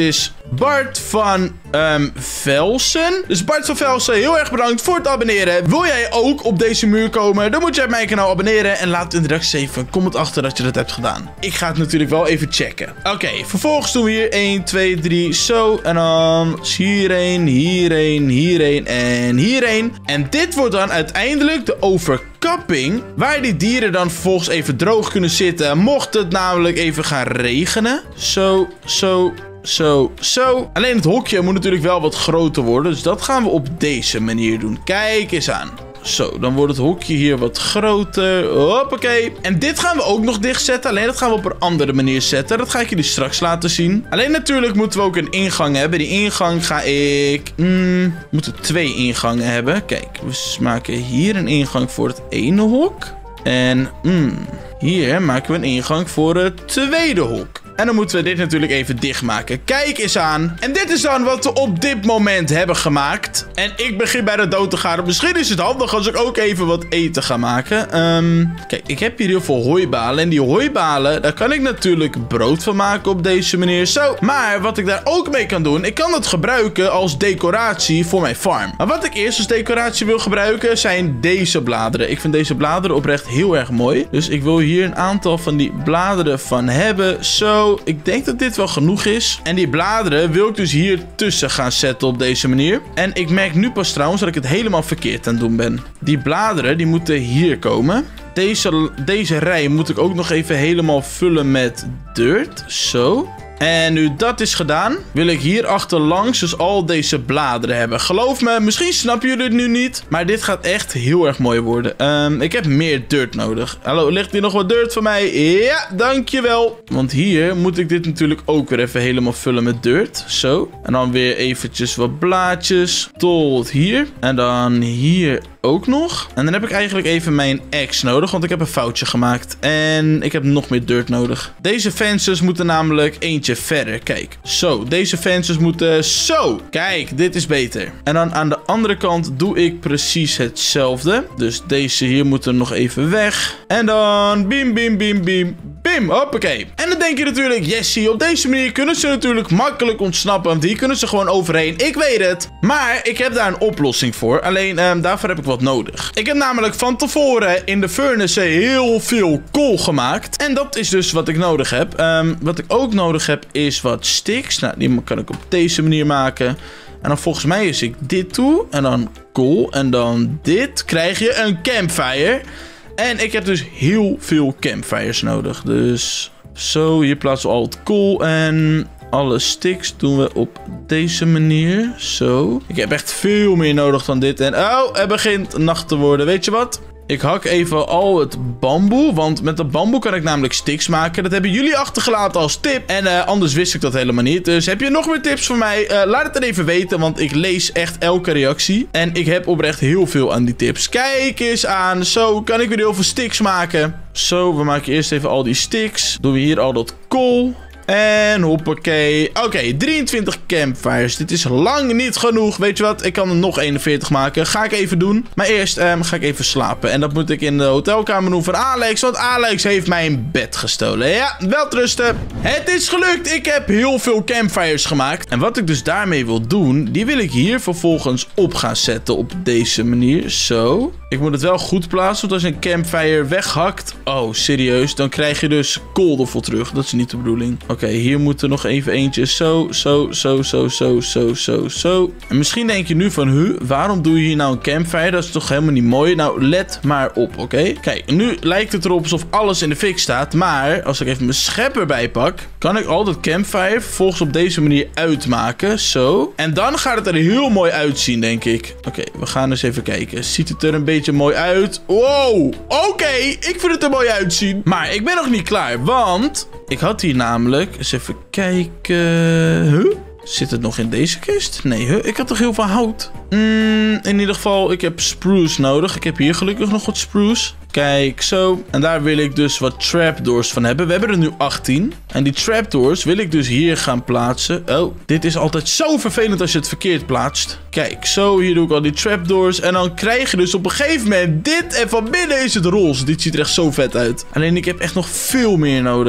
Bart van um, Velsen. Dus Bart van Velsen, heel erg bedankt voor het abonneren. Wil jij ook op deze muur komen? Dan moet je op mijn kanaal abonneren. En laat in de reacties even een comment achter dat je dat hebt gedaan. Ik ga het natuurlijk wel even checken. Oké, okay, vervolgens doen we hier één, twee, drie, zo. En dan hierheen, hierheen, hierheen en hierheen. En dit wordt dan uiteindelijk de overkapping. Waar die dieren dan vervolgens even droog kunnen zitten. Mocht het namelijk even gaan regenen. Zo, zo. Zo, zo. Alleen het hokje moet natuurlijk wel wat groter worden. Dus dat gaan we op deze manier doen. Kijk eens aan. Zo, dan wordt het hokje hier wat groter. Hoppakee. En dit gaan we ook nog dichtzetten. Alleen dat gaan we op een andere manier zetten. Dat ga ik jullie straks laten zien. Alleen natuurlijk moeten we ook een ingang hebben. Die ingang ga ik... Mm, we moeten twee ingangen hebben. Kijk, we maken hier een ingang voor het ene hok. En mm, hier maken we een ingang voor het tweede hok. En dan moeten we dit natuurlijk even dichtmaken. Kijk eens aan. En dit is dan wat we op dit moment hebben gemaakt. En ik begin bij de dood te gaan. Misschien is het handig als ik ook even wat eten ga maken. Um, kijk, ik heb hier heel veel hooibalen. En die hooibalen, daar kan ik natuurlijk brood van maken op deze manier. Zo. Maar wat ik daar ook mee kan doen, ik kan dat gebruiken als decoratie voor mijn farm. Maar wat ik eerst als decoratie wil gebruiken, zijn deze bladeren. Ik vind deze bladeren oprecht heel erg mooi. Dus ik wil hier een aantal van die bladeren van hebben. Zo. Ik denk dat dit wel genoeg is. En die bladeren wil ik dus hier tussen gaan zetten op deze manier. En ik merk nu pas trouwens dat ik het helemaal verkeerd aan het doen ben. Die bladeren, die moeten hier komen. Deze, deze rij moet ik ook nog even helemaal vullen met dirt. Zo. En nu dat is gedaan, wil ik hier achterlangs dus al deze bladeren hebben. Geloof me, misschien snappen jullie het nu niet, maar dit gaat echt heel erg mooi worden. Um, ik heb meer dirt nodig. Hallo, ligt hier nog wat dirt voor mij? Ja, dankjewel. Want hier moet ik dit natuurlijk ook weer even helemaal vullen met dirt. Zo. En dan weer eventjes wat blaadjes tot hier. En dan hier ook nog. En dan heb ik eigenlijk even mijn axe nodig, want ik heb een foutje gemaakt. En ik heb nog meer dirt nodig. Deze fences moeten namelijk eentje verder. Kijk, zo. Deze fences moeten zo. Kijk, dit is beter. En dan aan de andere kant doe ik precies hetzelfde. Dus deze hier moeten nog even weg. En dan bim, bim, bim, bim. Bim, hoppakee. En dan denk je natuurlijk, Jessie, op deze manier kunnen ze natuurlijk makkelijk ontsnappen. Want hier kunnen ze gewoon overheen. Ik weet het. Maar ik heb daar een oplossing voor. Alleen, um, daarvoor heb ik wat nodig. Ik heb namelijk van tevoren in de furnace heel veel kool gemaakt. En dat is dus wat ik nodig heb. Um, wat ik ook nodig heb is wat sticks. Nou, die kan ik op deze manier maken. En dan volgens mij is ik dit toe. En dan kool. En dan dit. Krijg je een campfire. En ik heb dus heel veel campfires nodig. Dus zo, hier plaatsen we al het kool. En alle sticks doen we op deze manier. Zo. Ik heb echt veel meer nodig dan dit. En oh, het begint nacht te worden. Weet je wat? Ik hak even al het bamboe, want met dat bamboe kan ik namelijk sticks maken. Dat hebben jullie achtergelaten als tip. En uh, anders wist ik dat helemaal niet. Dus heb je nog meer tips voor mij? Uh, laat het dan even weten, want ik lees echt elke reactie. En ik heb oprecht heel veel aan die tips. Kijk eens aan. Zo kan ik weer heel veel sticks maken. Zo, we maken eerst even al die sticks. Doen we hier al dat kool. En hoppakee. Oké, okay, drieëntwintig campfires. Dit is lang niet genoeg. Weet je wat? Ik kan er nog eenenveertig maken. Ga ik even doen. Maar eerst um, ga ik even slapen. En dat moet ik in de hotelkamer doen van Alex. Want Alex heeft mijn bed gestolen. Ja, welterusten. Het is gelukt. Ik heb heel veel campfires gemaakt. En wat ik dus daarmee wil doen, die wil ik hier vervolgens op gaan zetten op deze manier. Zo. Ik moet het wel goed plaatsen, want als je een campfire weghakt... Oh, serieus? Dan krijg je dus kool ervoor terug. Dat is niet de bedoeling. Oké, okay, hier moet er nog even eentje. Zo, zo, zo, zo, zo, zo, zo, zo. En misschien denk je nu van... Huh, waarom doe je hier nou een campfire? Dat is toch helemaal niet mooi? Nou, let maar op, oké? Okay? Kijk, nu lijkt het erop alsof alles in de fik staat. Maar als ik even mijn schepper bijpak... kan ik al dat campfire vervolgens op deze manier uitmaken. Zo. En dan gaat het er heel mooi uitzien, denk ik. Oké, okay, we gaan eens even kijken. Ziet het er een beetje mooi uit? Wow. Oké, okay, ik vind het er mooi uitzien. Maar ik ben nog niet klaar, want... ik had hier namelijk... eens even kijken... Huh? Zit het nog in deze kist? Nee, huh? Ik had toch heel veel hout? Mm, in ieder geval, ik heb spruce nodig. Ik heb hier gelukkig nog wat spruce. Kijk, zo. En daar wil ik dus wat trapdoors van hebben. We hebben er nu achttien. En die trapdoors wil ik dus hier gaan plaatsen. Oh, dit is altijd zo vervelend als je het verkeerd plaatst. Kijk, zo. Hier doe ik al die trapdoors. En dan krijg je dus op een gegeven moment dit. En van binnen is het roze. Dit ziet er echt zo vet uit. Alleen ik heb echt nog veel meer nodig.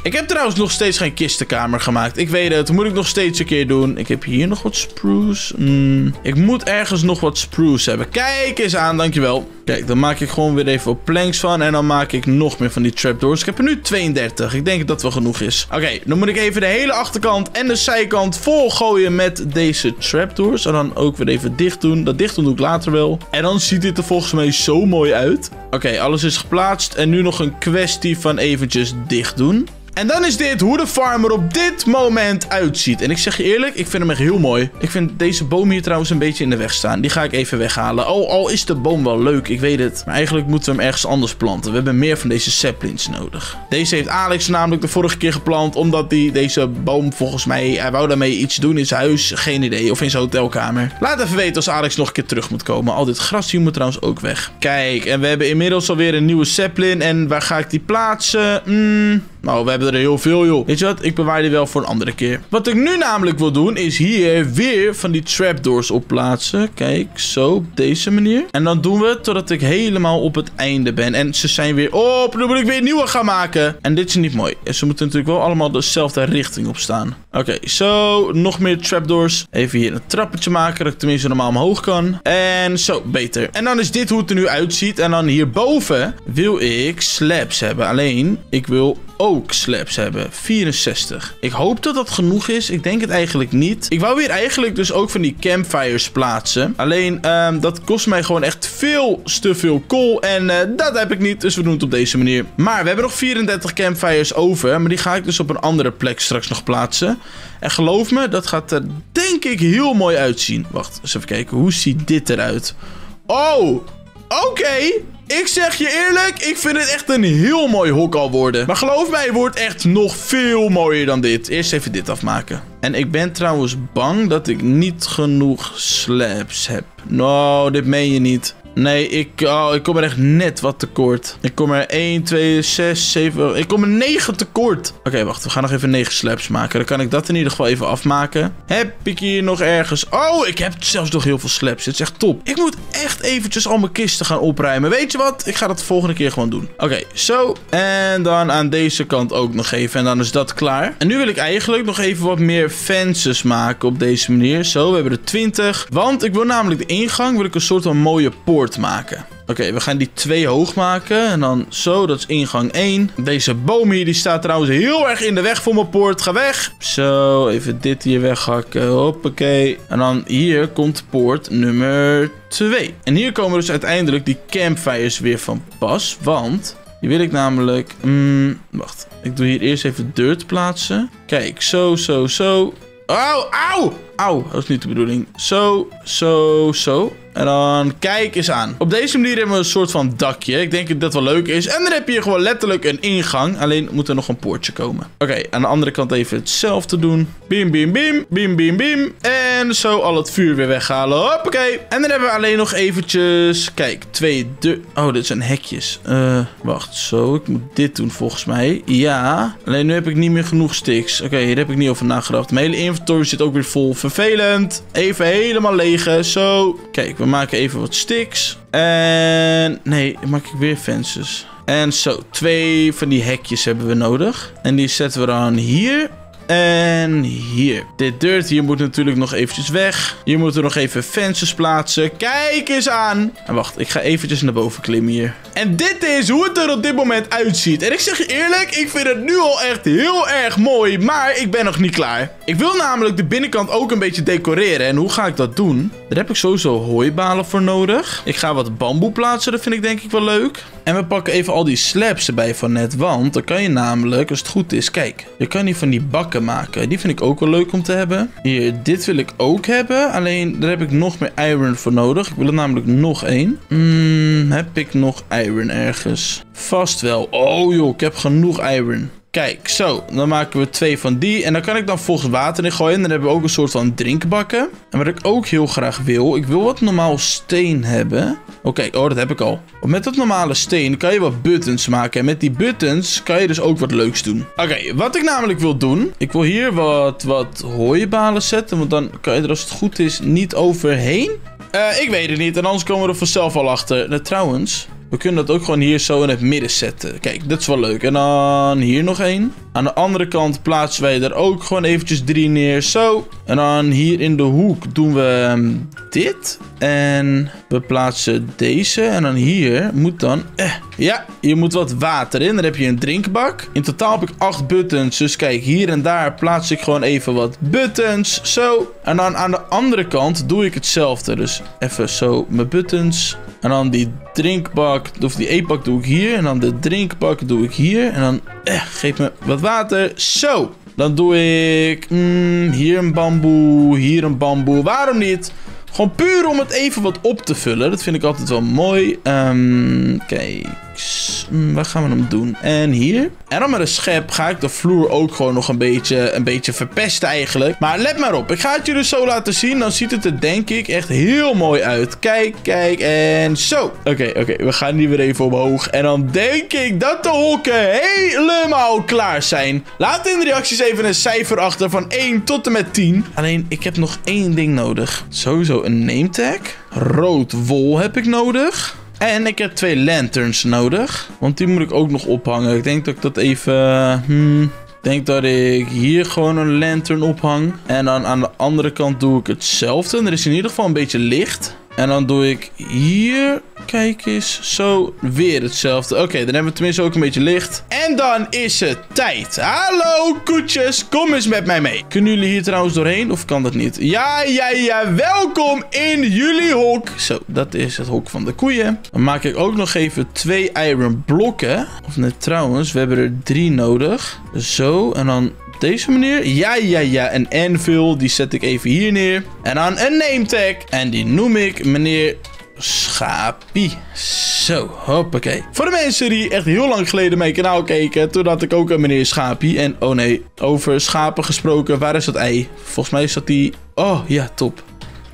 Ik heb trouwens nog steeds geen kistenkamer gemaakt. Ik weet het, dat moet ik nog steeds een keer doen. Ik heb hier nog wat spruce. Mm, ik moet ergens nog wat spruce hebben. Kijk eens aan, dankjewel. Kijk, dan maak ik gewoon weer even wat planks van. En dan maak ik nog meer van die trapdoors. Ik heb er nu tweeëndertig. Ik denk dat dat wel genoeg is. Oké, okay, dan moet ik even de hele achterkant en de zijkant vol gooien met deze trapdoors. En dan ook weer even dicht doen. Dat dicht doen doe ik later wel. En dan ziet dit er volgens mij zo mooi uit. Oké, okay, alles is geplaatst. En nu nog een kwestie van eventjes dicht doen. En dan is dit hoe de farm er op dit moment uitziet. En ik zeg je eerlijk, ik vind hem echt heel mooi. Ik vind deze boom hier trouwens een beetje in de weg staan. Die ga ik even weghalen. Oh, al is de boom wel leuk, ik weet het. Maar eigenlijk moeten we hem ergens anders planten. We hebben meer van deze saplings nodig. Deze heeft Alex namelijk de vorige keer geplant. Omdat hij deze boom volgens mij, hij wou daarmee iets doen in zijn huis. Geen idee. Of in zijn hotelkamer. Laat even weten als Alex nog een keer terug moet komen. Al dit gras hier moet trouwens ook weg. Kijk, en we hebben inmiddels alweer een nieuwe sapling. En waar ga ik die plaatsen? Hmm... Nou, we hebben er heel veel, joh. Weet je wat? Ik bewaar die wel voor een andere keer. Wat ik nu namelijk wil doen, is hier weer van die trapdoors op plaatsen. Kijk, zo, op deze manier. En dan doen we het totdat ik helemaal op het einde ben. En ze zijn weer op. Dan moet ik weer nieuwe gaan maken. En dit is niet mooi. En ze moeten natuurlijk wel allemaal dezelfde richting op staan. Oké, okay, zo. Nog meer trapdoors. Even hier een trappetje maken, dat ik tenminste normaal omhoog kan. En zo, beter. En dan is dit hoe het er nu uitziet. En dan hierboven wil ik slabs hebben. Alleen, ik wil ook slabs hebben. vierenzestig. Ik hoop dat dat genoeg is. Ik denk het eigenlijk niet. Ik wou hier eigenlijk dus ook van die campfires plaatsen. Alleen, um, dat kost mij gewoon echt veel te veel kool. En uh, dat heb ik niet. Dus we doen het op deze manier. Maar we hebben nog vierendertig campfires over. Maar die ga ik dus op een andere plek straks nog plaatsen. En geloof me, dat gaat er denk ik heel mooi uitzien. Wacht, eens even kijken. Hoe ziet dit eruit? Oh, oké. Okay. Ik zeg je eerlijk, ik vind het echt een heel mooi hok al worden. Maar geloof mij, het wordt echt nog veel mooier dan dit. Eerst even dit afmaken. En ik ben trouwens bang dat ik niet genoeg slabs heb. Nou, dit meen je niet. Nee, ik, oh, ik kom er echt net wat tekort. Ik kom er één, twee, zes, zeven... Ik kom er negen tekort. Oké, okay, wacht. We gaan nog even negen slabs maken. Dan kan ik dat in ieder geval even afmaken. Heb ik hier nog ergens... Oh, ik heb zelfs nog heel veel slabs. Dit is echt top. Ik moet echt eventjes al mijn kisten gaan opruimen. Weet je wat? Ik ga dat de volgende keer gewoon doen. Oké, okay, zo. En dan aan deze kant ook nog even. En dan is dat klaar. En nu wil ik eigenlijk nog even wat meer fences maken op deze manier. Zo, we hebben er twintig. Want ik wil namelijk de ingang... wil ik een soort van mooie poort maken. Oké, okay, we gaan die twee hoog maken. En dan zo, dat is ingang één. Deze boom hier, die staat trouwens heel erg in de weg voor mijn poort. Ga weg. Zo, even dit hier weghakken. Hoppakee. En dan hier komt poort nummer twee. En hier komen dus uiteindelijk die campfires weer van pas. Want die wil ik namelijk... Mm, wacht, ik doe hier eerst even dirt plaatsen. Kijk, zo, zo, zo. Auw, auw! Auw, dat is niet de bedoeling. Zo, zo, zo. En dan kijk eens aan. Op deze manier hebben we een soort van dakje. Ik denk dat dat wel leuk is. En dan heb je hier gewoon letterlijk een ingang. Alleen moet er nog een poortje komen. Oké, okay, aan de andere kant even hetzelfde doen. Bim, bim, bim. Bim, bim, bim. En zo al het vuur weer weghalen. Hoppakee. En dan hebben we alleen nog eventjes... Kijk, twee de... Oh, dit zijn hekjes. Uh, wacht, zo. Ik moet dit doen volgens mij. Ja. Alleen nu heb ik niet meer genoeg sticks. Oké, okay, hier heb ik niet over nagedacht. Mijn hele inventory zit ook weer vol. Vervelend. Even helemaal legen. Zo. Kijk. We maken even wat sticks. En... Nee, maak ik weer fences. En zo, twee van die hekjes hebben we nodig. En die zetten we dan hier. En hier. Dit dirt hier moet natuurlijk nog eventjes weg. Hier moeten we nog even fences plaatsen. Kijk eens aan. En wacht, ik ga eventjes naar boven klimmen hier. En dit is hoe het er op dit moment uitziet. En ik zeg je eerlijk, ik vind het nu al echt heel erg mooi. Maar ik ben nog niet klaar. Ik wil namelijk de binnenkant ook een beetje decoreren. En hoe ga ik dat doen? Daar heb ik sowieso hooibalen voor nodig. Ik ga wat bamboe plaatsen. Dat vind ik denk ik wel leuk. En we pakken even al die slabs erbij van net. Want dan kan je namelijk, als het goed is, kijk. Je kan die van die bakken maken. Die vind ik ook wel leuk om te hebben. Hier, dit wil ik ook hebben. Alleen, daar heb ik nog meer iron voor nodig. Ik wil er namelijk nog één. Hmm, heb ik nog iron ergens? Vast wel. Oh joh, ik heb genoeg iron. Kijk, zo. Dan maken we twee van die. En dan kan ik dan volgens water in gooien. En dan hebben we ook een soort van drinkbakken. En wat ik ook heel graag wil. Ik wil wat normaal steen hebben. Oké, okay, oh, dat heb ik al. Met dat normale steen kan je wat buttons maken. En met die buttons kan je dus ook wat leuks doen. Oké, okay, wat ik namelijk wil doen. Ik wil hier wat, wat hooibalen zetten. Want dan kan je er als het goed is niet overheen. Uh, ik weet het niet. En anders komen we er vanzelf al achter. Uh, trouwens... We kunnen dat ook gewoon hier zo in het midden zetten. Kijk, dat is wel leuk. En dan hier nog één. Aan de andere kant plaatsen wij er ook gewoon eventjes drie neer. Zo. En dan hier in de hoek doen we um, dit. En we plaatsen deze. En dan hier moet dan... Eh, ja, hier moet wat water in. Dan heb je een drinkbak. In totaal heb ik acht buttons. Dus kijk, hier en daar plaats ik gewoon even wat buttons. Zo. En dan aan de andere kant doe ik hetzelfde. Dus even zo mijn buttons. En dan die drinkbak, of die eetbak doe ik hier. En dan de drinkbak doe ik hier. En dan eh, geef me wat water. Zo. Dan doe ik mm, hier een bamboe, hier een bamboe. Waarom niet? Gewoon puur om het even wat op te vullen. Dat vind ik altijd wel mooi. Um, kijk. Mm, waar gaan we hem doen? En hier. En dan met een schep ga ik de vloer ook gewoon nog een beetje, een beetje verpesten eigenlijk. Maar let maar op. Ik ga het jullie zo laten zien. Dan ziet het er denk ik echt heel mooi uit. Kijk, kijk en zo. Oké, okay, oké. Okay, we gaan die weer even omhoog. En dan denk ik dat de hokken helemaal klaar zijn. Laat in de reacties even een cijfer achter van één tot en met tien. Alleen, ik heb nog één ding nodig. Sowieso een name tag. Rood wol heb ik nodig. En ik heb twee lanterns nodig. Want die moet ik ook nog ophangen. Ik denk dat ik dat even... Hmm, ik denk dat ik hier gewoon een lantern ophang. En dan aan de andere kant doe ik hetzelfde. En er is in ieder geval een beetje licht. En dan doe ik hier... Kijk eens, zo weer hetzelfde. Oké, okay, dan hebben we tenminste ook een beetje licht. En dan is het tijd. Hallo koetjes, kom eens met mij mee. Kunnen jullie hier trouwens doorheen of kan dat niet? Ja, ja, ja, welkom in jullie hok. Zo, dat is het hok van de koeien. Dan maak ik ook nog even twee iron blokken. Of net trouwens, we hebben er drie nodig. Zo, en dan... Deze manier? Ja, ja, ja. Een anvil. Die zet ik even hier neer. En dan een name tag. En die noem ik meneer Schaapie. Zo, hoppakee. Voor de mensen die echt heel lang geleden mijn kanaal keken. Toen had ik ook een meneer Schaapie. En oh nee, over schapen gesproken. Waar is dat ei? Volgens mij is dat die... Oh, ja, top.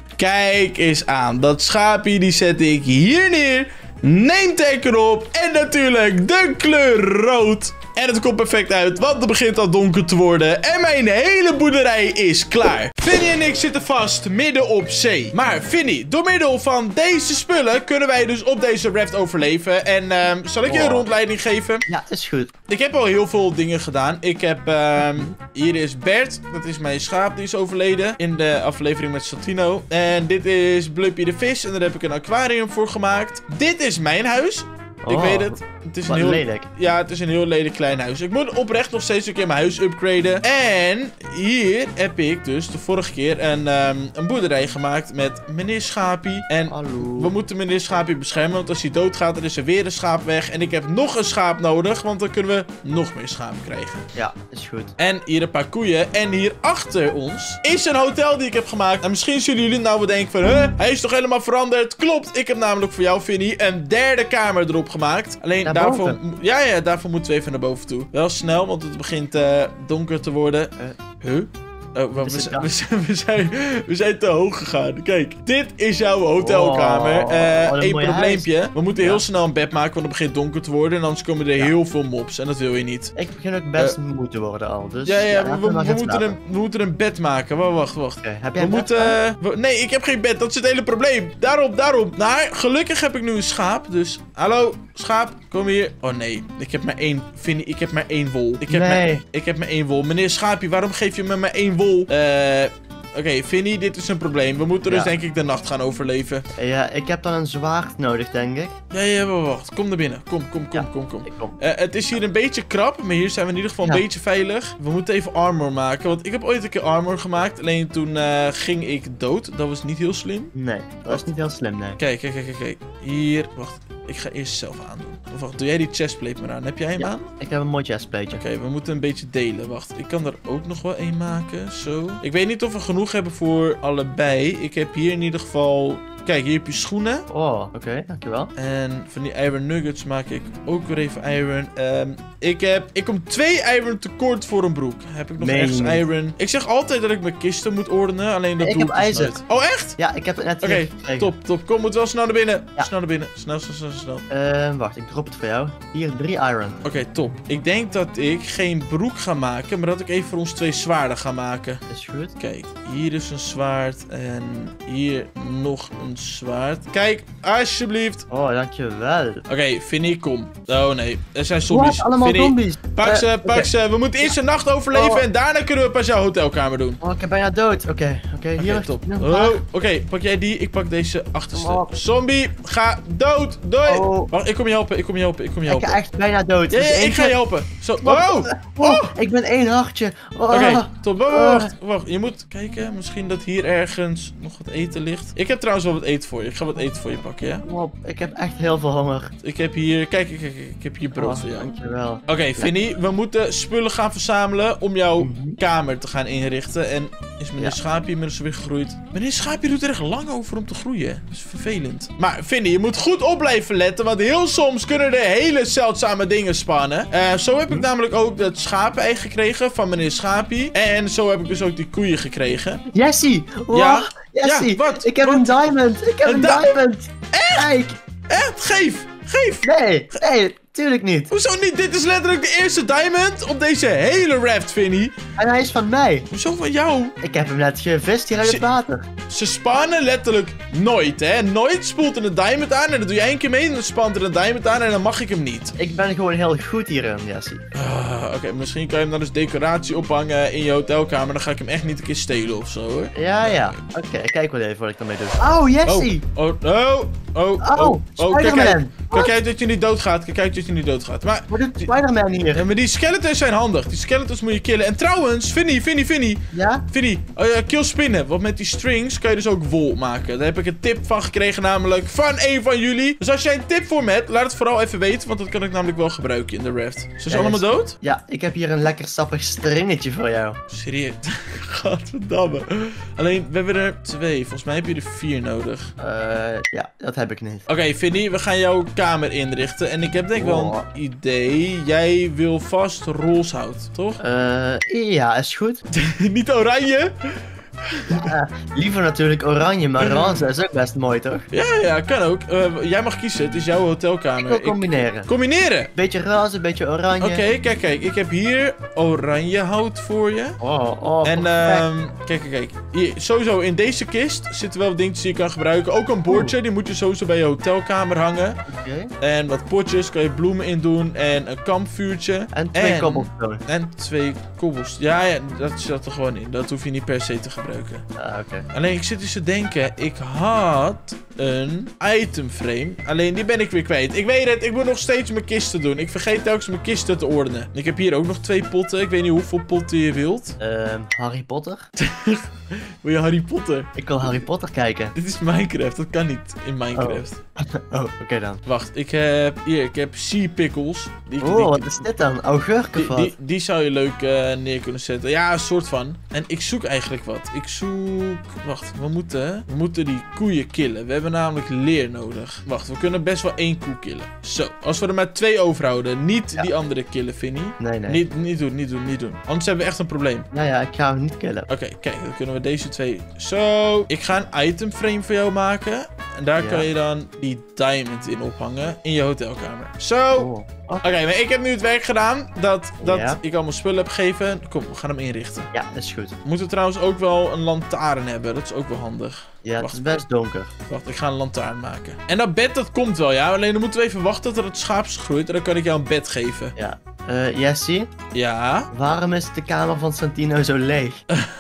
Kijk eens aan. Dat schaapie die zet ik hier neer. Name tag erop. En natuurlijk de kleur rood. En het komt perfect uit, want het begint al donker te worden. En mijn hele boerderij is klaar. Vinnie en ik zitten vast midden op zee. Maar Vinnie, door middel van deze spullen kunnen wij dus op deze raft overleven. En um, zal ik je een rondleiding geven? Ja, is goed. Ik heb al heel veel dingen gedaan. Ik heb, um, hier is Bert. Dat is mijn schaap, die is overleden in de aflevering met Santino. En dit is Bluppy de vis. En daar heb ik een aquarium voor gemaakt. Dit is mijn huis. Oh, ik weet het. Het is een heel lelijk. Ja, het is een heel lelijk klein huis. Ik moet oprecht nog steeds een keer mijn huis upgraden. En hier heb ik dus de vorige keer een, um, een boerderij gemaakt met meneer Schaapie. En Hallo. we moeten meneer Schaapie beschermen. Want als hij doodgaat, dan is er weer een schaap weg. En ik heb nog een schaap nodig. Want dan kunnen we nog meer schapen krijgen. Ja, is goed. En hier een paar koeien. En hier achter ons is een hotel die ik heb gemaakt. En misschien zullen jullie nou bedenken van... Huh, hij is toch helemaal veranderd? Klopt, ik heb namelijk voor jou, Vinnie, een derde kamer erop gemaakt. Alleen Naar daarvoor... boven? Ja, ja, daarvoor moeten we even naar boven toe. Wel snel, want het begint uh, donker te worden. Uh, huh? Oh, we, Is we, het zijn, we, zijn, we, zijn, we zijn te hoog gegaan. Kijk, dit is jouw hotelkamer. Oh, uh, wat een Eén mooi probleempje. huis. We moeten Ja. heel snel een bed maken, want het begint donker te worden. En anders komen er Ja. heel veel mobs. En dat wil je niet. Ik begin ook best moe te worden al, dus... Ja, ja, we, laten we, maar we, gaan moeten slapen. een, we moeten een bed maken. Wacht, wacht, wacht. Oké, heb jij We een bed moeten... staan? we- nee, ik heb geen bed. Dat is het hele probleem. Daarom, daarom. Maar gelukkig heb ik nu een schaap. Dus, hallo, schaap, kom hier. Oh nee, ik heb maar één... Vinnie, ik heb maar één wol. Ik heb, Nee. maar, ik heb maar één wol. Meneer Schaapje, waarom geef je me maar één wol? Eh... Oké, okay, Vinnie, dit is een probleem. We moeten dus Ja. denk ik de nacht gaan overleven. Ja, ik heb dan een zwaard nodig, denk ik. Ja, ja, wacht. Kom naar binnen. Kom, kom, kom, Ja. kom, kom. Ik kom. Uh, het is hier een beetje krap, maar hier zijn we in ieder geval een Ja. beetje veilig. We moeten even armor maken, want ik heb ooit een keer armor gemaakt. Alleen toen uh, ging ik dood. Dat was niet heel slim. Nee, dat is niet heel slim, nee. Kijk, kijk, kijk, kijk, kijk. Hier, wacht. Ik ga eerst zelf aandoen. Of wacht, doe jij die chestplate maar aan. Heb jij hem Ja. aan? Ik heb een mooi chestplateje. Oké, we moeten een beetje delen. Wacht, ik kan er ook nog wel één maken. Zo. Ik weet niet of we genoeg hebben voor allebei. Ik heb hier in ieder geval... Kijk, hier heb je schoenen. Oh, oké, okay, dankjewel. En van die iron nuggets maak ik ook weer even iron. Um, ik heb... Ik kom twee iron tekort voor een broek. Heb ik nog Meen ergens je niet? iron? Ik zeg altijd dat ik mijn kisten moet ordenen. Alleen dat Ik doe heb ik dus ijzer. nooit. Oh, echt? Ja, ik heb het net Oké, hier gekregen. top, top. Kom, moet wel snel naar binnen. Ja. Snel naar binnen. Snel, snel, snel, snel. Oké, Eh, wacht, ik drop het voor jou. Hier, drie iron. top. Ik denk dat ik geen broek ga maken, maar dat ik even voor ons twee zwaarden ga maken. Is goed. Kijk, hier is een zwaard en hier nog een zwaard. Kijk, alsjeblieft. Oh, dankjewel. Oké, okay, Vinnie, kom. Oh nee, er zijn zombies. Wat? Allemaal Vinnie, zombies. pak ze, Uh, pak okay. ze. We moeten eerst een nacht overleven Oh. en daarna kunnen we pas jouw hotelkamer doen. Oh, ik ben bijna dood. Oké, okay, oké. Okay, Oké, hier. top. nog Oh, een paar. Oké, okay, pak jij die. Ik pak deze achterste. Kom op. Zombie, ga dood. Doei. Oh. Wacht, ik kom je helpen. Ik kom je helpen. Ik kom je Ik helpen. ga echt bijna dood. Ja, ja, Dus ik eentje- ga je helpen. Zo. Wat? Oh. Oh, ik ben één hartje. Oh. Oké, top. Wacht, Oh. wacht, wacht. Je moet kijken. Misschien dat hier ergens nog wat eten ligt. Ik heb trouwens wel wat eten voor je. Ik ga wat eten voor je pakken, ja? Kom op, ik heb echt heel veel honger. Ik heb hier... Kijk, kijk, kijk. Ik heb hier brood Oh, voor jou. dankjewel. Oké, okay, Vinnie, we moeten spullen gaan verzamelen om jouw Mhm. kamer te gaan inrichten. En is meneer Ja. Schaapje inmiddels weer gegroeid? Meneer Schaapje doet er echt lang over om te groeien. Dat is vervelend. Maar Vinnie, je moet goed op blijven letten, want heel soms kunnen er hele zeldzame dingen spannen. Uh, zo heb ik namelijk ook dat schapen-ei gekregen van meneer Schaapje. En zo heb ik dus ook die koeien gekregen. Jessie! Wow, Ja? Jessie! Ja, wat? Ik heb Wat? een diamond! Ik heb Een een, di- diamond! Kijk! Echt? Geef! Geef! Nee! Nee, tuurlijk niet! Hoezo niet? Dit is letterlijk de eerste diamond op deze hele raft, Vinnie. En hij is van mij! Hoezo van jou? Ik heb hem net gevist hier uit het Shit. water. Ze spannen letterlijk nooit, hè. Nooit spoelt er een diamond aan en dan doe je één keer mee en dan spant er een diamond aan en dan mag ik hem niet. Ik ben gewoon heel goed hierin, Jessie. Ah, Oké, misschien kan je hem dan als decoratie ophangen in je hotelkamer. Dan ga ik hem echt niet een keer stelen of zo, hoor. Ja, ja. Oké, ik kijk wel even wat ik ermee doe. Oh, Jessie! Oh, oh, oh, oh, Oh, oh, oh, kijk Spider-Man. uit. Kijk uit dat je niet doodgaat. Kijk uit dat je niet doodgaat. Maar, Wat doet Spider-Man hier? ja, maar die skeletons zijn handig. Die skeletons moet je killen. En trouwens, Vinnie, Vinnie, Vinnie. Ja? Vinnie, oh ja, kill spinnen. Want met die strings kan je dus ook wol maken. Daar heb ik een tip van gekregen, namelijk van een van jullie. Dus als jij een tip voor me hebt, laat het vooral even weten. Want dat kan ik namelijk wel gebruiken in de raft. Zijn ze Ja, allemaal yes. dood? Ja, ik heb hier een lekker sappig stringetje voor jou. Serieus? Godverdamme. Alleen, we hebben er twee. Volgens mij heb je er vier nodig. Eh, ja, dat heb ik niet. Oké, okay, Vinnie, we gaan jouw kamer inrichten. En ik heb denk ik wel Oh. een idee. Jij wil vast roze hout, toch? Eh, ja, is goed. Niet oranje? Ja, liever natuurlijk oranje, maar roze is ook best mooi, toch? Ja, ja, kan ook. Uh, jij mag kiezen. Het is jouw hotelkamer. Ik wil combineren. Combineren? Beetje roze, beetje oranje. Oké, okay, kijk, kijk. Ik heb hier oranje hout voor je. Oh, oh, En, perfect. ehm kijk, kijk, kijk. Hier, sowieso in deze kist zitten wel dingetjes die je kan gebruiken. Ook een bordje, die moet je sowieso bij je hotelkamer hangen. Oké. En wat potjes, kan je bloemen in doen. En een kampvuurtje. En twee En- cobblestone. En twee kobbels. Ja, ja, dat zat er gewoon in. Dat hoef je niet per se te gebruiken. Ah, oké. Alleen, ik zit dus te denken. Ik had een itemframe. Alleen, die ben ik weer kwijt. Ik weet het, ik moet nog steeds mijn kisten doen. Ik vergeet telkens mijn kisten te ordenen. Ik heb hier ook nog twee potten. Ik weet niet hoeveel potten je wilt. Ehm, Harry Potter? Wil je Harry Potter? Ik wil Harry Potter kijken. Dit is Minecraft. Dat kan niet in Minecraft. Oh, oké dan. Wacht, ik heb... Hier, ik heb sea pickles. Die, Oh, die- wat is dit dan? Augurken Die, of wat? die, die zou je leuk eh, neer kunnen zetten. Ja, een soort van. En ik zoek eigenlijk wat. Ik zoek... Wacht, we moeten... We moeten die koeien killen. We hebben namelijk leer nodig. Wacht, we kunnen best wel één koe killen. Zo, als we er maar twee overhouden. Niet Ja. die andere killen, Vinnie. Nee, nee. Niet, niet doen, niet doen, niet doen. Anders hebben we echt een probleem. Ja, ja, ik ga hem niet killen. Oké, kijk, dan kunnen we deze twee... Zo, ik ga een itemframe voor jou maken. En daar Ja. kan je dan die diamond in ophangen in je hotelkamer. Zo. Oh. Oh, Oké, maar ik heb nu het werk gedaan dat, dat Ja. ik allemaal spullen heb gegeven. Kom, we gaan hem inrichten. ja, dat is goed. We moeten trouwens ook wel een lantaarn hebben. Dat is ook wel handig. Ja, het Wacht. is best donker. Wacht, ik ga een lantaarn maken. En dat bed, dat komt wel, ja. Alleen dan moeten we even wachten tot het schaap is gegroeid. En dan kan ik jou een bed geven. Ja. Eh, Jessie, Ja. waarom is de kamer van Santino zo leeg?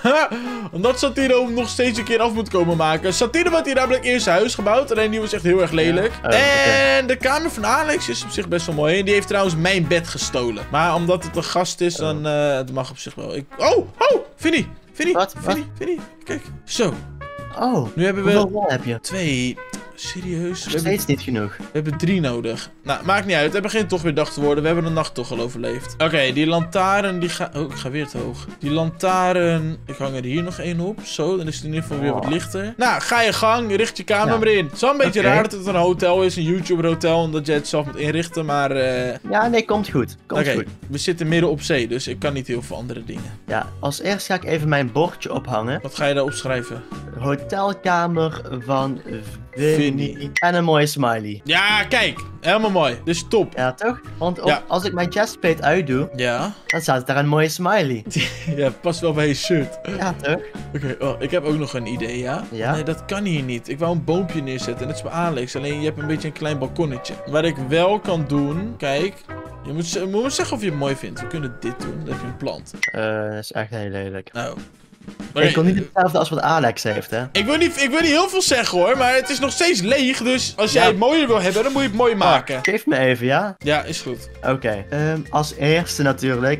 Omdat Santino hem nog steeds een keer af moet komen maken. Santino had hier namelijk eerst een huis gebouwd. Alleen die was echt heel erg lelijk. Ja. Oh, oké. En de kamer van Alex is op zich best wel mooi. En die heeft trouwens mijn bed gestolen. Maar omdat het een gast is, dan eh het mag op zich wel. Ik... Oh, oh, Vinnie. Vinnie, Wat? Vinnie, Vinnie. Kijk. Zo, Oh, nu hebben we hoeveel wol heb je? twee. Serieus? We Nog hebben, steeds niet genoeg. we hebben drie nodig. Nou, maakt niet uit. Het begint toch weer dag te worden. We hebben de nacht toch al overleefd. Oké, die lantaarn die gaat... Oh, ik ga weer te hoog. Die lantaarn... Ik hang er hier nog één op. Zo, dan is het in ieder geval weer wat Oh. lichter. Nou, ga je gang. Richt je kamer Ja. maar in. Het is wel een beetje Oké. raar dat het een hotel is. Een YouTuber hotel. Omdat je het zelf moet inrichten. Maar... eh Ja, nee, komt goed. Komt Oké, goed. we zitten midden op zee. Dus ik kan niet heel veel andere dingen. Ja, als eerst ga ik even mijn bordje ophangen. Wat ga je daar opschrijven? Hotelkamer van Vinnie. Winnie. En een mooie smiley. Ja, kijk. Helemaal mooi. Dus top. Ja, toch? Want op- Ja. als ik mijn chestplate uitdoe, Ja. dan staat daar een mooie smiley. Ja, past wel bij je shirt. Ja, toch? Oké, oh, ik heb ook nog een idee, ja? Ja? Nee, dat kan hier niet. Ik wou een boompje neerzetten, net als bij Alex. Alleen je hebt een beetje een klein balkonnetje. Wat ik wel kan doen, kijk. Je moet, ze- moet me zeggen of je het mooi vindt. We kunnen dit doen, dan heb je een plant. Eh, dat is echt heel lelijk. Nou. Ik kon niet hetzelfde als wat Alex heeft, hè? Ik wil, niet, ik wil niet heel veel zeggen hoor, maar het is nog steeds leeg. Dus als jij Ja. het mooier wil hebben, dan moet je het mooi maken. Geef me even, ja? Ja, is goed. Oké. Ehm, als eerste natuurlijk.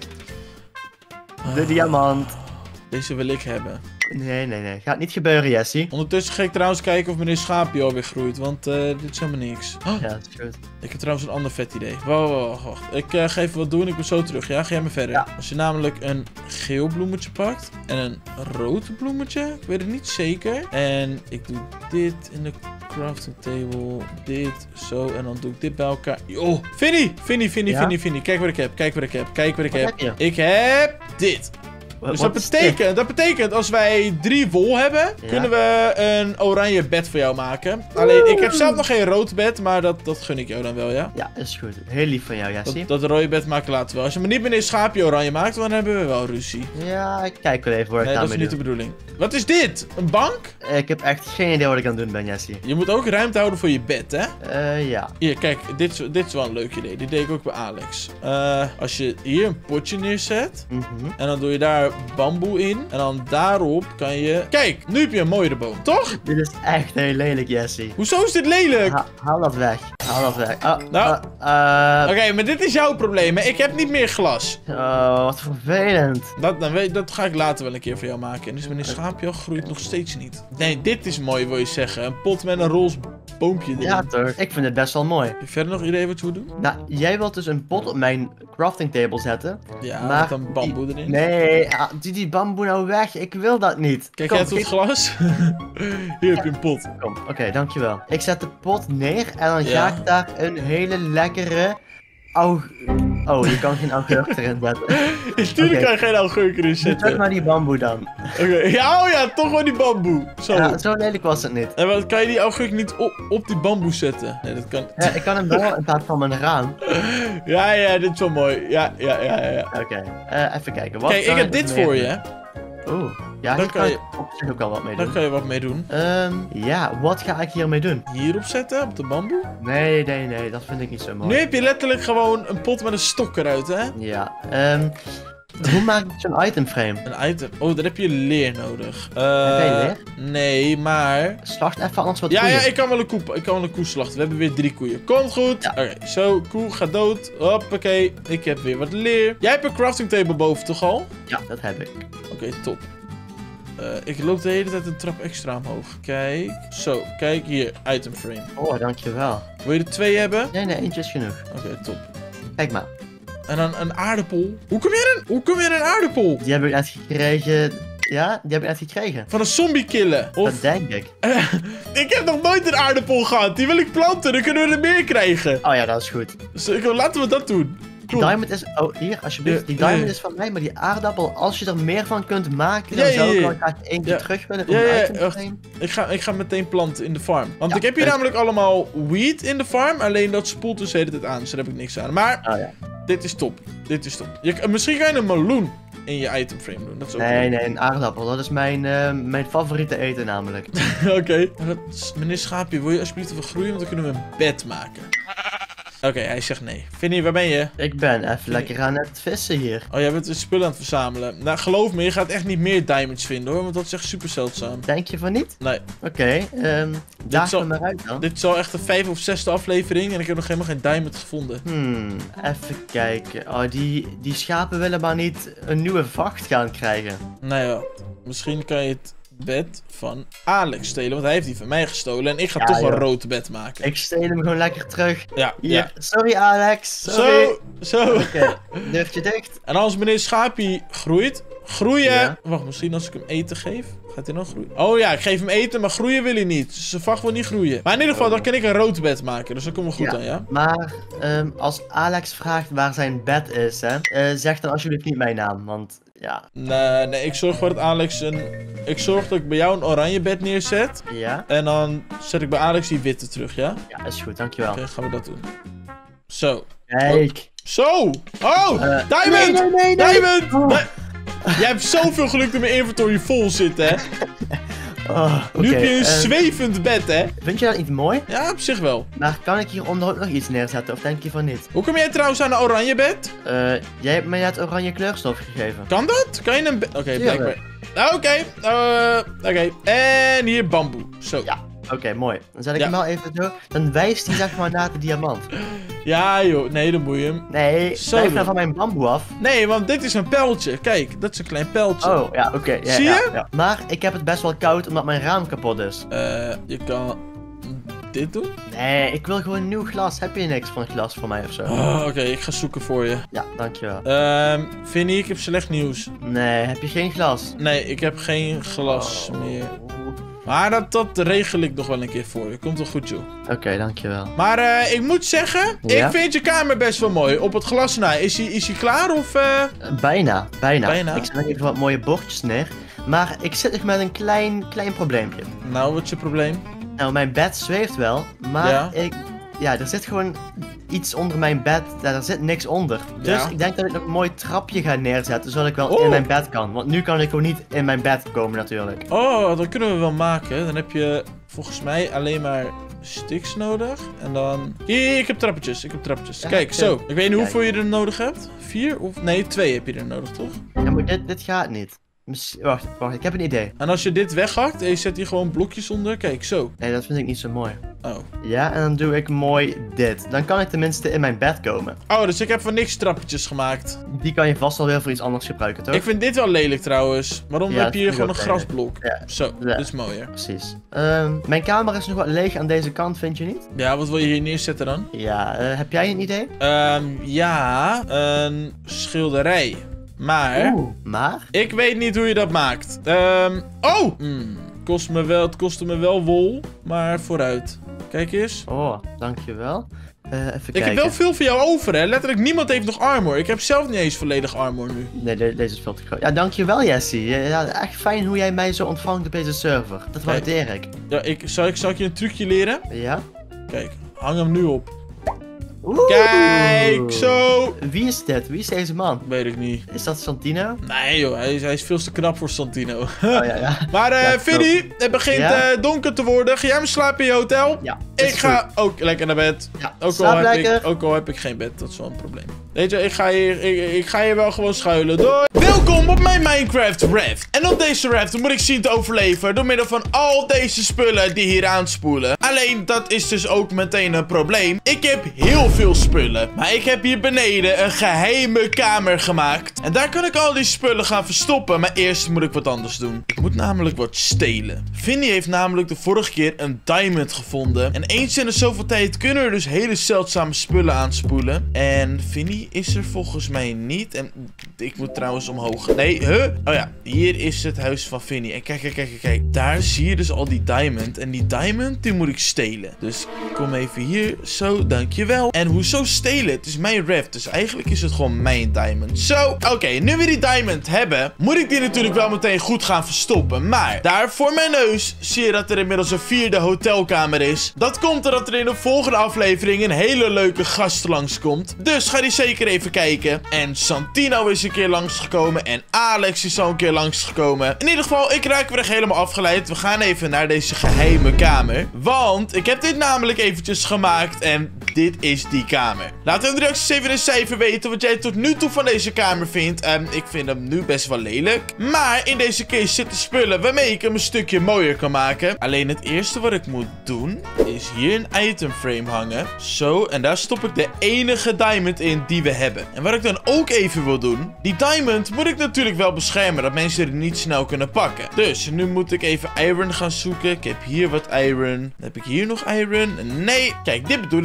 De diamant. Deze wil ik hebben. Nee, nee, nee. Gaat niet gebeuren, Jessie. Ondertussen ga ik trouwens kijken of meneer Schaapje alweer groeit, want eh, dit is helemaal niks. Oh, Ja, dat is goed. ik heb trouwens een ander vet idee. Wacht, wacht, wacht, wacht. Ik eh, ga even wat doen, ik ben zo terug. Ja, ga jij maar verder. Ja. Als je namelijk een geel bloemetje pakt en een rood bloemetje, ik weet het niet zeker. En ik doe dit in de crafting table, dit, zo, en dan doe ik dit bij elkaar. Oh, Vinnie, Vinnie, Vinnie, Ja? Vinnie, Vinnie. Kijk wat ik heb, kijk wat ik heb, kijk wat ik Wat heb. heb je? Ik heb dit. Wa- Dus wat dat is dit? betekent, dat betekent, als wij drie wol hebben, Ja. kunnen we een oranje bed voor jou maken. Alleen, ik heb zelf nog geen rood bed, maar dat, dat gun ik jou dan wel, ja? Ja, is goed. Heel lief van jou, Jessie. Dat, dat rode bed maken we later wel. Als je me niet meneer Schaapje oranje maakt, dan hebben we wel ruzie. Ja, ik kijk wel even waar ik Nee, dat is daarmee niet de doe. bedoeling. Wat is dit? Een bank? Ik heb echt geen idee wat ik aan het doen ben, Jessie. Je moet ook ruimte houden voor je bed, hè? Eh, ja. Hier, kijk, dit is, dit is wel een leuk idee. Dit deed ik ook bij Alex. Eh, als je hier een potje neerzet, Mhm. en dan doe je daar bamboe in. En dan daarop kan je... Kijk, nu heb je een mooiere boom, toch? Dit is echt heel lelijk, Jessie. Hoezo is dit lelijk? Ha- haal dat weg. Haal dat weg. Ah, Nou. ah, eh, Oké, maar dit is jouw probleem, hè? Ik heb niet meer glas. oh, wat vervelend. Dat, dan weet, dat ga ik later wel een keer voor jou maken. En dus meneer Schaapje groeit nog steeds niet. Nee, dit is mooi, wil je zeggen. Een pot met een roze boompje erin. Ja, toch? Ik vind het best wel mooi. Heb je verder nog idee wat we doen? Nou, jij wilt dus een pot op mijn crafting table zetten. Ja, maar met een bamboe die- erin. Nee, ah, doe die bamboe nou weg. Ik wil dat niet. Kijk Kom, jij tot geef- glas? Hier heb je een pot. Kom, oké, dankjewel. Ik zet de pot neer en dan Ja. ga ik daar een hele lekkere... Aug... Oh, je kan geen augurk erin zetten. Tuurlijk Oké. kan je geen augurk erin Doe zetten. toch maar die bamboe dan. Oké, ja, oh ja, toch wel die bamboe. Zo. Ja, zo lelijk was het niet. En wat, kan je die augurk niet op, op die bamboe zetten? Nee, dat kan. Ja, ik kan hem wel in plaats van mijn raam. Ja, ja, dit is wel mooi. Ja, ja, ja, ja. ja. Oké, eh, even kijken. Wat Kijk, ik zou heb er dit meer voor je, doen? hè. Oeh, ja, Dan hier kan kan je- ik op zich ook al wat mee Daar doen. kan je wat mee doen. Ehm, ja, wat ga ik hiermee doen? Hierop zetten, op de bamboe. Nee, nee, nee, dat vind ik niet zo mooi. Nu heb je letterlijk gewoon een pot met een stok eruit, hè. Ja, ehm, hoe maak ik zo'n item frame? Een item. Oh, daar heb je leer nodig. Heb jij Eh leer? Nee, maar... Slacht even anders wat Ja, koeien. ja, ik kan wel een koe, ik kan wel een koe slachten. We hebben weer drie koeien. Komt goed. Ja. Oké, zo, koe gaat dood. Hoppakee. Ik heb weer wat leer. Jij hebt een crafting table boven, toch al? Ja, dat heb ik. Oké, top. Eh, ik loop de hele tijd een trap extra omhoog. Kijk. Zo, kijk hier. Item frame. Oh, dankjewel. Wil je er twee hebben? Nee, nee, eentje is genoeg. Oké, top. Kijk maar, En dan een aardappel. Hoe kom je aan een, hoe kom je aan een aardappel? die heb ik net gekregen. Ja, die heb ik net gekregen. Van een zombie killen. Of... Dat denk ik. Ik heb nog nooit een aardappel gehad. Die wil ik planten. Dan kunnen we er meer krijgen. Oh ja, dat is goed. Dus ik, laten we dat doen. Die Kom. diamond is... Oh, hier, alsjeblieft. Ja, Die ja, diamond ja. is van mij, maar die aardappel, als je er meer van kunt maken, Ja, dan ja, zou ik ja. wel graag eentje Ja. terug willen voor Ja, mijn ja, item echt. frame. Ik ga, ik ga meteen planten in de farm. Want Ja, ik heb hier eh. namelijk allemaal wheat in de farm. Alleen dat spoelt dus de hele tijd aan. Dus daar heb ik niks aan. Maar Oh ja. dit is top. Dit is top. Je, misschien kan je een meloen in je item frame doen. Dat is ook Nee, nee, een aardappel. Dat is mijn, eh, mijn favoriete eten namelijk. Oké. Maar dat is- Meneer Schaapje, wil je alsjeblieft even groeien? Want dan kunnen we een bed maken. Oké, hij zegt nee. Vinnie, waar ben je? Ik ben even lekker aan het vissen hier. Oh, jij bent de spullen aan het verzamelen. Nou, geloof me, je gaat echt niet meer diamonds vinden hoor. Want dat is echt super zeldzaam. Denk je van niet? Nee, Oké, ehm daag zal- me maar uit dan. dit is al echt de vijfde of zesde aflevering. En ik heb nog helemaal geen diamond gevonden. Hmm, even kijken. Oh, die, die schapen willen maar niet een nieuwe vacht gaan krijgen. Nou ja, misschien kan je het bed van Alex stelen. Want hij heeft die van mij gestolen. En ik ga Ja, toch een joh. rood bed maken. Ik steel hem gewoon lekker terug. Ja, Hier, ja. sorry Alex, sorry. Zo, zo. Oké, deurtje dicht. En als meneer Schaapie groeit, groeien. Ja. Wacht, misschien als ik hem eten geef. Gaat hij dan groeien? Oh ja, ik geef hem eten, maar groeien wil hij niet. Dus zijn vacht wil niet groeien. Maar in ieder geval, dan kan ik een rood bed maken. Dus dat komt wel goed Ja. aan, ja? Maar ehm, als Alex vraagt waar zijn bed is, hè, eh, zeg dan alsjeblieft niet mijn naam, want Ja. Nee, nee, ik zorg voor dat Alex een... Ik zorg dat ik bij jou een oranje bed neerzet. Ja? En dan zet ik bij Alex die witte terug, ja? Ja, is goed, dankjewel. Oké, gaan we dat doen. Zo. Kijk. Zo! Oh! Eh, Diamond! nee, nee, nee, nee. Diamond! Oh. Di- Jij hebt zoveel geluk dat mijn inventory vol zit, hè? Oh, Nu heb oké, je een eh, zwevend bed, hè? Vind je dat niet mooi? Ja, op zich wel. Maar kan ik hieronder ook nog iets neerzetten, of denk je van niet? Hoe kom jij trouwens aan een oranje bed? Eh, jij hebt mij net oranje kleurstof gegeven. Kan dat? Kan je een bed... Oké, Tuurlijk. blijkbaar. Ah, Oké, eh, oké. En hier bamboe. Zo. Ja. Oké, mooi. Dan zet ik Ja. hem wel even zo. Dan wijst hij zeg maar naar de diamant. Ja, joh. Nee, dan moet je hem. Nee, Zo blijf doen. nou van mijn bamboe af. Nee, want dit is een pijltje. Kijk, dat is een klein pijltje. Oh, ja, oké. ja, Zie ja, je? ja. Maar ik heb het best wel koud omdat mijn raam kapot is. Eh, je kan dit doen? Nee, ik wil gewoon een nieuw glas. Heb je niks van glas voor mij of zo? Oh, oké, ik ga zoeken voor je. Ja, dankjewel. Ehm, Vinnie, ik heb slecht nieuws. Nee, heb je geen glas? Nee, ik heb geen glas meer. Oh. Maar dat, dat regel ik nog wel een keer voor je. Komt wel goed, joh. Oké, dankjewel. Maar eh, ik moet zeggen, Ja? ik vind je kamer best wel mooi. Op het glas na. Is hij is hij klaar of... eh? Uh, bijna, bijna, Bijna? Ik zet nog even wat mooie bordjes neer. Maar ik zit nog met een klein, klein probleempje. Nou, wat is je probleem? Nou, mijn bed zweeft wel, maar Ja? ik... Ja, er zit gewoon iets onder mijn bed. Ja, er zit niks onder. Dus Ja. ik denk dat ik nog een mooi trapje ga neerzetten, zodat ik wel Oh. in mijn bed kan. Want nu kan ik gewoon niet in mijn bed komen natuurlijk. Oh, dat kunnen we wel maken. Dan heb je volgens mij alleen maar sticks nodig. En dan... Hier, ik heb trappetjes. Ik heb trappetjes. Ja, Kijk, oké. zo. Ik weet niet Kijk. hoeveel je er nodig hebt. Vier of... Nee, twee heb je er nodig, toch? Ja, maar dit, dit gaat niet. Miss- Wacht, wacht, ik heb een idee. En als je dit weghakt en je zet hier gewoon blokjes onder. Kijk, zo. Nee, dat vind ik niet zo mooi. Oh. Ja, en dan doe ik mooi dit. Dan kan ik tenminste in mijn bed komen. Oh, dus ik heb voor niks trappetjes gemaakt. Die kan je vast wel weer voor iets anders gebruiken, toch? Ik vind dit wel lelijk trouwens. Waarom Ja, heb je dat hier vind gewoon een ik ook grasblok? Ja. Zo, Ja. dat is mooier. Precies. Ehm, mijn kamer is nog wat leeg aan deze kant, vind je niet? Ja, wat wil je hier neerzetten dan? Ja, eh, heb jij een idee? Ehm, ja, een schilderij. Maar, Oeh, maar? ik weet niet hoe je dat maakt. Ehm, oh! Hmm, kost me wel, het kostte me wel wol, maar vooruit. Kijk eens. Oh, dankjewel. Eh even Ik kijken. heb wel veel van jou over, hè. Letterlijk niemand heeft nog armor. Ik heb zelf niet eens volledig armor nu. Nee, de- deze is veel te groot. Ja, dankjewel Jesse. Ja, ja, echt fijn hoe jij mij zo ontvangt op deze server. Dat waardeer ik. Ja, ik, zal, ik, zal ik je een trucje leren? Ja? Kijk, hang hem nu op. Oeh. Kijk, zo. Wie is dit? Wie is deze man? Weet ik niet. Is dat Santino? Nee joh, hij is, hij is veel te knap voor Santino. Oh ja, ja. Maar eh Ja, Vinnie, het begint Ja? eh, donker te worden. Ga jij maar slapen in je hotel? Ja. Ik is ga ook lekker naar bed. goed. Ja, Ook al, slaap heb ik, lekker. ook al heb ik geen bed, dat is wel een probleem. Weet je, ik ga hier, ik, ik ga hier wel gewoon schuilen. Doei! Welkom op mijn Minecraft raft. En op deze raft moet ik zien te overleven door middel van al deze spullen die hier aanspoelen. Alleen, dat is dus ook meteen een probleem. Ik heb heel veel spullen. Maar ik heb hier beneden een geheime kamer gemaakt. En daar kan ik al die spullen gaan verstoppen. Maar eerst moet ik wat anders doen. Ik moet namelijk wat stelen. Vinnie heeft namelijk de vorige keer een diamond gevonden. En eens in de zoveel tijd kunnen er dus hele zeldzame spullen aanspoelen. En Vinnie is er volgens mij niet. En ik moet trouwens omhoog. Nee, huh? Oh ja, hier is het huis van Vinnie. En kijk, kijk, kijk, kijk, kijk. Daar zie je dus al die diamond. En die diamond, die moet ik stelen. Dus kom even hier. Zo, dankjewel. En hoezo stelen? Het is mijn raft. Dus eigenlijk is het gewoon mijn diamond. Zo, oké. Okay, nu we die diamond hebben, moet ik die natuurlijk wel meteen goed gaan verstoppen. Maar daar voor mijn neus zie je dat er inmiddels een vierde hotelkamer is. Dat komt doordat er in de volgende aflevering een hele leuke gast langskomt. Dus ga die zeker even kijken. En Santino is een keer langsgekomen. En Alex is al een keer langsgekomen. In ieder geval, ik raak weer echt helemaal afgeleid. We gaan even naar deze geheime kamer. Want ik heb dit namelijk eventjes gemaakt. En dit is die kamer. Laat in de reacties even een cijfer weten wat jij tot nu toe van deze kamer vindt. Um, ik vind hem nu best wel lelijk. Maar in deze kist zitten spullen waarmee ik hem een stukje mooier kan maken. Alleen het eerste wat ik moet doen is hier een item frame hangen. Zo, en daar stop ik de enige diamond in die we hebben. En wat ik dan ook even wil doen, die diamond moet ik natuurlijk wel beschermen, dat mensen er niet snel kunnen pakken. Dus nu moet ik even iron gaan zoeken. Ik heb hier wat iron. Dan heb ik hier nog iron. Nee, kijk, dit bedoel ik dus.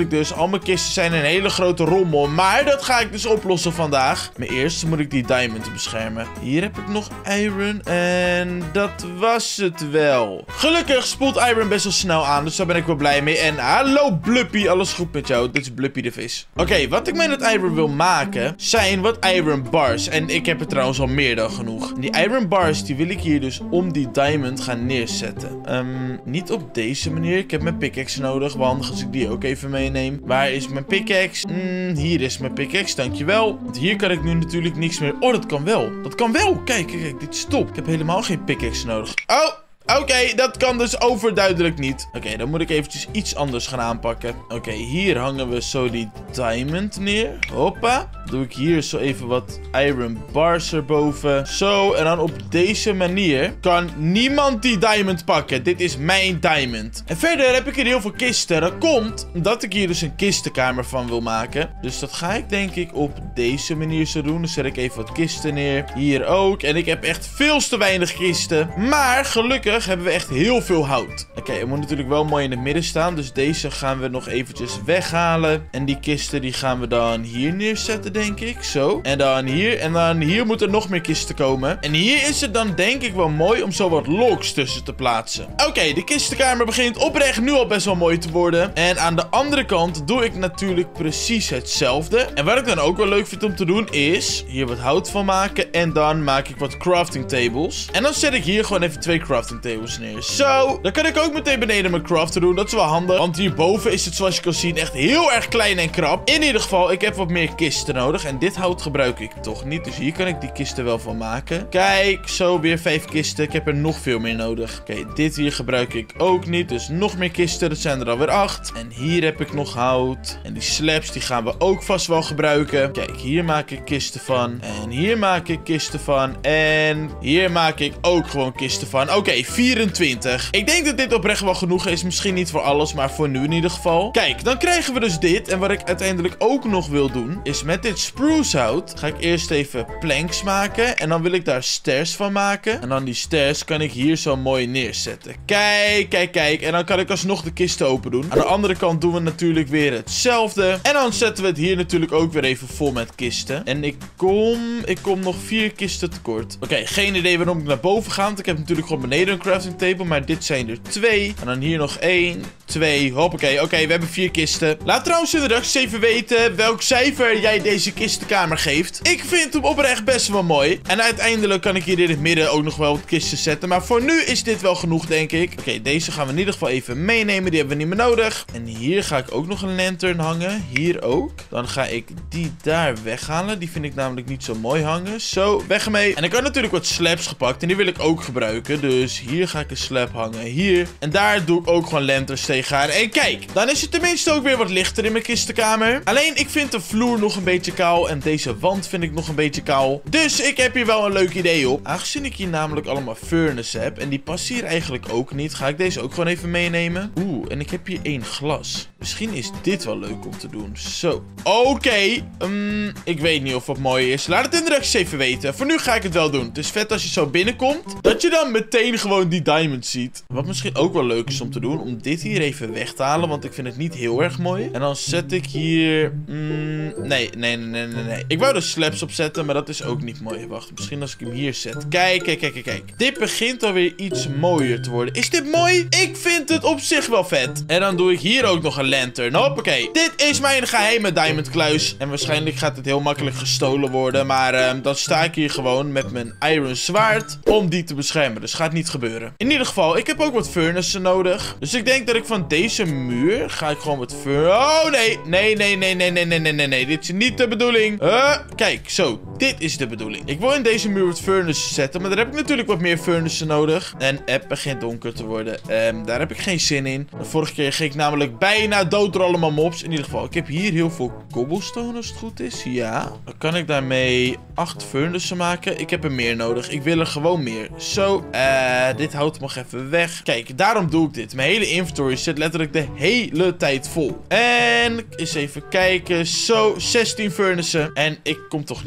al mijn kisten zijn een hele grote rommel. Maar dat ga ik dus oplossen vandaag. Maar eerst moet ik die diamond beschermen. Hier heb ik nog iron. En dat was het wel. Gelukkig spoelt iron best wel snel aan. Dus daar ben ik wel blij mee. En hallo Bluppy, alles goed met jou? Dit is Bluppy de vis. Oké, okay, wat ik met het iron wil maken zijn wat iron bars. En ik heb er trouwens al meer dan genoeg. Die iron bars die wil ik hier dus om die diamond gaan neerzetten. Um, niet op deze manier. Ik heb mijn pickaxe nodig. Wel handig als ik die ook even meeneem. Waar is mijn pickaxe? Mm, hier is mijn pickaxe, dankjewel. Want hier kan ik nu natuurlijk niks meer. Oh, dat kan wel. Dat kan wel. Kijk, kijk, kijk, dit stopt. Ik heb helemaal geen pickaxe nodig. Oh! Oké, okay, dat kan dus overduidelijk niet. Oké, okay, dan moet ik eventjes iets anders gaan aanpakken. Oké, okay, hier hangen we zo die diamond neer. Hoppa. Doe ik hier zo even wat iron bars erboven. Zo, en dan op deze manier kan niemand die diamond pakken. Dit is mijn diamond. En verder heb ik hier heel veel kisten. Dat komt omdat ik hier dus een kistenkamer van wil maken. Dus dat ga ik denk ik op deze manier zo doen. Dan zet ik even wat kisten neer. Hier ook. En ik heb echt veel te weinig kisten. Maar gelukkig hebben we echt heel veel hout. Oké, okay, het moet natuurlijk wel mooi in het midden staan. Dus deze gaan we nog eventjes weghalen. En die kisten die gaan we dan hier neerzetten, denk ik. Zo. En dan hier. En dan hier moeten er nog meer kisten komen. En hier is het dan denk ik wel mooi om zo wat logs tussen te plaatsen. Oké, okay, de kistenkamer begint oprecht nu al best wel mooi te worden. En aan de andere kant doe ik natuurlijk precies hetzelfde. En wat ik dan ook wel leuk vind om te doen is hier wat hout van maken. En dan maak ik wat crafting tables. En dan zet ik hier gewoon even twee crafting tables neer. Zo, dan kan ik ook meteen beneden mijn craften doen. Dat is wel handig. Want hierboven is het, zoals je kan zien, echt heel erg klein en krap. In ieder geval, ik heb wat meer kisten nodig. En dit hout gebruik ik toch niet. Dus hier kan ik die kisten wel van maken. Kijk, zo weer vijf kisten. Ik heb er nog veel meer nodig. Oké, okay, dit hier gebruik ik ook niet. Dus nog meer kisten. Dat zijn er alweer acht. En hier heb ik nog hout. En die slabs, die gaan we ook vast wel gebruiken. Kijk, hier maak ik kisten van. En hier maak ik kisten van. En hier maak ik ook gewoon kisten van. Oké, okay, vierentwintig. Ik denk dat dit oprecht wel genoeg is. Misschien niet voor alles, maar voor nu in ieder geval. Kijk, dan krijgen we dus dit. En wat ik uiteindelijk ook nog wil doen, is met dit spruce hout ga ik eerst even planks maken. En dan wil ik daar stairs van maken. En dan die stairs kan ik hier zo mooi neerzetten. Kijk, kijk, kijk. En dan kan ik alsnog de kisten open doen. Aan de andere kant doen we natuurlijk weer hetzelfde. En dan zetten we het hier natuurlijk ook weer even vol met kisten. En ik kom... Ik kom nog vier kisten tekort. Oké, okay, geen idee waarom ik naar boven ga. Want ik heb natuurlijk gewoon beneden een crafting table. Maar dit zijn er twee. En dan hier nog één, twee. Hoppakee. Oké, okay, we hebben vier kisten. Laat trouwens in de reacties even weten welk cijfer jij deze kistenkamer geeft. Ik vind hem oprecht best wel mooi. En uiteindelijk kan ik hier in het midden ook nog wel wat kisten zetten. Maar voor nu is dit wel genoeg, denk ik. Oké, okay, deze gaan we in ieder geval even meenemen. Die hebben we niet meer nodig. En hier ga ik ook nog een lantern hangen. Hier ook. Dan ga ik die daar weghalen. Die vind ik namelijk niet zo mooi hangen. Zo, weg ermee. En ik had natuurlijk wat slabs gepakt. En die wil ik ook gebruiken. Dus hier ga ik een slab hangen. Hier. En daar doe ik ook gewoon lanterns tegenaan. En kijk, dan is het tenminste ook weer wat lichter in mijn kistenkamer. Alleen, ik vind de vloer nog een beetje kaal. En deze wand vind ik nog een beetje kaal. Dus ik heb hier wel een leuk idee op. Aangezien ik hier namelijk allemaal furnace heb. En die passen hier eigenlijk ook niet. Ga ik deze ook gewoon even meenemen. Oeh, en ik heb hier één glas. Misschien is dit wel leuk om te doen. Zo. Oké. Okay. Um, ik weet niet of het mooi is. Laat het in de reacties even weten. Voor nu ga ik het wel doen. Het is vet als je zo binnenkomt. Dat je dan meteen gewoon die diamond ziet. Wat misschien ook wel leuk is om te doen. Om dit hier even weg te halen. Want ik vind het niet heel erg mooi. En dan zet ik hier... Mm, nee, nee, nee, nee, nee. Ik wou er slabs op zetten. Maar dat is ook niet mooi. Wacht, misschien als ik hem hier zet. Kijk, kijk, kijk, kijk. Dit begint alweer iets mooier te worden. Is dit mooi? Ik vind het op zich wel vet. En dan doe ik hier ook nog een lantern. Hoppakee. Dit is mijn geheime diamond kluis. En waarschijnlijk gaat het heel makkelijk gestolen worden. Maar uh, dan sta ik hier gewoon met mijn iron zwaard om die te beschermen. Dus gaat niet gebeuren. In ieder geval, ik heb ook wat furnaces nodig. Dus ik denk dat ik van deze muur ga ik gewoon wat fur... Oh, nee. Nee, nee, nee, nee, nee, nee, nee, nee, nee. Dit is niet de bedoeling. Uh, kijk, zo. Dit is de bedoeling. Ik wil in deze muur wat furnaces zetten. Maar daar heb ik natuurlijk wat meer furnaces nodig. En het begint donker te worden. Um, daar heb ik geen zin in. De vorige keer ging ik namelijk bijna dood door allemaal mobs. In ieder geval, ik heb hier heel veel cobblestone als het goed is. Ja. Dan kan ik daarmee acht furnaces maken. Ik heb er meer nodig. Ik wil er gewoon meer. Zo. Uh, dit houdt mag even weg. Kijk, daarom doe ik dit. Mijn hele inventory zit letterlijk de hele tijd vol. En eens even kijken. Zo, zestien furnaces. En ik kom toch niet naar buiten.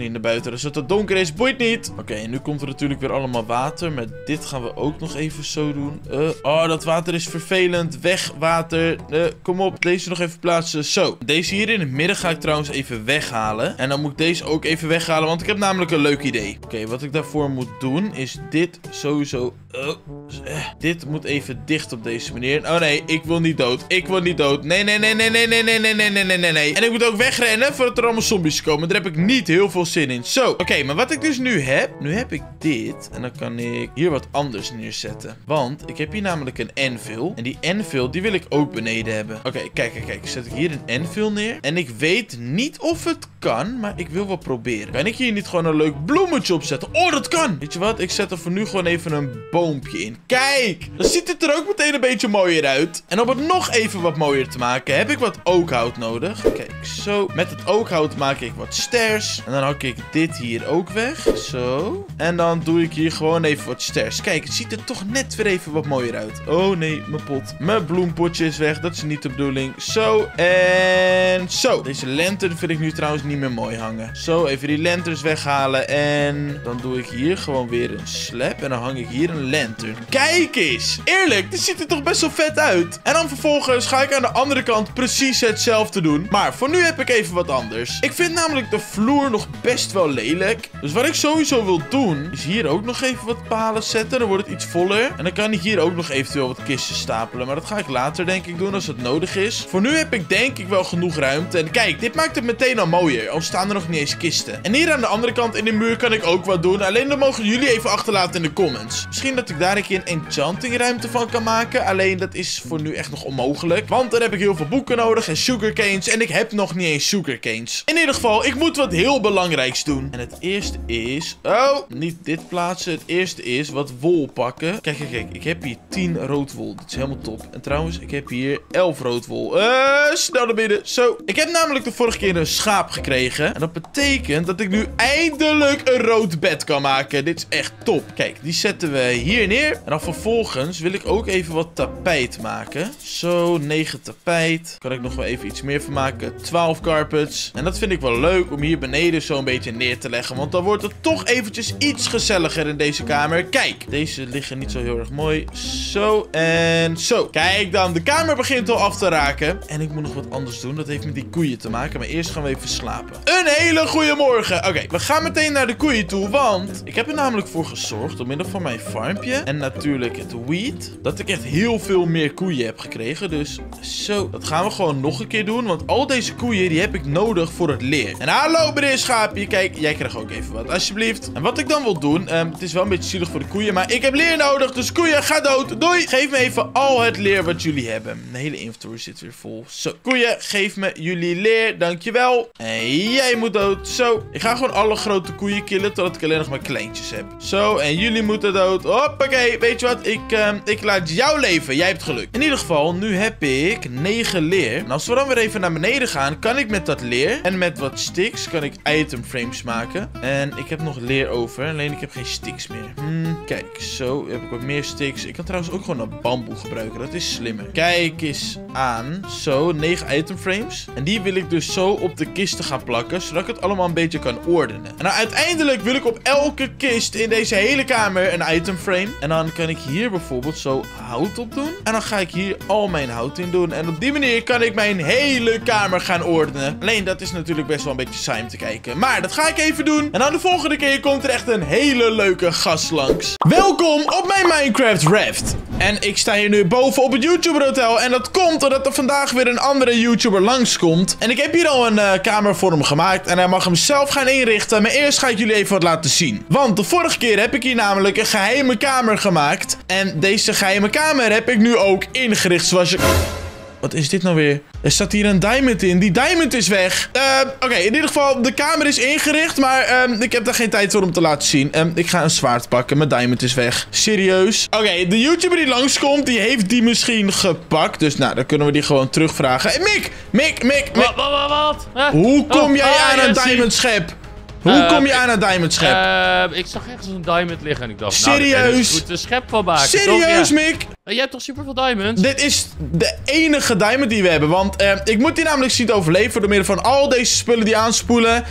buiten. Dus dat het donker is, boeit niet. Oké, okay, en nu komt er natuurlijk weer allemaal water. Maar dit gaan we ook nog even zo doen. Uh, oh, dat water is vervelend. Weg, water. Uh, kom op, deze nog even plaatsen. Zo, deze hier in het midden ga ik trouwens even weghalen. En dan moet ik deze ook even weghalen, want ik heb namelijk een leuk idee. Oké, okay, wat ik daarvoor moet doen is dit sowieso... Uh, uh, dit moet even dicht op deze manier. Oh nee, ik wil niet dood. Ik wil niet dood. Nee, nee, nee, nee, nee, nee, nee, nee, nee, nee, nee, nee, nee. En ik moet ook wegrennen voordat er allemaal zombies komen. Daar heb ik niet heel veel zin in. Zo, oké, okay, maar wat ik dus nu heb... Nu heb ik dit. En dan kan ik hier wat anders neerzetten. Want ik heb hier namelijk een anvil. En die anvil, die wil ik ook beneden hebben. Oké, okay, kijk, kijk, kijk. Zet ik hier een anvil neer. En ik weet niet of het kan, maar ik wil wel proberen. Kan ik hier niet gewoon een leuk bloemetje opzetten? Oh, dat kan! Weet je wat? Ik zet er voor nu gewoon even een boompje in. Kijk! Dan ziet het er ook meteen een beetje mooier uit. En om het nog even wat mooier te maken, heb ik wat oakhout nodig. Kijk, zo. Met het oakhout maak ik wat stairs. En dan hak ik dit hier ook weg. Zo. En dan doe ik hier gewoon even wat stairs. Kijk, het ziet er toch net weer even wat mooier uit. Oh nee, mijn pot. Mijn bloempotje is weg. Dat is niet de bedoeling. Zo. En zo. Deze lantern vind ik nu trouwens niet meer mooi hangen. Zo, even die lanterns weghalen. En dan doe ik hier gewoon weer een slab. En dan hang ik hier een lantern. Kijk eens. Eerlijk, dit ziet er toch best wel vet uit. En dan vervolgens ga ik aan de andere kant precies hetzelfde doen. Maar voor nu heb ik even wat anders. Ik vind namelijk de vloer nog best wel lelijk. Dus wat ik sowieso wil doen, is hier ook nog even wat palen zetten. Dan wordt het iets voller. En dan kan ik hier ook nog eventueel wat kisten stapelen. Maar dat ga ik later denk ik doen als het nodig is. Voor nu heb ik denk ik wel genoeg ruimte. En kijk, dit maakt het meteen al mooier. Al staan er nog niet eens kisten. En hier aan de andere kant in de muur kan ik ook wat doen. Alleen dan mogen jullie even achterlaten in de comments. Misschien dat ik daar een keer een enchanting ruimte van kan maken. Alleen dat is voor nu echt nog onmogelijk. Want dan heb ik heel veel boeken nodig en sugarcanes. En ik heb nog niet eens sugarcanes. In ieder geval, ik moet wat heel belangrijks doen. En het eerste is... Oh, niet dit plaatsen. Het eerste is wat wol pakken. Kijk, kijk, kijk. Ik heb hier tien rood wol. Dat is helemaal top. En trouwens, ik heb hier elf rood wol. Uh, snel naar binnen. Zo. Ik heb namelijk de vorige keer een schaap gekregen. En dat betekent dat ik nu eindelijk een rood bed kan maken. Dit is echt top. Kijk, die zetten we hier neer. En dan vervolgens wil ik ook even wat tapijt maken. Zo, negen tapijt. Kan ik nog wel even iets meer van maken. twaalf carpets. En dat vind ik wel leuk om hier beneden zo een beetje neer te leggen. Want dan wordt het toch eventjes iets gezelliger in deze kamer. Kijk, deze liggen niet zo heel erg mooi. Zo en zo. Kijk dan, de kamer begint al af te raken. En ik moet nog wat anders doen. Dat heeft met die koeien te maken. Maar eerst gaan we even slapen. Een hele goede morgen. Oké, okay, we gaan meteen naar de koeien toe. Want ik heb er namelijk voor gezorgd, door middel van mijn farmpje en natuurlijk het wheat, dat ik echt heel veel meer koeien heb gekregen. Dus zo, dat gaan we gewoon nog een keer doen. Want al deze koeien, die heb ik nodig voor het leer. En hallo meneer Schaapje. Kijk, jij krijgt ook even wat, alsjeblieft. En wat ik dan wil doen, um, het is wel een beetje zielig voor de koeien, maar ik heb leer nodig. Dus koeien, ga dood. Doei. Geef me even al het leer wat jullie hebben. Mijn hele inventory zit weer vol. Zo, koeien, geef me jullie leer. Dankjewel. En jij moet dood. Zo, ik ga gewoon alle grote koeien killen, totdat ik alleen nog maar kleintjes heb. Zo, en jullie moeten dood. Hoppakee, weet je wat? Ik, uh, ik laat jou leven. Jij hebt geluk. In ieder geval, nu heb ik negen leer. En als we dan weer even naar beneden gaan, kan ik met dat leer en met wat sticks, kan ik item frames maken. En ik heb nog leer over, alleen ik heb geen sticks meer. Hmm, kijk, zo heb ik wat meer sticks. Ik kan trouwens ook gewoon een bamboe gebruiken. Dat is slimmer. Kijk eens aan. Zo, negen item frames. En die wil ik dus zo op de kisten gaan plakken, zodat ik het allemaal een beetje kan ordenen. En dan uiteindelijk wil ik op elke kist in deze hele kamer een item frame. En dan kan ik hier bijvoorbeeld zo hout op doen. En dan ga ik hier al mijn hout in doen. En op die manier kan ik mijn hele kamer gaan ordenen. Alleen dat is natuurlijk best wel een beetje saai om te kijken. Maar dat ga ik even doen. En dan de volgende keer komt er echt een hele leuke gast langs. Welkom op mijn Minecraft Raft. En ik sta hier nu boven op het YouTuber hotel. En dat komt doordat er vandaag weer een andere YouTuber langskomt. En ik heb hier al een uh, kamer voor hem gemaakt. En hij mag hem zelf gaan inrichten. Maar eerst ga ik jullie even wat laten zien. Want de vorige keer heb ik hier namelijk een geheime kamer gemaakt. En deze geheime kamer heb ik nu ook ingericht zoals je... Wat is dit nou weer? Er staat hier een diamond in. Die diamond is weg. Uh, Oké, okay, in ieder geval, de kamer is ingericht. Maar um, ik heb daar geen tijd voor om te laten zien. Um, ik ga een zwaard pakken. Mijn diamond is weg. Serieus? Oké, okay, de YouTuber die langskomt, die heeft die misschien gepakt. Dus nou, dan kunnen we die gewoon terugvragen. Hey, Mick! Mick, Mick, Mick. Wat, wat, wat? Huh? Hoe kom oh, jij oh, aan ja, een diamond schep? Hoe uh, uh, kom je aan een diamond schep? Uh, ik zag ergens een diamond liggen en ik dacht, serieus? Nou, daar moet een schep van maken. Serieus, toch? Ja. Mick? Jij hebt toch superveel diamonds? Dit is de enige diamond die we hebben. Want uh, ik moet die namelijk zien te overleven door middel van al deze spullen die aanspoelen.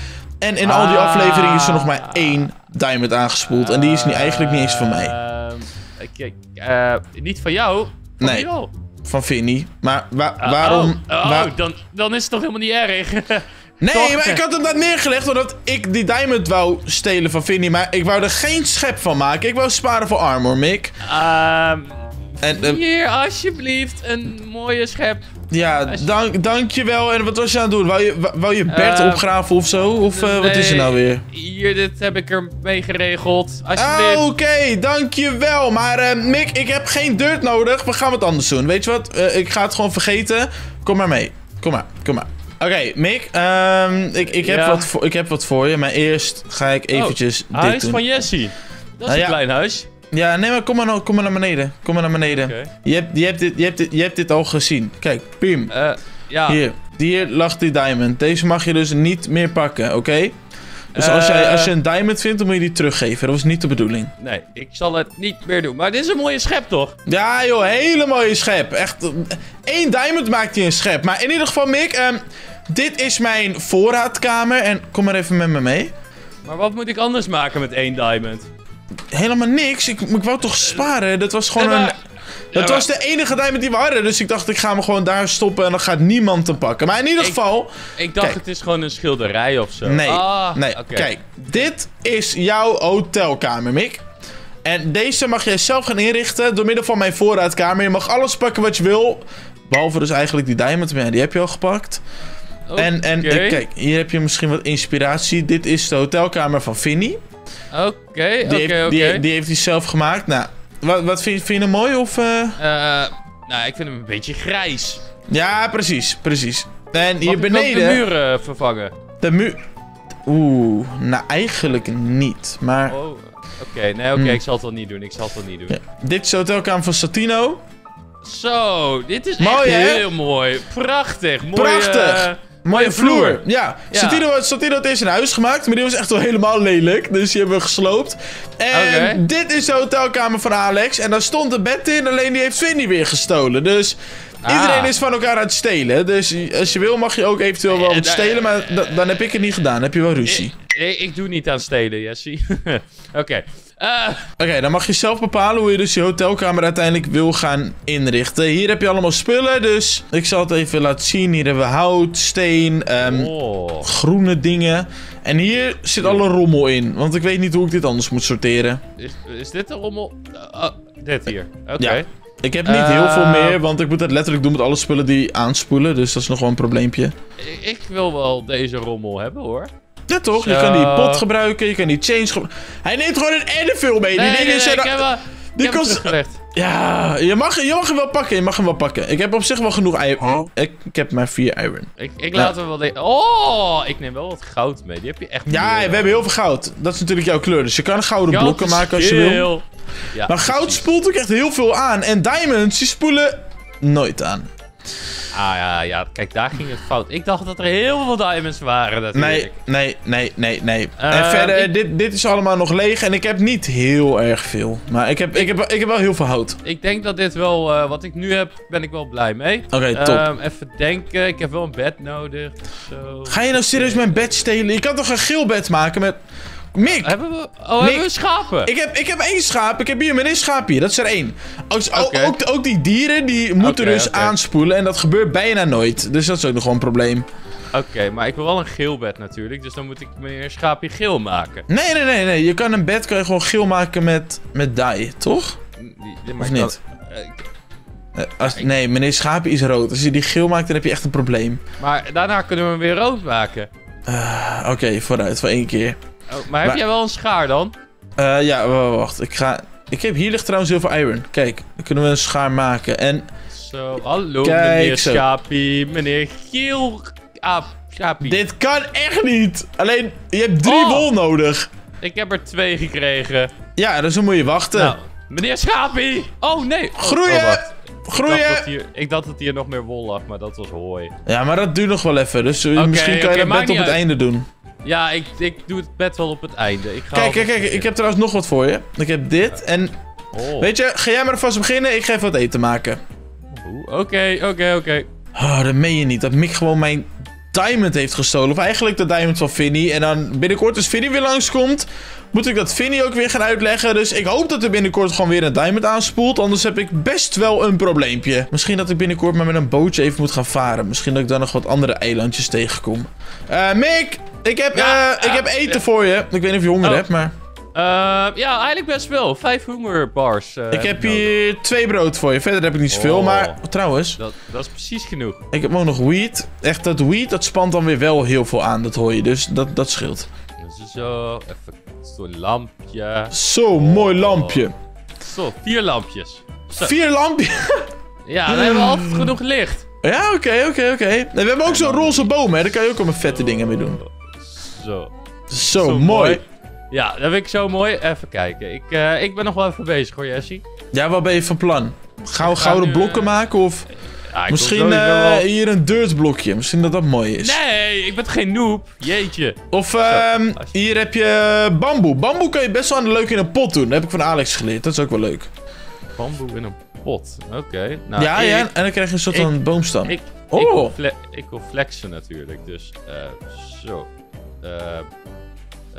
En in al die Ah. afleveringen is er nog maar één diamond aangespoeld. En die is nu eigenlijk niet eens van mij. Ehm, Kijk, eh, niet van jou? Van Nee. wie wel? Van Vinnie. Maar wa Ah, waarom... Oh, oh, waar- dan, dan is het toch helemaal niet erg? Nee, toch? maar ik had hem daar neergelegd omdat ik die diamond wou stelen van Vinnie. Maar ik wou er geen schep van maken. Ik wou sparen voor armor, Mick. Ehm En, eh, hier, alsjeblieft, een mooie schep. ja, dank, dankjewel. En wat was je aan het doen? Wou je, wou- wou je Bert Eh, opgraven of zo? Of eh, wat is er nou weer? Hier, dit heb ik er mee geregeld. Alsjeblieft. Ah, oké, dankjewel. Maar eh, Mick, ik heb geen dirt nodig. We gaan wat anders doen. Weet je wat? Eh, ik ga het gewoon vergeten. Kom maar mee. Kom maar, kom maar. Oké, Mick, ehm, ik, ik, heb Ja. wat voor, ik heb wat voor je. Maar eerst ga ik eventjes Oh, dit huis doen. van Jessie. Dat is Ah, een ja. klein huis. Ja, nee, maar kom maar, nou- kom maar naar beneden. Kom maar naar beneden. Oké. Je, hebt, je, hebt dit, je, hebt dit, je hebt dit al gezien. Kijk, Piem. Eh, ja. Hier, hier lag die diamond. Deze mag je dus niet meer pakken, oké? Dus als, Eh. jij, als je een diamond vindt, dan moet je die teruggeven. Dat was niet de bedoeling. Nee, ik zal het niet meer doen. Maar dit is een mooie schep, toch? Ja, joh, hele mooie schep. Echt, eh, één diamond maakt hij een schep. Maar in ieder geval, Mick, ehm, dit is mijn voorraadkamer. En kom maar even met me mee. Maar wat moet ik anders maken met één diamond? Helemaal niks. Ik, ik wou toch sparen? Dat was gewoon Ja, maar- een... Dat Ja, was de enige diamond die we hadden. Dus ik dacht, ik ga hem gewoon daar stoppen en dan gaat niemand hem pakken. Maar in ieder Ik- geval... Ik dacht, Kijk. het is gewoon een schilderij of zo. Nee, Ah, nee. oké. Kijk, dit is jouw hotelkamer, Mick. En deze mag jij zelf gaan inrichten door middel van mijn voorraadkamer. Je mag alles pakken wat je wil. Behalve dus eigenlijk die diamond. Maar ja, die heb je al gepakt. En, en Oké. eh, kijk, hier heb je misschien wat inspiratie. Dit is de hotelkamer van Vinnie. Oké, Die, oké, heeft- oké. die, die heeft hij zelf gemaakt. Nou, wat, wat vind, vind je hem mooi? Of, eh? Eh, nou, ik vind hem een beetje grijs. Ja, precies, precies. En hier Mag ik ook beneden... de muren vervangen? De muur... Oeh, nou eigenlijk niet. Maar Oh, oké. Nee, oké, Hmm. ik zal het wel niet doen. Ik zal het wel niet doen. ja, dit is de hotelkamer van Satino. Zo, dit is Mooi, echt hè? heel mooi. Prachtig. Mooie, Prachtig. eh, Mooie vloer. vloer. Ja, Ja. Satino, Satino had eerst een huis gemaakt, maar die was echt wel helemaal lelijk. Dus die hebben we gesloopt. En Oké. dit is de hotelkamer van Alex. En daar stond een bed in, alleen die heeft Vinnie weer gestolen. Dus Ah. iedereen is van elkaar aan het stelen. Dus als je wil mag je ook eventueel wel Eh, wat eh, stelen, maar da- dan heb ik het niet gedaan. Dan heb je wel ruzie. ik, ik doe niet aan stelen, Jessie. Oké. Eh, Oké, dan mag je zelf bepalen hoe je dus je hotelkamer uiteindelijk wil gaan inrichten. Hier heb je allemaal spullen, dus ik zal het even laten zien. Hier hebben we hout, steen, ehm, oh. groene dingen. En hier zit alle rommel in, want ik weet niet hoe ik dit anders moet sorteren. Is, is dit de rommel? Uh, oh, dit hier. Oké. Ja. Ik heb niet Eh, heel veel meer, want ik moet het letterlijk doen met alle spullen die aanspoelen. Dus dat is nog wel een probleempje. Ik, ik wil wel deze rommel hebben, hoor. Ja toch, je Zo. kan die pot gebruiken, je kan die chains gebruiken. Hij neemt gewoon een Enderville mee. Nee, die nee, dingen nee, zijn... ik heb, wel- die ik heb hem kost- teruggelegd. Ja, je mag, je mag hem wel pakken, je mag hem wel pakken. Ik heb op zich wel genoeg iron. Ik, ik heb maar vier iron. Ik, ik laat hem wel... de- Oh, ik neem wel wat goud mee. Die heb je echt Ja, meer. we hebben heel veel goud. Dat is natuurlijk jouw kleur. Dus je kan gouden Goud blokken is maken als je wil. veel. Ja, Maar goud precies. spoelt ook echt heel veel aan. En diamonds, die spoelen nooit aan. Ah ja, ja, kijk, daar ging het fout. Ik dacht dat er heel veel diamonds waren, Nee, natuurlijk. nee, nee, nee, nee. Eh, en verder, ik- dit, dit is allemaal nog leeg. En ik heb niet heel erg veel. Maar ik heb, ik heb, ik heb wel heel veel hout. Ik denk dat dit wel, eh, wat ik nu heb, ben ik wel blij mee. Oké, top. Ehm, even denken, ik heb wel een bed nodig. Zo. Ga je nou serieus mijn bed stelen? Je kan toch een geel bed maken met... Mick! Hebben we, oh, hebben we schapen? Ik heb, ik heb één schaap. Ik heb hier mijn één schaapje. Dat is er één. Ook, ook- Oké. ook, ook die dieren, die moeten Oké, dus oké. aanspoelen. En dat gebeurt bijna nooit. Dus dat is ook nog wel een probleem. Oké, maar ik wil wel een geel bed natuurlijk, dus dan moet ik mijn schaapje geel maken. Nee, nee, nee, nee. Je kan een bed kan je gewoon geel maken met, met dye, toch? Die- maar Of ik niet? kan- eh, ik- Eh, Als, nee, meneer Schaapje is rood. Als je die geel maakt, dan heb je echt een probleem. maar daarna kunnen we hem weer rood maken. Ah, Oké, vooruit, voor één keer. Oh, maar heb Maar- jij wel een schaar dan? Eh, ja, wa- wacht. Ik ga... Ik heb hier ligt trouwens heel veel iron. Kijk, dan kunnen we een schaar maken. En Zo, hallo Kijk meneer zo. Schaapie, meneer Geel... Ah, Schaapie. dit kan echt niet. Alleen, je hebt drie Oh. wol nodig. Ik heb er twee gekregen. Ja, dus dan moet je wachten. Nou, meneer Schaapie! Oh nee! Oh, Groeien! oh, wacht. Ik dacht, Groeien! dat hier, ik dacht dat hier nog meer wol lag, maar dat was hooi. Ja, maar dat duurt nog wel even. Dus eh, Oké, misschien kan oké, je dat maakt bed op niet het uit. einde doen. Ja, ik, ik doe het bed wel op het einde. Ik ga Kijk, al- kijk, kijk. Ik heb trouwens nog wat voor je. Ik heb dit. En Oh. weet je, ga jij maar alvast beginnen. Ik ga even wat eten maken. Oeh, Oké, oké, oké. Oh, dat meen je niet. Dat Mick gewoon mijn diamond heeft gestolen. Of eigenlijk de diamond van Vinny. En dan binnenkort als Vinny weer langskomt, moet ik dat Vinny ook weer gaan uitleggen. Dus ik hoop dat er binnenkort gewoon weer een diamond aanspoelt. Anders heb ik best wel een probleempje. Misschien dat ik binnenkort maar met een bootje even moet gaan varen. Misschien dat ik dan nog wat andere eilandjes tegenkom. Eh, Mick, ik heb, Ja, eh, ik ja, heb eten ja. voor je. Ik weet niet of je honger Oh. hebt, maar... Uh, ja, eigenlijk best wel. Vijf hongerbars. Uh, ik heb nodig. hier twee brood voor je. Verder heb ik niet zoveel. Oh. Maar trouwens, Dat, dat is precies genoeg. ik heb ook nog wheat. Echt, dat wheat, dat spant dan weer wel heel veel aan. Dat hoor je. Dus dat, dat scheelt. Dus zo, even zo'n lampje. Zo, mooi lampje. Zo, vier lampjes. Zo. Vier lampjes. Ja, dan hebben we altijd genoeg licht. Ja, oké, oké, oké. En we hebben ook zo'n roze boom, hè. Daar kan je ook allemaal vette dingen mee doen. Zo. Zo, Zo mooi. mooi. Ja, dat vind ik zo mooi. Even kijken. Ik, uh, ik ben nog wel even bezig hoor, Jessie. Ja, wat ben je van plan? Gauw Ik ga gouden nu, blokken uh, maken of Ja, ik misschien wil sowieso eh, wel- hier een dirt blokje. Misschien dat dat mooi is. Nee, ik ben geen noob. Jeetje. Of ehm, als- hier heb je bamboe. Bamboe kan je best wel leuk in een pot doen. Dat heb ik van Alex geleerd. Dat is ook wel leuk. Bamboe in een pot. Oké. Nou, ja, ik, ja. En dan krijg je een soort ik- van boomstam. Ik, Oh. ik, wil fle- ik wil flexen natuurlijk. Dus, eh zo. Eh eh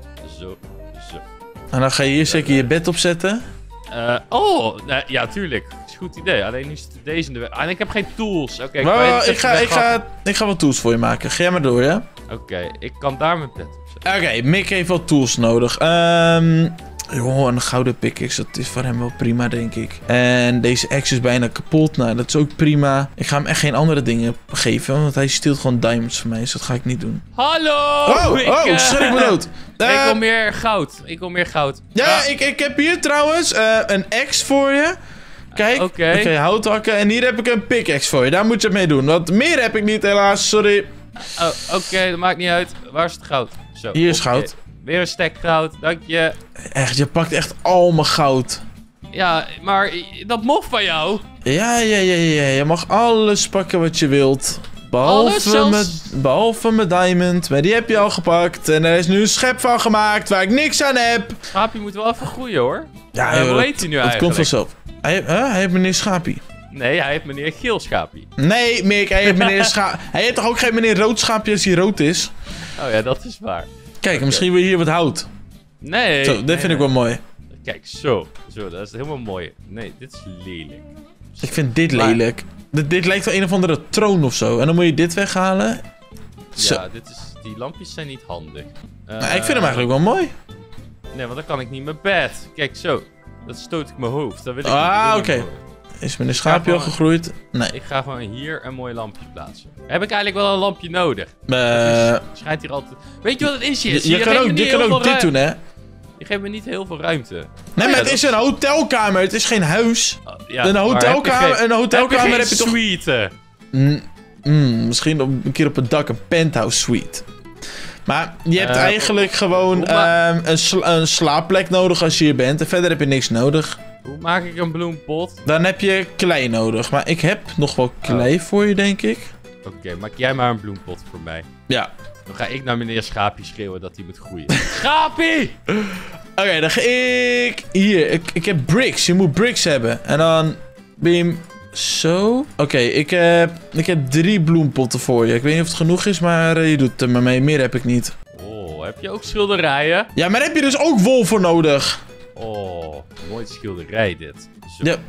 zo. Zo. En dan ga je hier zeker je bed opzetten. Eh, oh, nou, ja, tuurlijk. Is een goed idee. Alleen nu zit deze in de weg. Ah, en ik heb geen tools. Oké, Maar, kan je maar, dit ik, ga, even ik, ga, ik ga wat tools voor je maken. Ga jij maar door, ja? Oké, ik kan daar mijn bed op zetten. Oké, Mick heeft wel tools nodig. Ehm... Joh, een gouden pickaxe, dat is voor hem wel prima, denk ik. En deze axe is bijna kapot. Nou, dat is ook prima. Ik ga hem echt geen andere dingen geven, want hij steelt gewoon diamonds van mij. Dus dat ga ik niet doen. Hallo! Oh, ik, oh, eh, schrik me dood. ik Eh, wil meer goud. Ik wil meer goud. Ja, ik, ik heb hier trouwens eh, een axe voor je. Kijk, Oké. oké, hout hakken. En hier heb ik een pickaxe voor je. Daar moet je het mee doen. Want meer heb ik niet, helaas. Sorry. Oh, oké, dat maakt niet uit. Waar is het goud? Zo, Hier is oké. goud. Weer een stek goud, dank je. Echt, je pakt echt al mijn goud. Ja, maar dat mocht van jou. Ja, ja, ja, ja. Je mag alles pakken wat je wilt. Alles, Behalve, zelfs- mijn, behalve mijn diamond. Maar die heb je al gepakt. En er is nu een schep van gemaakt waar ik niks aan heb. Schaapje moet wel even groeien hoor. Ja, Eh, joh, hoe dat- heet hij nu dat eigenlijk? komt vanzelf. Hij, huh? hij heeft meneer Schapie. Nee, hij heeft meneer Geel Schaapie. Nee, Mick, hij heeft meneer Scha... Hij heeft toch ook geen meneer Rood Schaapje als hij rood is? Oh ja, dat is waar. Kijk, misschien wil je hier wat hout. Nee. Zo, dit nee, vind ik nee. wel mooi. Kijk, zo. Zo, dat is helemaal mooi. Nee, dit is lelijk. Ik vind dit Maar- lelijk. Dit, dit lijkt wel een of andere troon of zo. En dan moet je dit weghalen. Zo. Ja, dit is, die lampjes zijn niet handig. Maar ik vind hem eigenlijk wel mooi. Nee, want dan kan ik niet mijn bed. Kijk, zo. Dat stoot ik mijn hoofd. Dat wil ik Ah, niet. oké. Dat wil ik niet. Is meneer Schaapje al gewoon- gegroeid? Nee. Ik ga gewoon hier een mooi lampje plaatsen. Heb ik eigenlijk wel een lampje nodig? Eh, Het schijnt hier altijd... Weet je wat het is, je, Jesse? je kan geeft me ook, niet je kan heel ook veel dit ruim- doen, hè? Je geeft me niet heel veel ruimte. Nee, Oh maar ja, het dat is een hotelkamer. Het is geen huis. Oh, ja, Een maar hotelkamer- heb je geen- een hotelkamer heb heb je toch- suite? Mm, mm, misschien op, een keer op het dak een penthouse suite. Maar je hebt Eh, eigenlijk gewoon hoe ma- ehm, een, sla- een slaapplek nodig als je hier bent. En verder heb je niks nodig. Hoe maak ik een bloempot? Dan heb je klei nodig. Maar ik heb nog wel klei voor je, denk ik. Oké, maak jij maar een bloempot voor mij. Ja. Dan ga ik naar meneer Schaapie schreeuwen dat hij moet groeien. Schaapie! Oké, dan ga ik... Hier, ik, ik heb bricks. Je moet bricks hebben. En dan... Beam... Zo. Oké, ik, heb, ik heb drie bloempotten voor je. Ik weet niet of het genoeg is, maar eh, je doet er maar mee. Meer heb ik niet. Oh, heb je ook schilderijen? Ja, maar daar heb je dus ook wol voor nodig. Oh, mooi schilderij dit. Zo. Ja.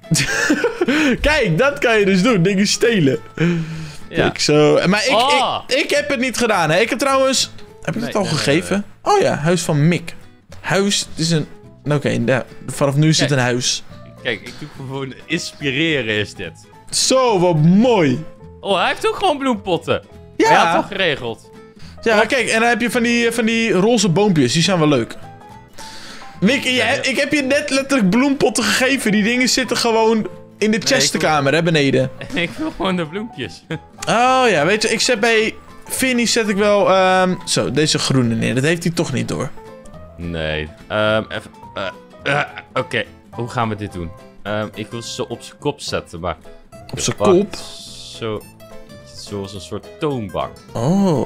Kijk, dat kan je dus doen. Dingen stelen. Ja. Kijk, zo. Maar ik, Oh. ik, ik heb het niet gedaan, hè. Ik heb trouwens... Heb ik Nee, het al nee, nee, gegeven? Oh ja, huis van Mick. Huis, het is een... Oké, ja, vanaf nu is het Kijk. een huis. Kijk, ik doe gewoon inspireren is dit. Zo, wat mooi. Oh, hij heeft ook gewoon bloempotten. Ja. Hij had toch geregeld. Ja, kijk, en dan heb je van die, van die roze boompjes. Die zijn wel leuk. Mick, jij- Ja, ja. ik heb je net letterlijk bloempotten gegeven. Die dingen zitten gewoon in de chestenkamer, hè, beneden. Ik wil gewoon de bloempjes. Oh ja, weet je, ik zet bij Vinny zet ik wel, ehm, zo, deze groene neer. Dat heeft hij toch niet door. Nee. Ehm even. eh, eh, Oké, hoe gaan we dit doen? Ehm, ik wil ze op zijn kop zetten, maar. Op zijn Wacht, kop? Zo. Zoals een soort toonbank. Oh.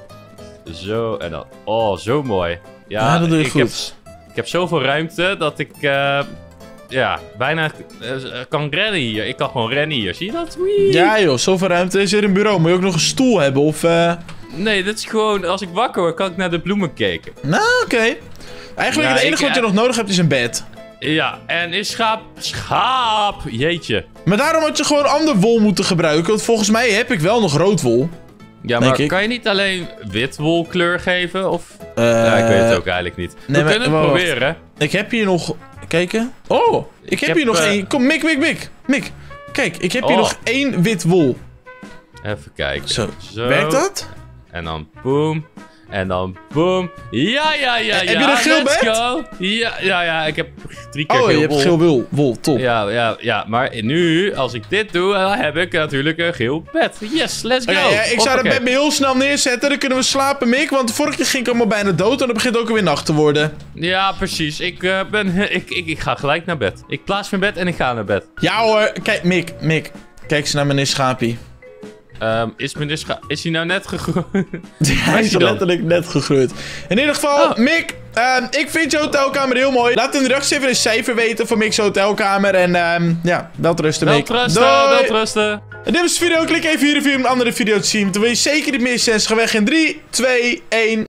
Zo en dan. Oh, zo mooi. Ja, Ja, dat doe je ik goed. Heb, ik heb zoveel ruimte dat ik. eh, ja, bijna uh, kan rennen hier. Ik kan gewoon rennen hier. Zie je dat? Wee. Ja joh, zoveel ruimte is er in een bureau. Moet je ook nog een stoel hebben of... Uh... Nee, dit is gewoon... Als ik wakker word, kan ik naar de bloemen kijken. Nou, oké. Okay. Eigenlijk Ja, het enige ik- wat je nog nodig hebt is een bed. Ja, en is schaap... Schaap! Jeetje. Maar daarom had je gewoon ander wol moeten gebruiken. Want volgens mij heb ik wel nog rood wol. Ja, Denk maar ik. kan je niet alleen wit wolkleur geven? Of... Uh, ja, ik weet het ook eigenlijk niet. nee, We maar- kunnen het wacht. proberen. Ik heb hier nog... Kijken. Oh, ik heb, heb, hier nog uh, één... Kom, Mick, Mick, Mick. Mick. Kijk, ik heb hier Oh. nog één wit wol. Even kijken. Zo. Zo. Werkt dat? En dan boom. En dan boom. Ja, ja, ja, Heb ja. je een geel let's bed? go. Ja, ja, ja. Ik heb drie keer Oh, geel je hebt wol. geel wol. Wol, top. Ja, ja, ja. Maar nu, als ik dit doe, dan heb ik natuurlijk een geel bed. Yes, let's go. Oké, ja, ik zou dat Hoppakee. bed me heel snel neerzetten. Dan kunnen we slapen, Mick. Want de vorige keer ging ik allemaal bijna dood. En dan begint het ook weer nacht te worden. Ja, precies. Ik, uh, ben, ik, ik, ik ga gelijk naar bed. Ik plaats mijn bed en ik ga naar bed. Ja hoor. Kijk, Mick, Mick. Kijk eens naar meneer Schapie. Um, is meneer Scha... Is hij nou net gegroeid? Hij is hij dan? letterlijk net gegroeid. In ieder geval, Oh. Mick, ehm, ik vind je hotelkamer heel mooi. Laat in de reacties even een cijfer weten voor Mick's hotelkamer. En ehm, ja, welterusten, Mick. Welterusten, Doei. welterusten. En dit was de video. Klik even hier om een andere video te zien. Dan wil je zeker niet missen. En ze gaan weg in drie, twee, één.